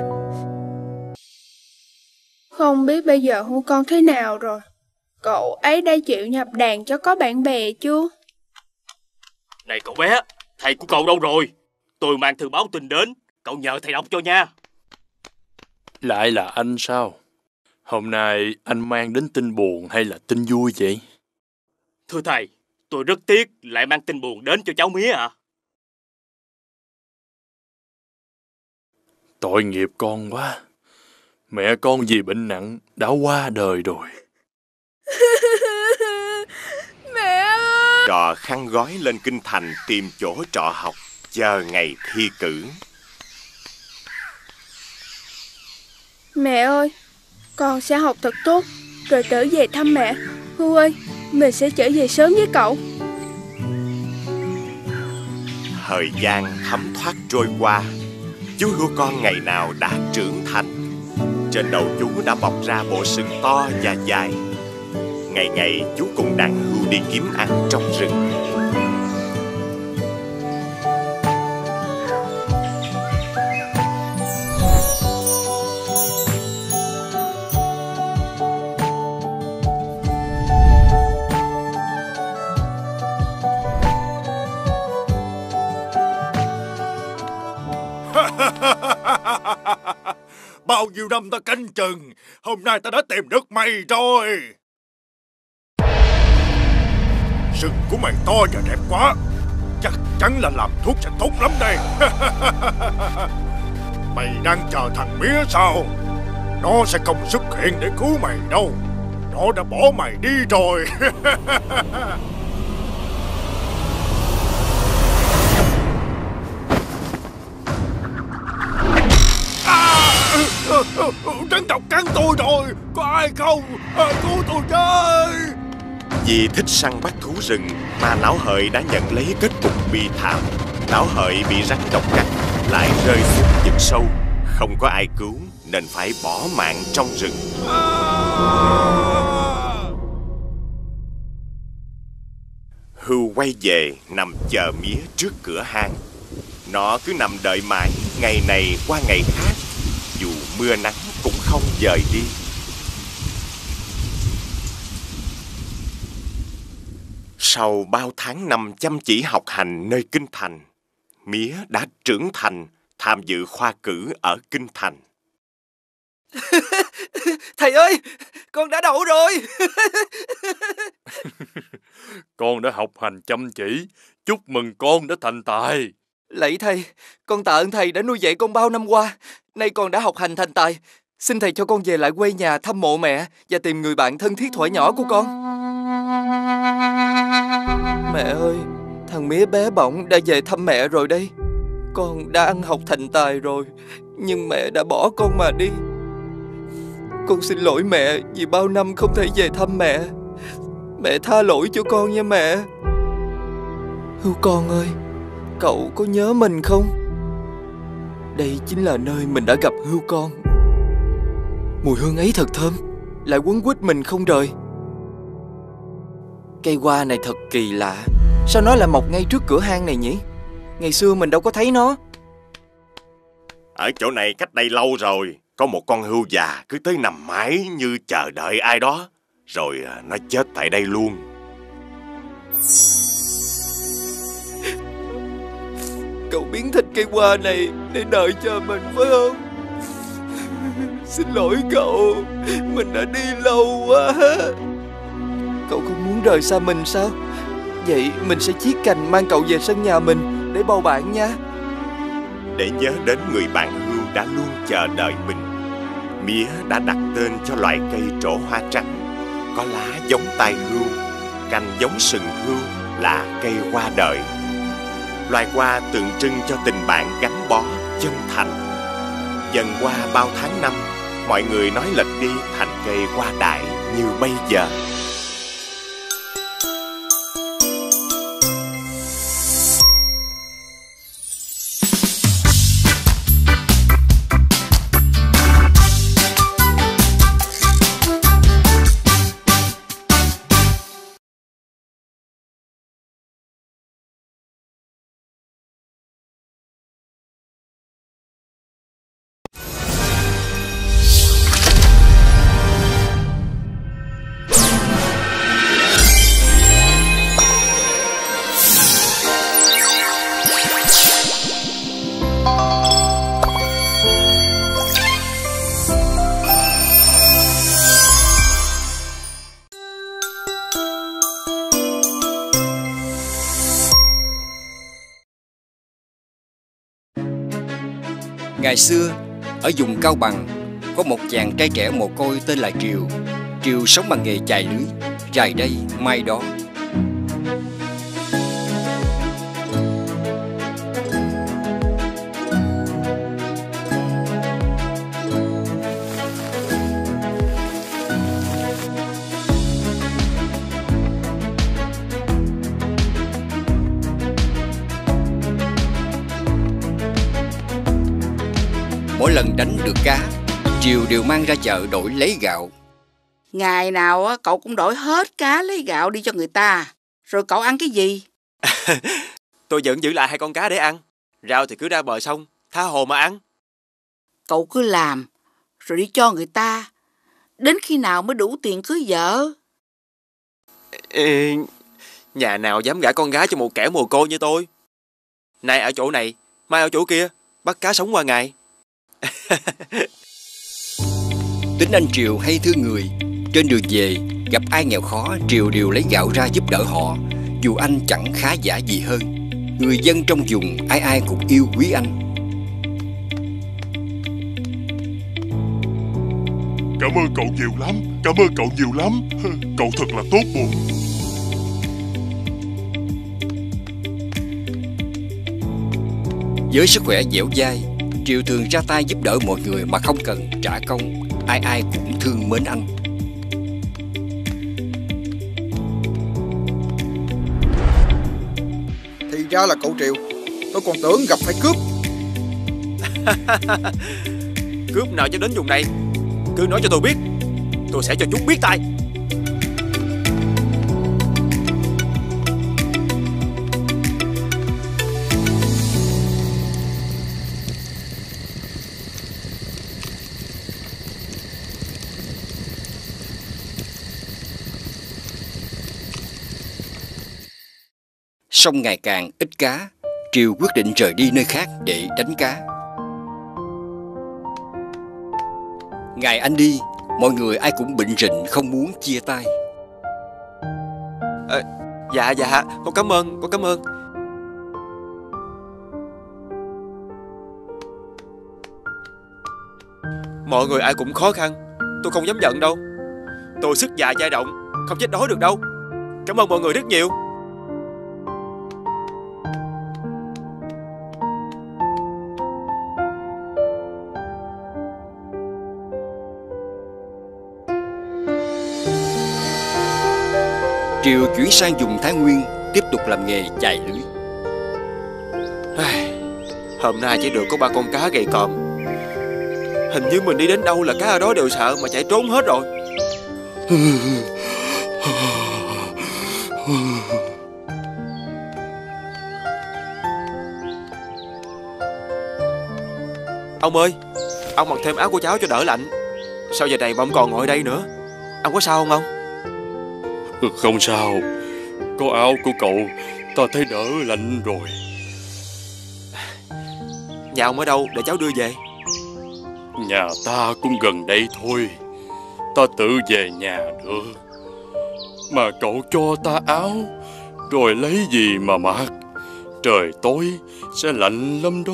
S14: Không biết bây giờ hô con thế nào rồi. Cậu ấy đã chịu nhập đàn cho có bạn bè chưa?
S2: Này cậu bé, thầy của cậu đâu rồi? Tôi mang thư báo tin đến, cậu nhờ thầy đọc cho nha.
S16: Lại là anh sao? Hôm nay anh mang đến tin buồn hay là tin vui vậy?
S2: Thưa thầy, tôi rất tiếc lại mang tin buồn đến cho cháu Mía ạ. À.
S16: Tội nghiệp con quá. Mẹ con vì bệnh nặng đã qua đời rồi.
S14: Mẹ ơi!
S1: Trò khăn gói lên kinh thành tìm chỗ trọ học, chờ ngày thi cử.
S14: Mẹ ơi, con sẽ học thật tốt rồi trở về thăm mẹ. Hưu ơi, mình sẽ trở về sớm với cậu.
S1: Thời gian thấm thoát trôi qua, chú hươu con ngày nào đã trưởng thành. Trên đầu chú đã bọc ra bộ sừng to và dài. Ngày ngày chú cùng đàn hươu đi kiếm ăn trong rừng.
S6: Bao nhiêu năm ta canh chừng, hôm nay ta đã tìm được mày rồi. Sừng của mày to và đẹp quá, chắc chắn là làm thuốc sẽ tốt lắm đây. Mày đang chờ thằng Mía sao? Nó sẽ không xuất hiện để cứu mày đâu. Nó đã bỏ mày đi rồi. Rắn độc cắn tôi rồi, có ai không? À, cứu tôi với.
S1: Vì thích săn bắt thú rừng mà Lão Hợi đã nhận lấy kết cục bi thảm. Lão Hợi bị rắn độc cắn, lại rơi xuống vực sâu. Không có ai cứu nên phải bỏ mạng trong rừng. À! Hươu quay về nằm chờ Mía trước cửa hang. Nó cứ nằm đợi mãi, ngày này qua ngày khác, dù mưa nắng cũng không dời đi. Sau bao tháng năm chăm chỉ học hành nơi kinh thành, Mía đã trưởng thành, tham dự khoa cử ở kinh thành.
S7: Thầy ơi, con đã đậu rồi.
S16: Con đã học hành chăm chỉ, chúc mừng con đã thành tài.
S7: Lạy thầy, con tạ ơn thầy đã nuôi dạy con bao năm qua. Nay con đã học hành thành tài. Xin thầy cho con về lại quê nhà thăm mộ mẹ và tìm người bạn thân thiết thuở nhỏ của con. Mẹ ơi, thằng Mía bé bỏng đã về thăm mẹ rồi đây. Con đã ăn học thành tài rồi, nhưng mẹ đã bỏ con mà đi. Con xin lỗi mẹ vì bao năm không thể về thăm mẹ. Mẹ tha lỗi cho con nha mẹ.
S17: Hươu con ơi, cậu có nhớ mình không? Đây chính là nơi mình đã gặp Hươu con. Mùi hương ấy thật thơm, lại quấn quýt mình không rời. Cây hoa này thật kỳ lạ, sao nó lại mọc ngay trước cửa hang này nhỉ? Ngày xưa mình đâu có thấy nó.
S1: Ở chỗ này cách đây lâu rồi, có một con hươu già cứ tới nằm mãi như chờ đợi ai đó, rồi nó chết tại đây luôn.
S17: Cậu biến thành cây hoa này để đợi chờ mình phải không? Xin lỗi cậu, mình đã đi lâu quá. Cậu không muốn rời xa mình sao? Vậy mình sẽ chiết cành mang cậu về sân nhà mình để bầu bạn nha.
S1: Để nhớ đến người bạn hươu đã luôn chờ đợi mình, Mía đã đặt tên cho loại cây trổ hoa trắng, có lá giống tai hươu, cành giống sừng hươu là cây hoa đời. Loài hoa tượng trưng cho tình bạn gắn bó, chân thành. Dần qua bao tháng năm, mọi người nói lệch đi thành cây hoa đại như bây giờ.
S18: Ngày xưa, ở vùng Cao Bằng, có một chàng trai trẻ mồ côi tên là Triều. Triều sống bằng nghề chài lưới, rày đây, mai đó. Mỗi lần đánh được cá, Triều đều mang ra chợ đổi lấy gạo.
S8: Ngày nào á, cậu cũng đổi hết cá lấy gạo đi cho người ta. Rồi cậu ăn cái gì?
S2: Tôi vẫn giữ lại hai con cá để ăn. Rau thì cứ ra bờ sông, tha hồ mà ăn.
S8: Cậu cứ làm, rồi đi cho người ta. Đến khi nào mới đủ tiền cưới vợ?
S2: Ê, nhà nào dám gả con gái cho một kẻ mồ côi như tôi. Nay ở chỗ này, mai ở chỗ kia, bắt cá sống qua ngày.
S18: Tính anh Triều hay thương người. Trên đường về, gặp ai nghèo khó, Triều đều lấy gạo ra giúp đỡ họ, dù anh chẳng khá giả gì hơn. Người dân trong vùng ai ai cũng yêu quý anh.
S19: Cảm ơn cậu nhiều lắm, cảm ơn cậu nhiều lắm. Cậu thật là tốt bụng.
S18: Với sức khỏe dẻo dai, Triều thường ra tay giúp đỡ mọi người mà không cần trả công. Ai ai cũng thương mến anh.
S20: Thì ra là cậu Triều. Tôi còn tưởng gặp phải cướp.
S2: Cướp nào cho đến vùng này, cứ nói cho tôi biết, tôi sẽ cho chúng biết tay.
S18: Sông ngày càng ít cá, Triều quyết định rời đi nơi khác để đánh cá. Ngày anh đi, mọi người ai cũng bệnh rịnh không muốn chia tay.
S2: À, dạ dạ, con cảm ơn, con cảm ơn. Mọi người ai cũng khó khăn, tôi không dám giận đâu. Tôi sức già dai động, không chết đói được đâu. Cảm ơn mọi người rất nhiều.
S18: Triều chuyển sang vùng Thái Nguyên, tiếp tục làm nghề chài lưới.
S17: Hôm nay chỉ được có ba con cá gầy còm. Hình như mình đi đến đâu là cá ở đó đều sợ mà chạy trốn hết rồi. Ông ơi, ông mặc thêm áo của cháu cho đỡ lạnh. Sao giờ này mà ông còn ngồi đây nữa? Ông có sao không ông?
S19: Không sao. Có áo của cậu ta thấy đỡ lạnh rồi.
S17: Nhà ông ở đâu để cháu đưa về?
S19: Nhà ta cũng gần đây thôi. Ta tự về nhà được. Mà cậu cho ta áo rồi lấy gì mà mặc? Trời tối sẽ lạnh lắm đó.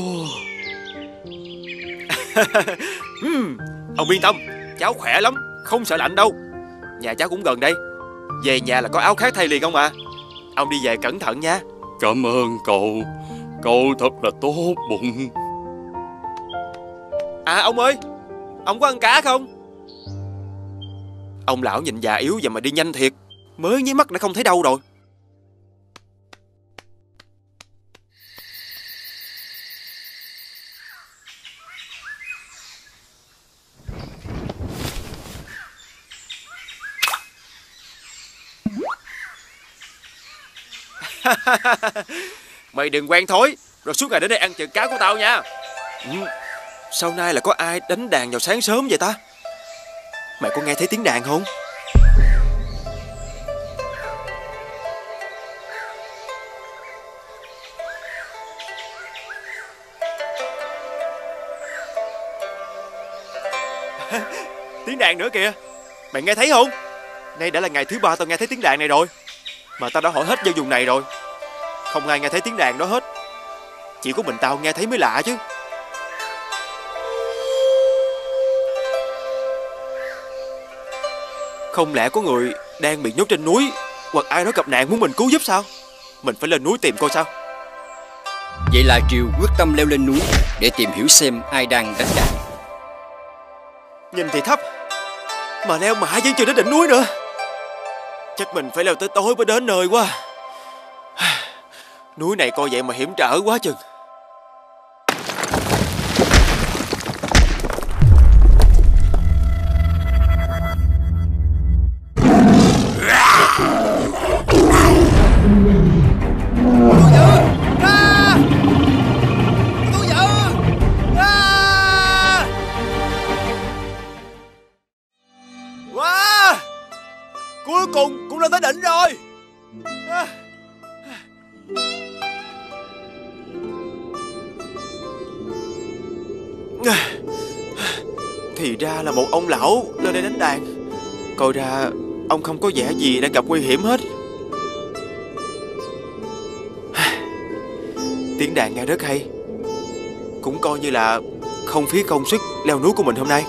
S17: uhm, Ông yên tâm, cháu khỏe lắm, không sợ lạnh đâu. Nhà cháu cũng gần đây. Về nhà là có áo khác thay liền ông à. Ông đi về cẩn thận nha.
S19: Cảm ơn cậu. Cậu thật là tốt bụng.
S17: À ông ơi, ông có ăn cá không? Ông lão nhìn già yếu vậy mà đi nhanh thiệt. Mới nháy mắt đã không thấy đâu rồi. Mày đừng quen thối rồi suốt ngày đến đây ăn chừng cá của tao nha. ừ, Sau nay là có ai đánh đàn vào sáng sớm vậy ta? Mày có nghe thấy tiếng đàn không? Tiếng đàn nữa kìa. Mày nghe thấy không? Nay đã là ngày thứ ba tao nghe thấy tiếng đàn này rồi. Mà tao đã hỏi hết dân vùng này rồi, không ai nghe thấy tiếng đàn đó hết. Chỉ có mình tao nghe thấy mới lạ chứ. Không lẽ có người đang bị nhốt trên núi, hoặc ai đó gặp nạn muốn mình cứu giúp sao? Mình phải lên núi tìm coi sao.
S18: Vậy là Triều quyết tâm leo lên núi để tìm hiểu xem ai đang đánh đàn.
S17: Nhìn thì thấp mà leo mãi vẫn chưa đến đỉnh núi nữa. Chắc mình phải leo tới tối mới đến nơi quá. Núi này coi vậy mà hiểm trở quá chừng. Wow! Cuối cùng cũng lên tới đỉnh rồi. À. Thì ra là một ông lão lên đây đánh đàn. Coi ra ông không có vẻ gì đang gặp nguy hiểm hết. Tiếng đàn nghe rất hay, cũng coi như là không phí công sức leo núi của mình hôm nay.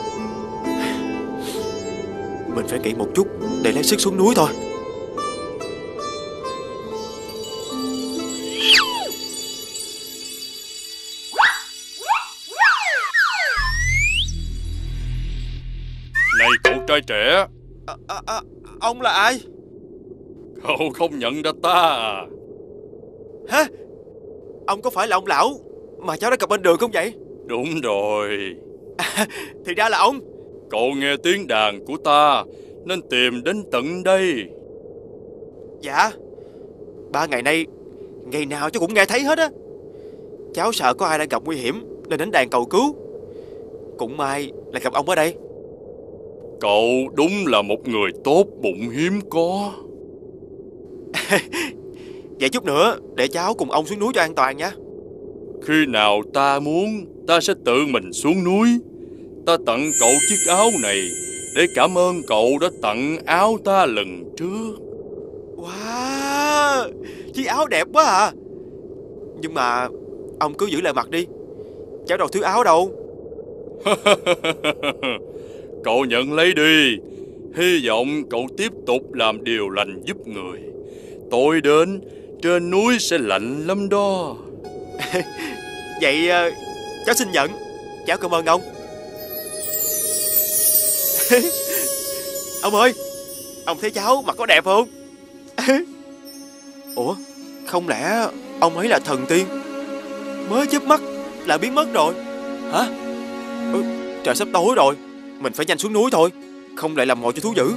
S17: Mình phải nghỉ một chút để lấy sức xuống núi thôi.
S19: Này cậu trai trẻ.
S17: à, à, à, Ông là ai?
S19: Cậu không nhận ra ta à?
S17: Hả? Ông có phải là ông lão mà cháu đã gặp bên đường không vậy?
S19: Đúng rồi.
S17: À, thì ra là ông.
S19: Cậu nghe tiếng đàn của ta nên tìm đến tận đây.
S17: Dạ. Ba ngày nay ngày nào cháu cũng nghe thấy hết á. Cháu sợ có ai đang gặp nguy hiểm nên đến đàn cầu cứu. Cũng may là gặp ông ở đây.
S19: Cậu đúng là một người tốt bụng hiếm có.
S17: Vậy chút nữa để cháu cùng ông xuống núi cho an toàn nha.
S19: Khi nào ta muốn, ta sẽ tự mình xuống núi. Ta tặng cậu chiếc áo này để cảm ơn cậu đã tặng áo ta lần trước.
S17: Wow, chiếc áo đẹp quá à. Nhưng mà ông cứ giữ lại mặc đi, cháu đâu thiếu áo đâu.
S19: Cậu nhận lấy đi. Hy vọng cậu tiếp tục làm điều lành giúp người. Tối đến trên núi sẽ lạnh lắm đó.
S17: Vậy cháu xin nhận. Cháu cảm ơn ông. Ông ơi, ông thấy cháu mặc có đẹp không? Ủa, không lẽ ông ấy là thần tiên mới chớp mắt
S2: lại biến mất rồi. Hả? Ừ, trời sắp tối rồi, mình phải nhanh xuống núi thôi, không lại làm mồi cho thú dữ.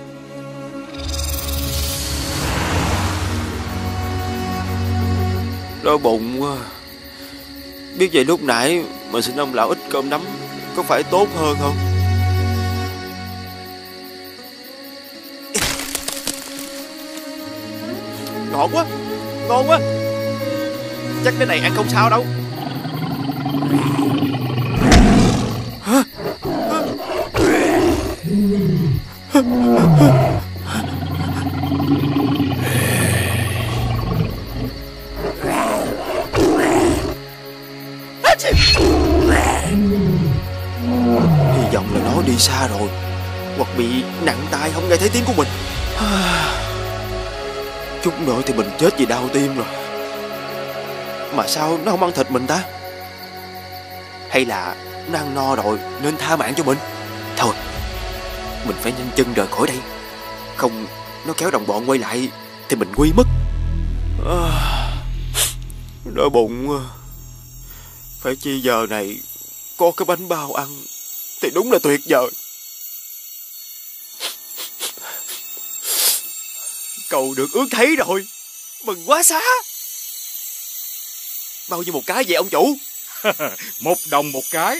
S2: Đói bụng quá. Biết vậy lúc nãy mình xin ông lão ít cơm nắm có phải tốt hơn không? Ngon quá, ngon quá. Chắc cái này ăn không sao đâu. Hả? Hy vọng là nó đi xa rồi, hoặc bị nặng tai không nghe thấy tiếng của mình. Chút nữa thì mình chết vì đau tim rồi. Mà sao nó không ăn thịt mình ta? Hay là nó ăn no rồi nên tha mạng cho mình? Thôi, mình phải nhanh chân rời khỏi đây, không nó kéo đồng bọn quay lại thì mình nguy mất. À, đói bụng. Phải chi giờ này có cái bánh bao ăn thì đúng là tuyệt vời. Cầu được ước thấy rồi, mừng quá xá. Bao nhiêu một cái vậy ông chủ?
S19: Một đồng một cái.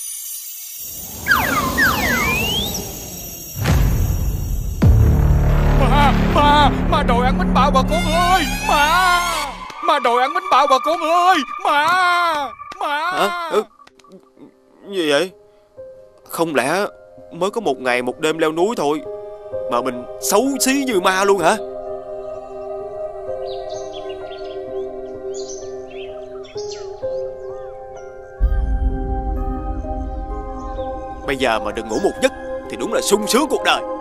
S4: Ma, ma, ma đòi ăn bánh bao bà con ơi. Ma, ma đòi ăn bánh bao bà con ơi. Ma, ma.
S2: Hả? Ừ. Gì vậy? Không lẽ mới có một ngày một đêm leo núi thôi mà mình xấu xí như ma luôn hả? Bây giờ mà đừng ngủ một giấc thì đúng là sung sướng cuộc đời.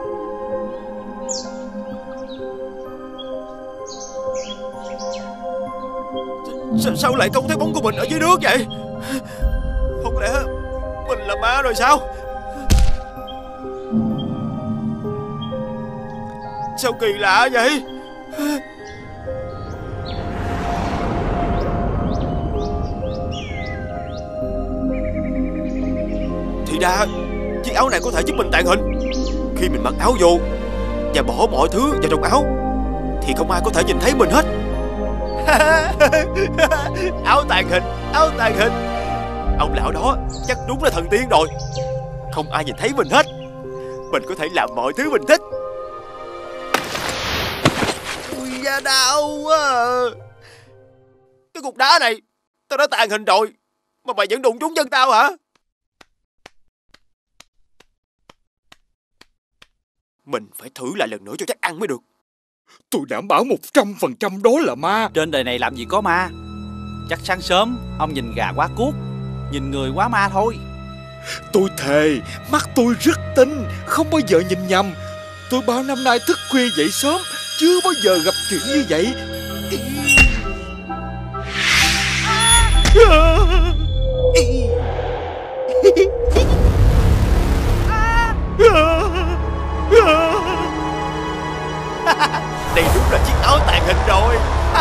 S2: Sa sao lại không thấy bóng của mình ở dưới nước vậy? Không lẽ mình là ma rồi sao? Sao kỳ lạ vậy? Thì ra chiếc áo này có thể giúp mình tàng hình. Khi mình mặc áo vô và bỏ mọi thứ vào trong áo thì không ai có thể nhìn thấy mình hết. Áo tàng hình, áo tàng hình. Ông lão đó chắc đúng là thần tiên rồi. Không ai nhìn thấy mình hết. Mình có thể làm mọi thứ mình thích. Ui da, đau quá. Cái cục đá này tao đã tàng hình rồi mà mày vẫn đụng trúng chân tao hả? Mình phải thử lại lần nữa cho chắc ăn mới được.
S4: Tôi đảm bảo một trăm phần trăm đó là ma.
S21: Trên đời này làm gì có ma. Chắc sáng sớm ông nhìn gà quá cuốc, nhìn người quá ma thôi.
S4: Tôi thề, mắt tôi rất tinh, không bao giờ nhìn nhầm. Tôi bao năm nay thức khuya dậy sớm, chưa bao giờ gặp chuyện như vậy.
S2: Đây đúng là chiếc áo tàng hình rồi.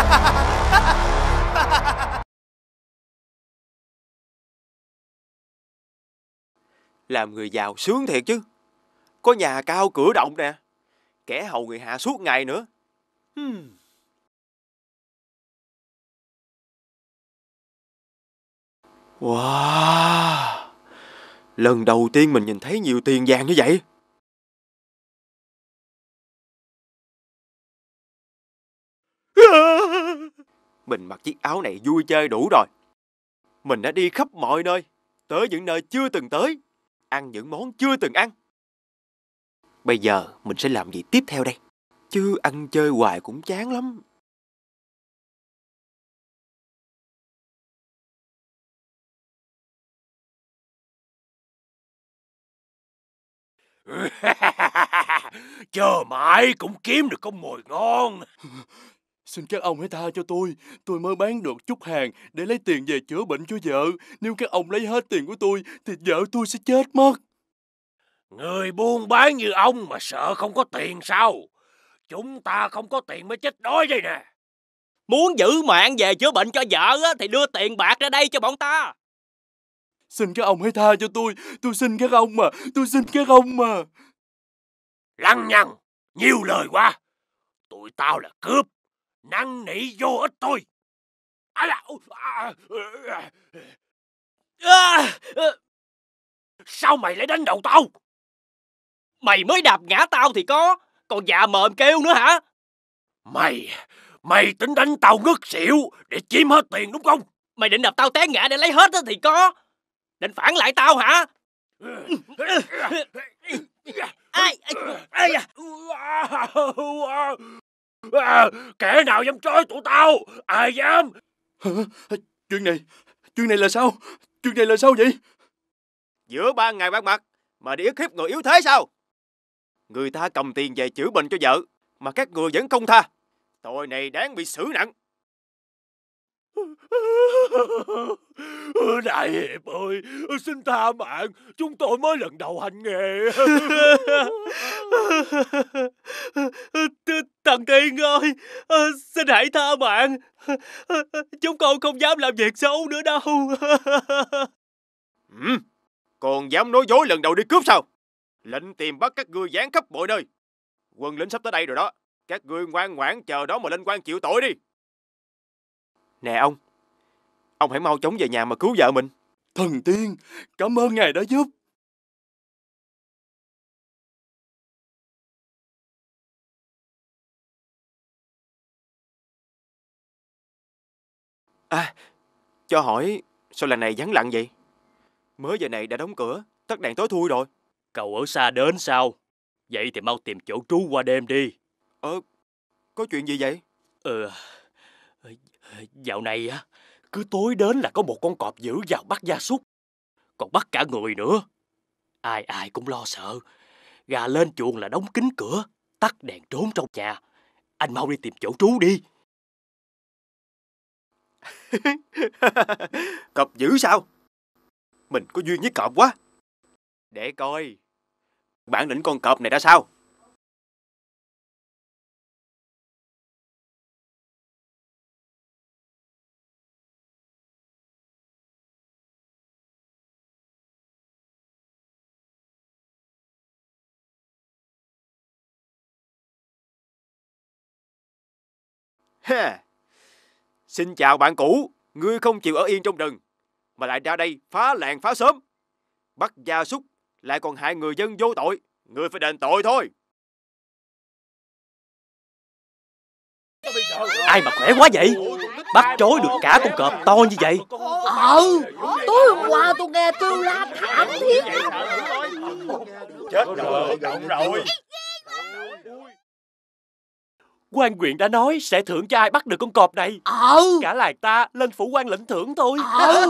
S2: Làm người giàu sướng thiệt chứ. Có nhà cao cửa rộng nè, kẻ hầu người hạ suốt ngày nữa. hmm. Wow, lần đầu tiên mình nhìn thấy nhiều tiền vàng như vậy. Mình mặc chiếc áo này vui chơi đủ rồi. Mình đã đi khắp mọi nơi, tới những nơi chưa từng tới, ăn những món chưa từng ăn. Bây giờ mình sẽ làm gì tiếp theo đây? Chứ ăn chơi hoài cũng chán lắm.
S3: Chờ mãi cũng kiếm được con mồi ngon.
S16: Xin các ông hãy tha cho tôi. Tôi mới bán được chút hàng để lấy tiền về chữa bệnh cho vợ. Nếu các ông lấy hết tiền của tôi thì vợ tôi sẽ chết mất.
S3: Người buôn bán như ông mà sợ không có tiền sao? Chúng ta không có tiền mới chết đói đây nè.
S7: Muốn giữ mạng về chữa bệnh cho vợ thì đưa tiền bạc ra đây cho bọn ta.
S19: Xin các ông hãy tha cho tôi. Tôi xin các ông mà. Tôi xin các ông mà.
S13: Lăng nhăng, nhiều lời quá. Tụi tao là cướp, năn nỉ vô ích thôi. À, à, à, à, à. Sao mày lại đánh đầu tao?
S2: Mày mới đạp ngã tao thì có, còn dạ mồm kêu nữa hả?
S13: Mày, mày tính đánh tao ngất xỉu để chiếm hết tiền đúng không?
S2: Mày định đập tao té ngã để lấy hết thì có. Định phản lại tao hả? Ai? Ai à?
S13: À, kẻ nào dám trói tụi tao? Ai dám?
S19: Chuyện này, chuyện này là sao? Chuyện này là sao vậy?
S22: Giữa ban ngày ban mặt mà đi ức hiếp người yếu thế sao? Người ta cầm tiền về chữa bệnh cho vợ mà các người vẫn không tha. Tội này đáng bị xử nặng.
S13: Đại hiệp ơi, xin tha mạng, chúng tôi mới lần đầu hành nghề.
S2: Thằng Tiên ơi, xin hãy tha mạng. Chúng con không dám làm việc xấu nữa đâu.
S22: Ừ, còn dám nói dối lần đầu đi cướp sao? Lệnh tìm bắt các ngươi giáng khắp mọi nơi. Quân lính sắp tới đây rồi đó. Các ngươi ngoan ngoãn chờ đó mà lên quan chịu tội đi. Nè ông, ông hãy mau chóng về nhà mà cứu vợ mình.
S19: Thần tiên, cảm ơn ngài đã giúp.
S22: À, cho hỏi sao lần này vắng lặng vậy? Mới giờ này đã đóng cửa, tắt đèn tối thui rồi.
S2: Cậu ở xa đến sao? Vậy thì mau tìm chỗ trú qua đêm đi.
S22: Ờ, có chuyện gì vậy?
S2: Ừ, dạo này á, cứ tối đến là có một con cọp dữ vào bắt gia súc, còn bắt cả người nữa. Ai ai cũng lo sợ. Gà lên chuồng là đóng kín cửa, tắt đèn trốn trong nhà. Anh mau đi tìm chỗ trú đi.
S22: Cọp dữ sao? Mình có duyên với cọp quá. Để coi bản lĩnh con cọp này ra sao. Ha. Xin chào bạn cũ. Ngươi không chịu ở yên trong rừng mà lại ra đây phá làng phá xóm, bắt gia súc, lại còn hại người dân vô tội. Ngươi phải đền tội thôi.
S2: Ai mà khỏe quá vậy? Bắt trói được cả con cọp to như vậy.
S15: Ừ, tối hôm qua tôi nghe kêu la thảm thiết.
S13: Chết rồi, động rồi.
S2: Quan huyện đã nói sẽ thưởng cho ai bắt được con cọp này.
S15: Ừ.
S2: Cả làng ta lên phủ quan lĩnh thưởng thôi.
S15: Ừ.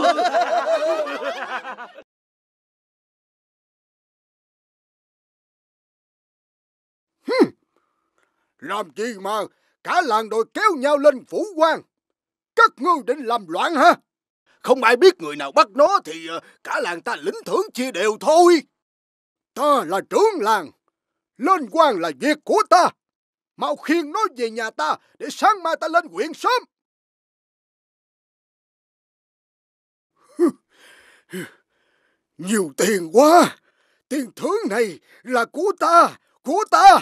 S20: Làm gì mà cả làng đội kéo nhau lên phủ quan? Các ngươi định làm loạn hả? Không ai biết người nào bắt nó thì cả làng ta lĩnh thưởng chia đều thôi. Ta là trưởng làng, lên quan là việc của ta. Mau khiêng nó về nhà ta để sáng mai ta lên huyện sớm. Nhiều tiền quá. Tiền thưởng này là của ta, của ta.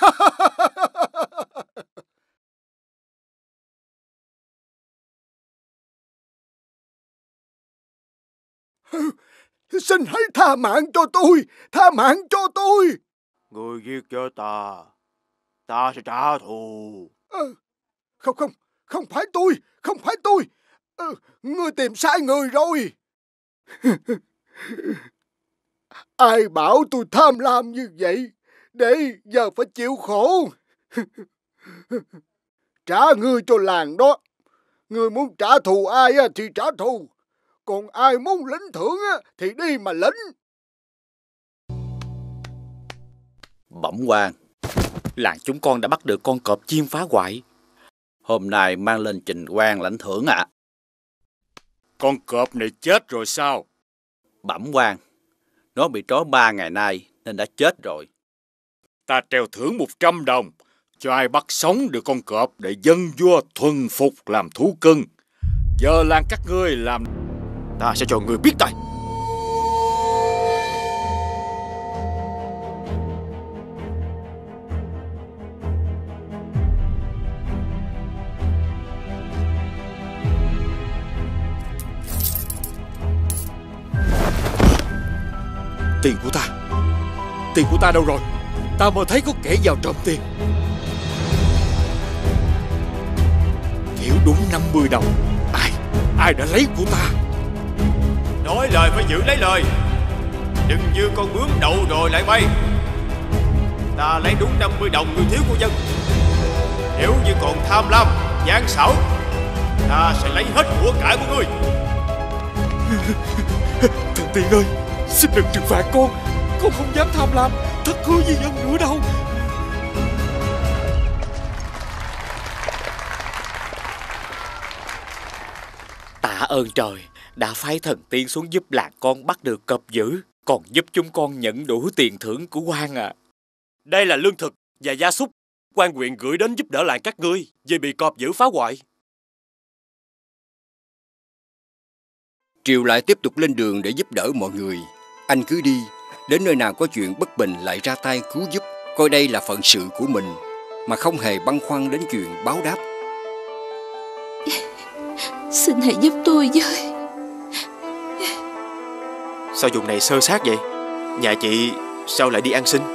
S20: Xin hãy tha mạng cho tôi, tha mạng cho tôi.
S22: Người giết cho ta, ta sẽ trả thù.
S20: À, không không, không phải tôi, không phải tôi. À, ngươi tìm sai người rồi. Ai bảo tôi tham lam như vậy, để giờ phải chịu khổ. Trả ngươi cho làng đó. Ngươi muốn trả thù ai thì trả thù, còn ai muốn lĩnh thưởng thì đi mà lĩnh.
S21: Bẩm quan, làng chúng con đã bắt được con cọp chiên phá hoại. Hôm nay mang lên trình quan lãnh thưởng ạ. À.
S19: Con cọp này chết rồi sao?
S21: Bẩm quan, nó bị trói ba ngày nay nên đã chết rồi.
S19: Ta treo thưởng một trăm đồng cho ai bắt sống được con cọp để dân vua thuần phục làm thú cưng. Giờ làng các ngươi làm,
S22: ta sẽ cho người biết tay.
S4: Tiền của ta, tiền của ta đâu rồi? Ta mơ thấy có kẻ vào trộm tiền. Thiếu đúng năm mươi đồng. Ai, ai đã lấy của ta?
S22: Nói lời phải giữ lấy lời. Đừng như con bướm đậu rồi lại bay. Ta lấy đúng năm mươi đồng người thiếu của dân. Nếu như còn tham lam, gian xảo, ta sẽ lấy hết của cải của ngươi.
S4: Thần tiên ơi, xin đừng trừng phạt con. Con không dám tham lam, thất hứa với dân nữa đâu.
S7: Tạ ơn trời đã phái thần tiên xuống giúp làng con bắt được cọp dữ, còn giúp chúng con nhận đủ tiền thưởng của quan à.
S13: Đây là lương thực và gia súc quan huyện gửi đến giúp đỡ làng các ngươi vì bị cọp dữ phá hoại.
S18: Triều lại tiếp tục lên đường để giúp đỡ mọi người. Anh cứ đi, đến nơi nào có chuyện bất bình lại ra tay cứu giúp, coi đây là phận sự của mình, mà không hề băn khoăn đến chuyện báo đáp.
S15: Xin hãy giúp tôi với.
S22: Sao vùng này sơ sát vậy? Nhà chị sao lại đi ăn xin?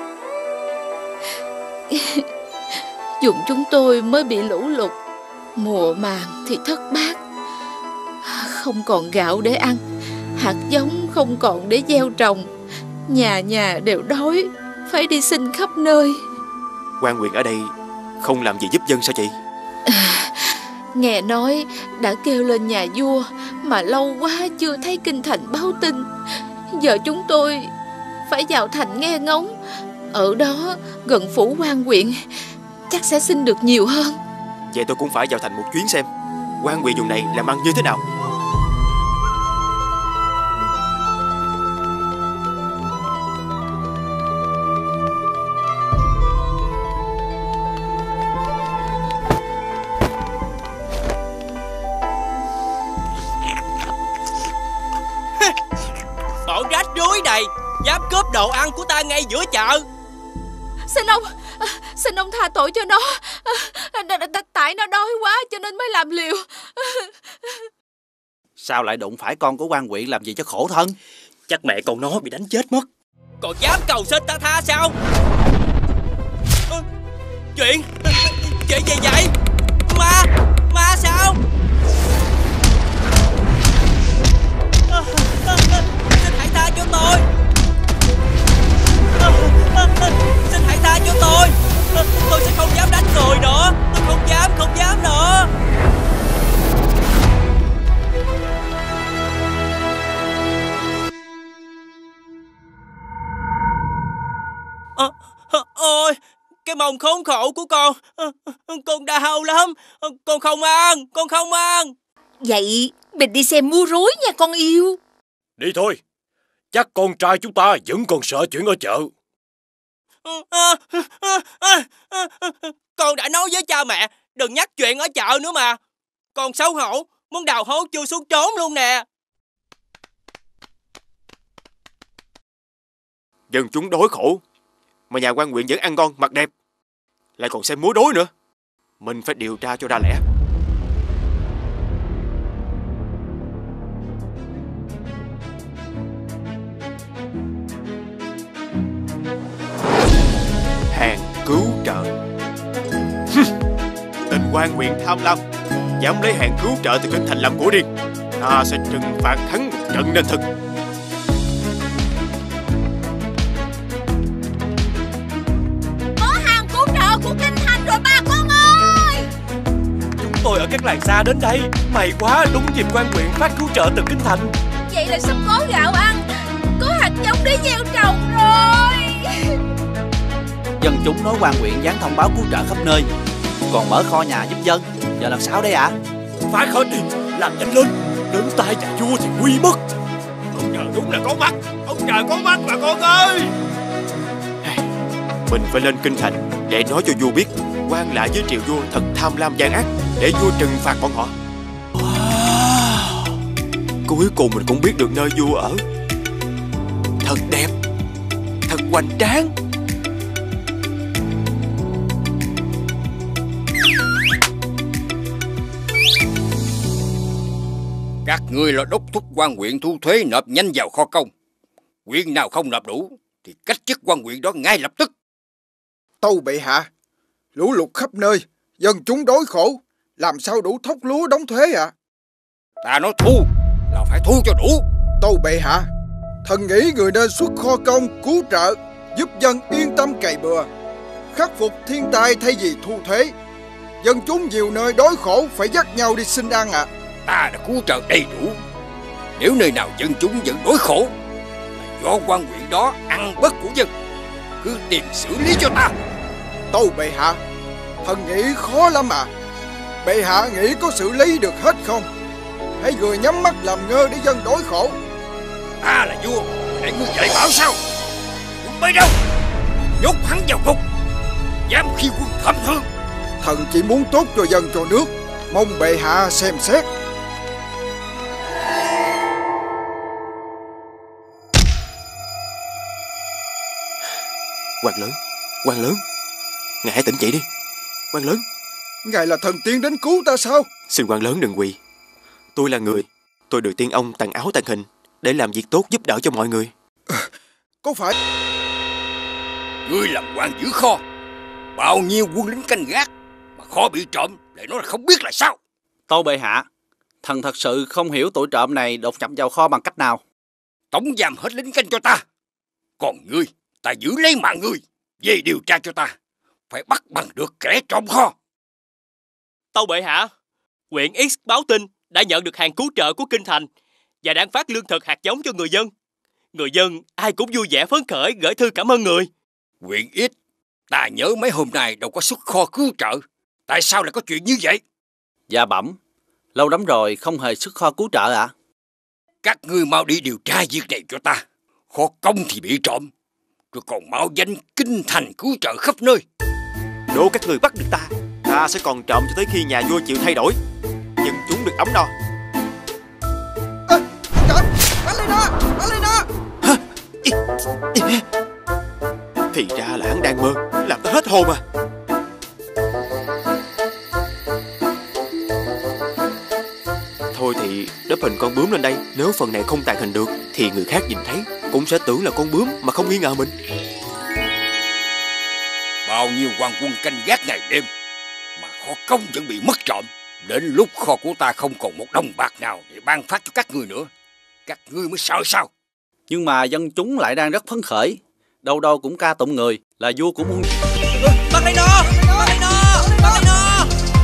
S15: Vùng chúng tôi mới bị lũ lụt, mùa màng thì thất bát, không còn gạo để ăn, hạt giống không còn để gieo trồng, nhà nhà đều đói, phải đi xin khắp nơi.
S22: Quan huyện ở đây không làm gì giúp dân sao chị?
S15: À, nghe nói đã kêu lên nhà vua mà lâu quá chưa thấy kinh thành báo tin. Giờ chúng tôi phải vào thành nghe ngóng, ở đó gần phủ quan huyện, chắc sẽ xin được nhiều hơn.
S22: Vậy tôi cũng phải vào thành một chuyến xem quan huyện vùng này làm ăn như thế nào.
S2: Bọn rách rưới này dám cướp đồ ăn của ta ngay giữa chợ.
S15: Xin ông, xin ông tha tội cho nó. Tại nó đói quá cho nên mới làm liều.
S21: Sao lại đụng phải con của quan huyện làm gì cho khổ thân?
S13: Chắc mẹ con nó bị đánh chết mất.
S2: Còn dám cầu xin ta tha sao? Chuyện Chuyện gì vậy? Ma Ma sao? Xin hãy tha cho tôi. Xin hãy tha cho tôi. Tôi sẽ không dám đánh người nữa. Tôi không dám, không dám nữa. À, ôi, cái mông khốn khổ của con. Con đau lắm. Con không ăn, con không ăn.
S15: Vậy mình đi xem mua rối nha con yêu.
S13: Đi thôi. Chắc con trai chúng ta vẫn còn sợ chuyện ở chợ.
S2: À, à, à, à, à, con đã nói với cha mẹ đừng nhắc chuyện ở chợ nữa mà. Con xấu hổ, muốn đào hố chui xuống trốn luôn nè.
S22: Dân chúng đói khổ mà nhà quan huyện vẫn ăn ngon mặc đẹp, lại còn xem múa rối nữa. Mình phải điều tra cho ra lẽ. Hàng cứu trợ. Tên quan huyện tham lam dám lấy hàng cứu trợ từ kinh thành làm của riêng, ta sẽ trừng phạt hắn một trận nên thực.
S5: Có hàng cứu trợ của kinh thành rồi bà con ơi.
S13: Chúng tôi ở các làng xa đến đây. May quá, đúng dịp quan huyện phát cứu trợ từ kinh thành.
S5: Vậy là sắp có gạo ăn, có hạt giống để gieo trồng rồi.
S21: Dân chúng nói quan huyện dán thông báo cứu trợ khắp nơi, còn mở kho nhà giúp dân. Giờ làm sao đây ạ? À?
S13: Phải khởi đi, làm nhanh lên, đến tay nhà vua thì nguy mất.
S22: Ông trời đúng là có mắt, ông trời có mắt bà con ơi. Mình phải lên kinh thành để nói cho vua biết quan lại với triều vua thật tham lam gian ác, để vua trừng phạt bọn họ. Wow. Cuối cùng mình cũng biết được nơi vua ở. Thật đẹp, thật hoành tráng.
S18: Các ngươi là đốc thúc quan huyện thu thuế nộp nhanh vào kho công. Huyện nào không nộp đủ thì cách chức quan huyện đó ngay lập tức.
S20: Tâu bệ hạ, lũ lụt khắp nơi, dân chúng đói khổ, làm sao đủ thóc lúa đóng thuế ạ? À?
S18: Ta nói thu là phải thu cho đủ.
S20: Tâu bệ hạ, thần nghĩ người nên xuất kho công cứu trợ, giúp dân yên tâm cày bừa, khắc phục thiên tai thay vì thu thuế. Dân chúng nhiều nơi đói khổ phải dắt nhau đi xin ăn ạ. À.
S18: Ta đã cứu trợ đầy đủ. Nếu nơi nào dân chúng vẫn đói khổ là do quan huyện đó ăn bất của dân, cứ tìm xử lý cho ta.
S20: Tâu bệ hạ, thần nghĩ khó lắm à. Bệ hạ nghĩ có xử lý được hết không? Hay người nhắm mắt làm ngơ để dân đói khổ?
S18: Ta là vua, để ngươi dạy bảo sao? Quân bay đâu? Nhốt hắn vào ngục, dám khi quân thẩm thương.
S20: Thần chỉ muốn tốt cho dân cho nước, mong bệ hạ xem xét.
S22: Quan lớn, quan lớn, ngài hãy tỉnh dậy đi. Quan lớn,
S20: ngài là thần tiên đến cứu ta sao?
S22: Xin quan lớn đừng quỳ. Tôi là người, tôi được tiên ông tặng áo tặng hình để làm việc tốt giúp đỡ cho mọi người.
S20: À, có phải
S18: ngươi làm quan giữ kho, bao nhiêu quân lính canh gác mà kho bị trộm lại nói là không biết là sao?
S21: Tâu bệ hạ, thần thật sự không hiểu tụi trộm này đột nhập vào kho bằng cách nào.
S18: Tống giam hết lính canh cho ta, còn ngươi, ta giữ lấy mạng ngươi. Về điều tra cho ta, phải bắt bằng được kẻ trộm kho.
S2: Tâu bệ hạ, huyện X báo tin đã nhận được hàng cứu trợ của kinh thành và đang phát lương thực hạt giống cho người dân. Người dân ai cũng vui vẻ phấn khởi gửi thư cảm ơn người.
S18: Huyện X, ta nhớ mấy hôm nay đâu có xuất kho cứu trợ, tại sao lại có chuyện như vậy?
S21: Dạ bẩm, lâu lắm rồi không hề xuất kho cứu trợ ạ. À?
S18: Các ngươi mau đi điều tra việc này cho ta. Kho công thì bị trộm, rồi còn mạo danh kinh thành cứu trợ khắp nơi.
S22: Đố các người bắt được ta, ta sẽ còn trộm cho tới khi nhà vua chịu thay đổi, dân chúng được ấm no.
S20: À, trộm, bắt lên nó, bắt lên nó.
S22: Hả? Ý, ý. Thì ra là hắn đang mơ, làm ta hết hồn à. Thôi thì đắp hình con bướm lên đây. Nếu phần này không tàn hình được thì người khác nhìn thấy cũng sẽ tưởng là con bướm mà không nghi ngờ mình.
S18: Bao nhiêu quan quân canh gác ngày đêm mà kho công vẫn bị mất trộm. Đến lúc kho của ta không còn một đồng bạc nào để ban phát cho các ngươi nữa, các ngươi mới sợ sao?
S21: Nhưng mà dân chúng lại đang rất phấn khởi, đâu đâu cũng ca tụng người là vua của muôn.
S2: Bắt lấy nó, bắt lấy nó, bắt lấy nó.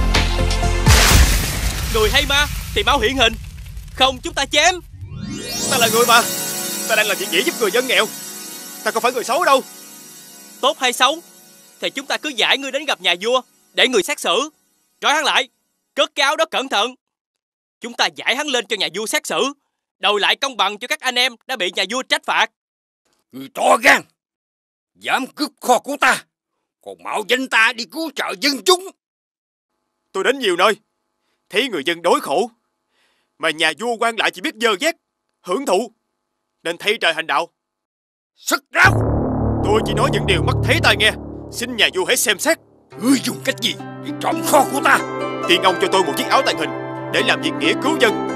S2: Người hay ma thì mau hiện hình, không chúng ta chém.
S22: Ta là người mà, ta đang làm chuyện gì giúp người dân nghèo, ta không phải người xấu đâu.
S2: Tốt hay xấu thì chúng ta cứ giải ngươi đến gặp nhà vua để người xét xử. Trói hắn lại, cất cái áo đó cẩn thận. Chúng ta giải hắn lên cho nhà vua xét xử, đòi lại công bằng cho các anh em đã bị nhà vua trách phạt.
S18: Người to gan, dám cướp kho của ta, còn mạo danh ta đi cứu trợ dân chúng.
S22: Tôi đến nhiều nơi, thấy người dân đói khổ, mà nhà vua quan lại chỉ biết dơ vét, hưởng thụ, nên thay trời hành đạo.
S18: Sức ráo!
S22: Tôi chỉ nói những điều mắt thấy tai nghe, xin nhà vua hãy xem xét.
S18: Ngươi dùng cách gì để trộm kho của ta?
S22: Tiên ông cho tôi một chiếc áo tàng hình để làm việc nghĩa cứu dân.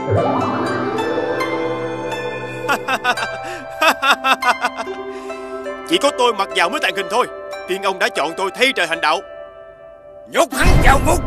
S22: Chỉ có tôi mặc vào mới tàng hình thôi. Tiên ông đã chọn tôi thay trời hành đạo.
S18: Nhốt hắn vào ngục.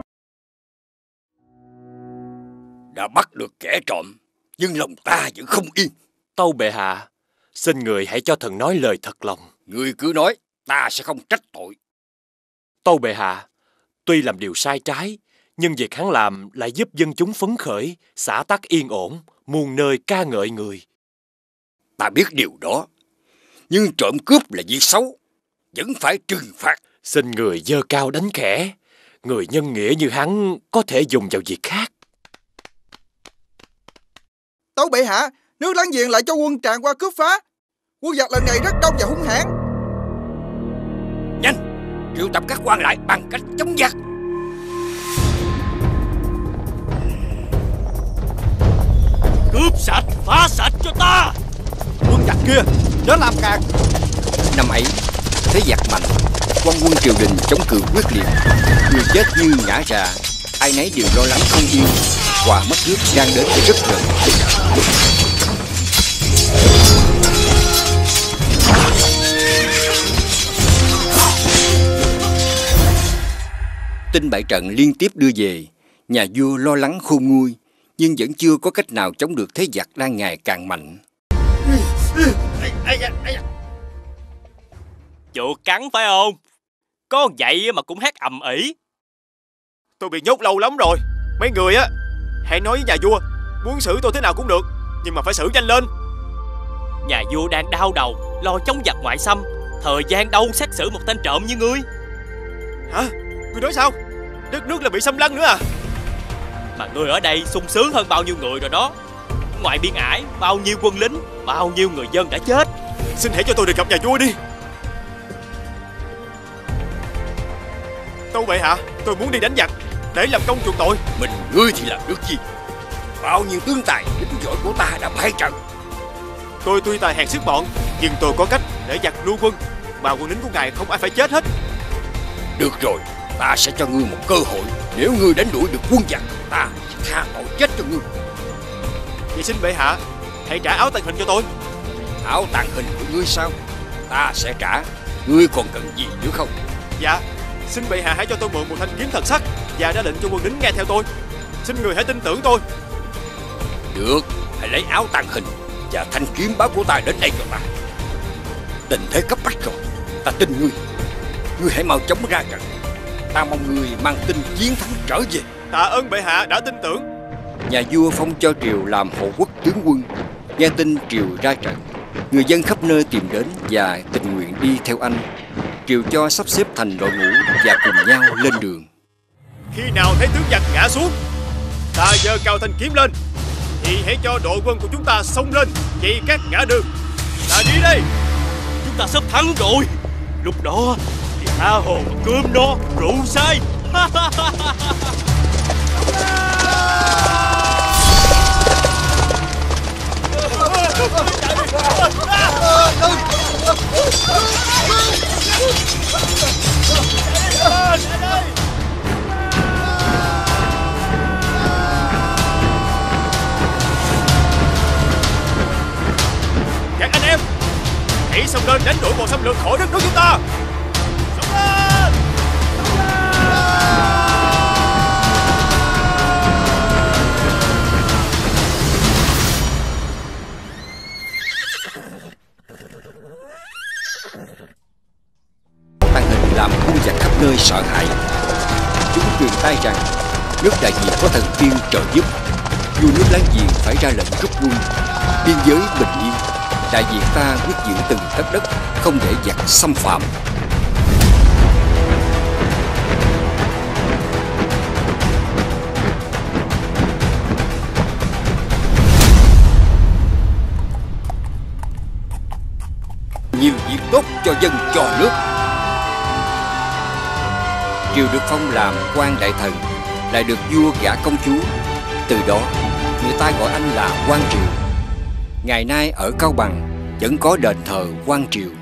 S18: Đã bắt được kẻ trộm, nhưng lòng ta vẫn không yên.
S22: Tâu bệ hạ, xin người hãy cho thần nói lời thật lòng.
S18: Người cứ nói, ta sẽ không trách tội.
S22: Tâu bệ hạ, tuy làm điều sai trái, nhưng việc hắn làm lại giúp dân chúng phấn khởi, xã tắc yên ổn, muôn nơi ca ngợi người.
S18: Ta biết điều đó, nhưng trộm cướp là việc xấu, vẫn phải trừng phạt.
S22: Xin người dơ cao đánh khẽ, người nhân nghĩa như hắn có thể dùng vào việc khác.
S20: Tâu bệ hạ, nước láng giềng lại cho quân tràn qua cướp phá. Quân giặc lần này rất đông và hung hãn.
S18: Nhanh, triệu tập các quan lại bằng cách chống giặc.
S13: Cướp sạch, phá sạch cho ta.
S20: Quân giặc kia, chớ làm càng.
S18: Năm ấy, thế giặc mạnh, quan quân triều đình chống cự quyết liệt, người chết như ngã rạ, ai nấy đều lo lắng không yên. Quả mất nước đang đến rất gần. Tin bại trận liên tiếp đưa về, nhà vua lo lắng khôn nguôi, nhưng vẫn chưa có cách nào chống được thế giặc đang ngày càng mạnh.
S2: Chuột cắn phải không? Có vậy mà cũng hát ầm ĩ.
S22: Tôi bị nhốt lâu lắm rồi. Mấy người á, hãy nói với nhà vua, muốn xử tôi thế nào cũng được, nhưng mà phải xử nhanh lên.
S2: Nhà vua đang đau đầu lo chống giặc ngoại xâm, thời gian đâu xét xử một tên trộm như ngươi.
S22: Hả? Ngươi nói sao? Đất nước là bị xâm lăng nữa à?
S2: Mà ngươi ở đây sung sướng hơn bao nhiêu người rồi đó. Ngoài biên ải, bao nhiêu quân lính, bao nhiêu người dân đã chết.
S22: Xin hãy cho tôi được gặp nhà vua đi. Tâu bệ hạ, tôi muốn đi đánh giặc để làm công chuộc tội.
S18: Mình ngươi thì làm được gì? Bao nhiêu tướng tài lính giỏi của ta đã bại trận.
S22: Tôi tuy tài hèn sức bọn, nhưng tôi có cách để giặc lưu quân, mà quân lính của ngài không ai phải chết hết.
S18: Được rồi, ta sẽ cho ngươi một cơ hội. Nếu ngươi đánh đuổi được quân giặc, ta sẽ tha tội chết cho ngươi.
S22: Vậy xin bệ hạ hãy trả áo tàng hình cho tôi.
S18: Áo tàng hình của ngươi sao? Ta sẽ trả. Ngươi còn cần gì nữa không?
S22: Dạ, xin bệ hạ hãy cho tôi mượn một thanh kiếm thần sắt và ra lệnh cho quân lính nghe theo tôi. Xin người hãy tin tưởng tôi.
S18: Được, hãy lấy áo tàng hình và thanh kiếm báo của ta đến đây cho ta. Tình thế cấp bách rồi, ta tin ngươi. Ngươi hãy mau chóng ra trận. Ta mong ngươi mang tin chiến thắng trở về.
S22: Tạ ơn bệ hạ đã tin tưởng.
S18: Nhà vua phong cho Triều làm hộ quốc tướng quân. Nghe tin Triều ra trận, người dân khắp nơi tìm đến và tình nguyện đi theo anh. Triều cho sắp xếp thành đội ngũ và cùng nhau lên đường.
S22: Khi nào thấy tướng giặc ngã xuống, ta giơ cao thanh kiếm lên, thì hãy cho đội quân của chúng ta xông lên chạy các ngã đường. Ta đi đây.
S2: Chúng ta sắp thắng rồi. Lúc đó thì tha hồ cơm no rượu say.
S22: Các anh em, hãy xông lên đánh đuổi bọn xâm lược khỏi đất nước chúng ta. Xông lên!
S18: Tàng hình làm quân giặc khắp nơi sợ hãi. Chúng truyền tai rằng nước Đại Việt có thần tiên trợ giúp, vua nước láng giềng phải ra lệnh rút quân. Biên giới bình yên, Đại Việt ta quyết giữ từng tấc đất, không để giặc xâm phạm. Nhiều việc tốt cho dân cho nước. Triều được phong làm quan đại thần, lại được vua gả công chúa. Từ đó người ta gọi anh là Quan Triều. Ngày nay ở Cao Bằng vẫn có đền thờ Quan Triều.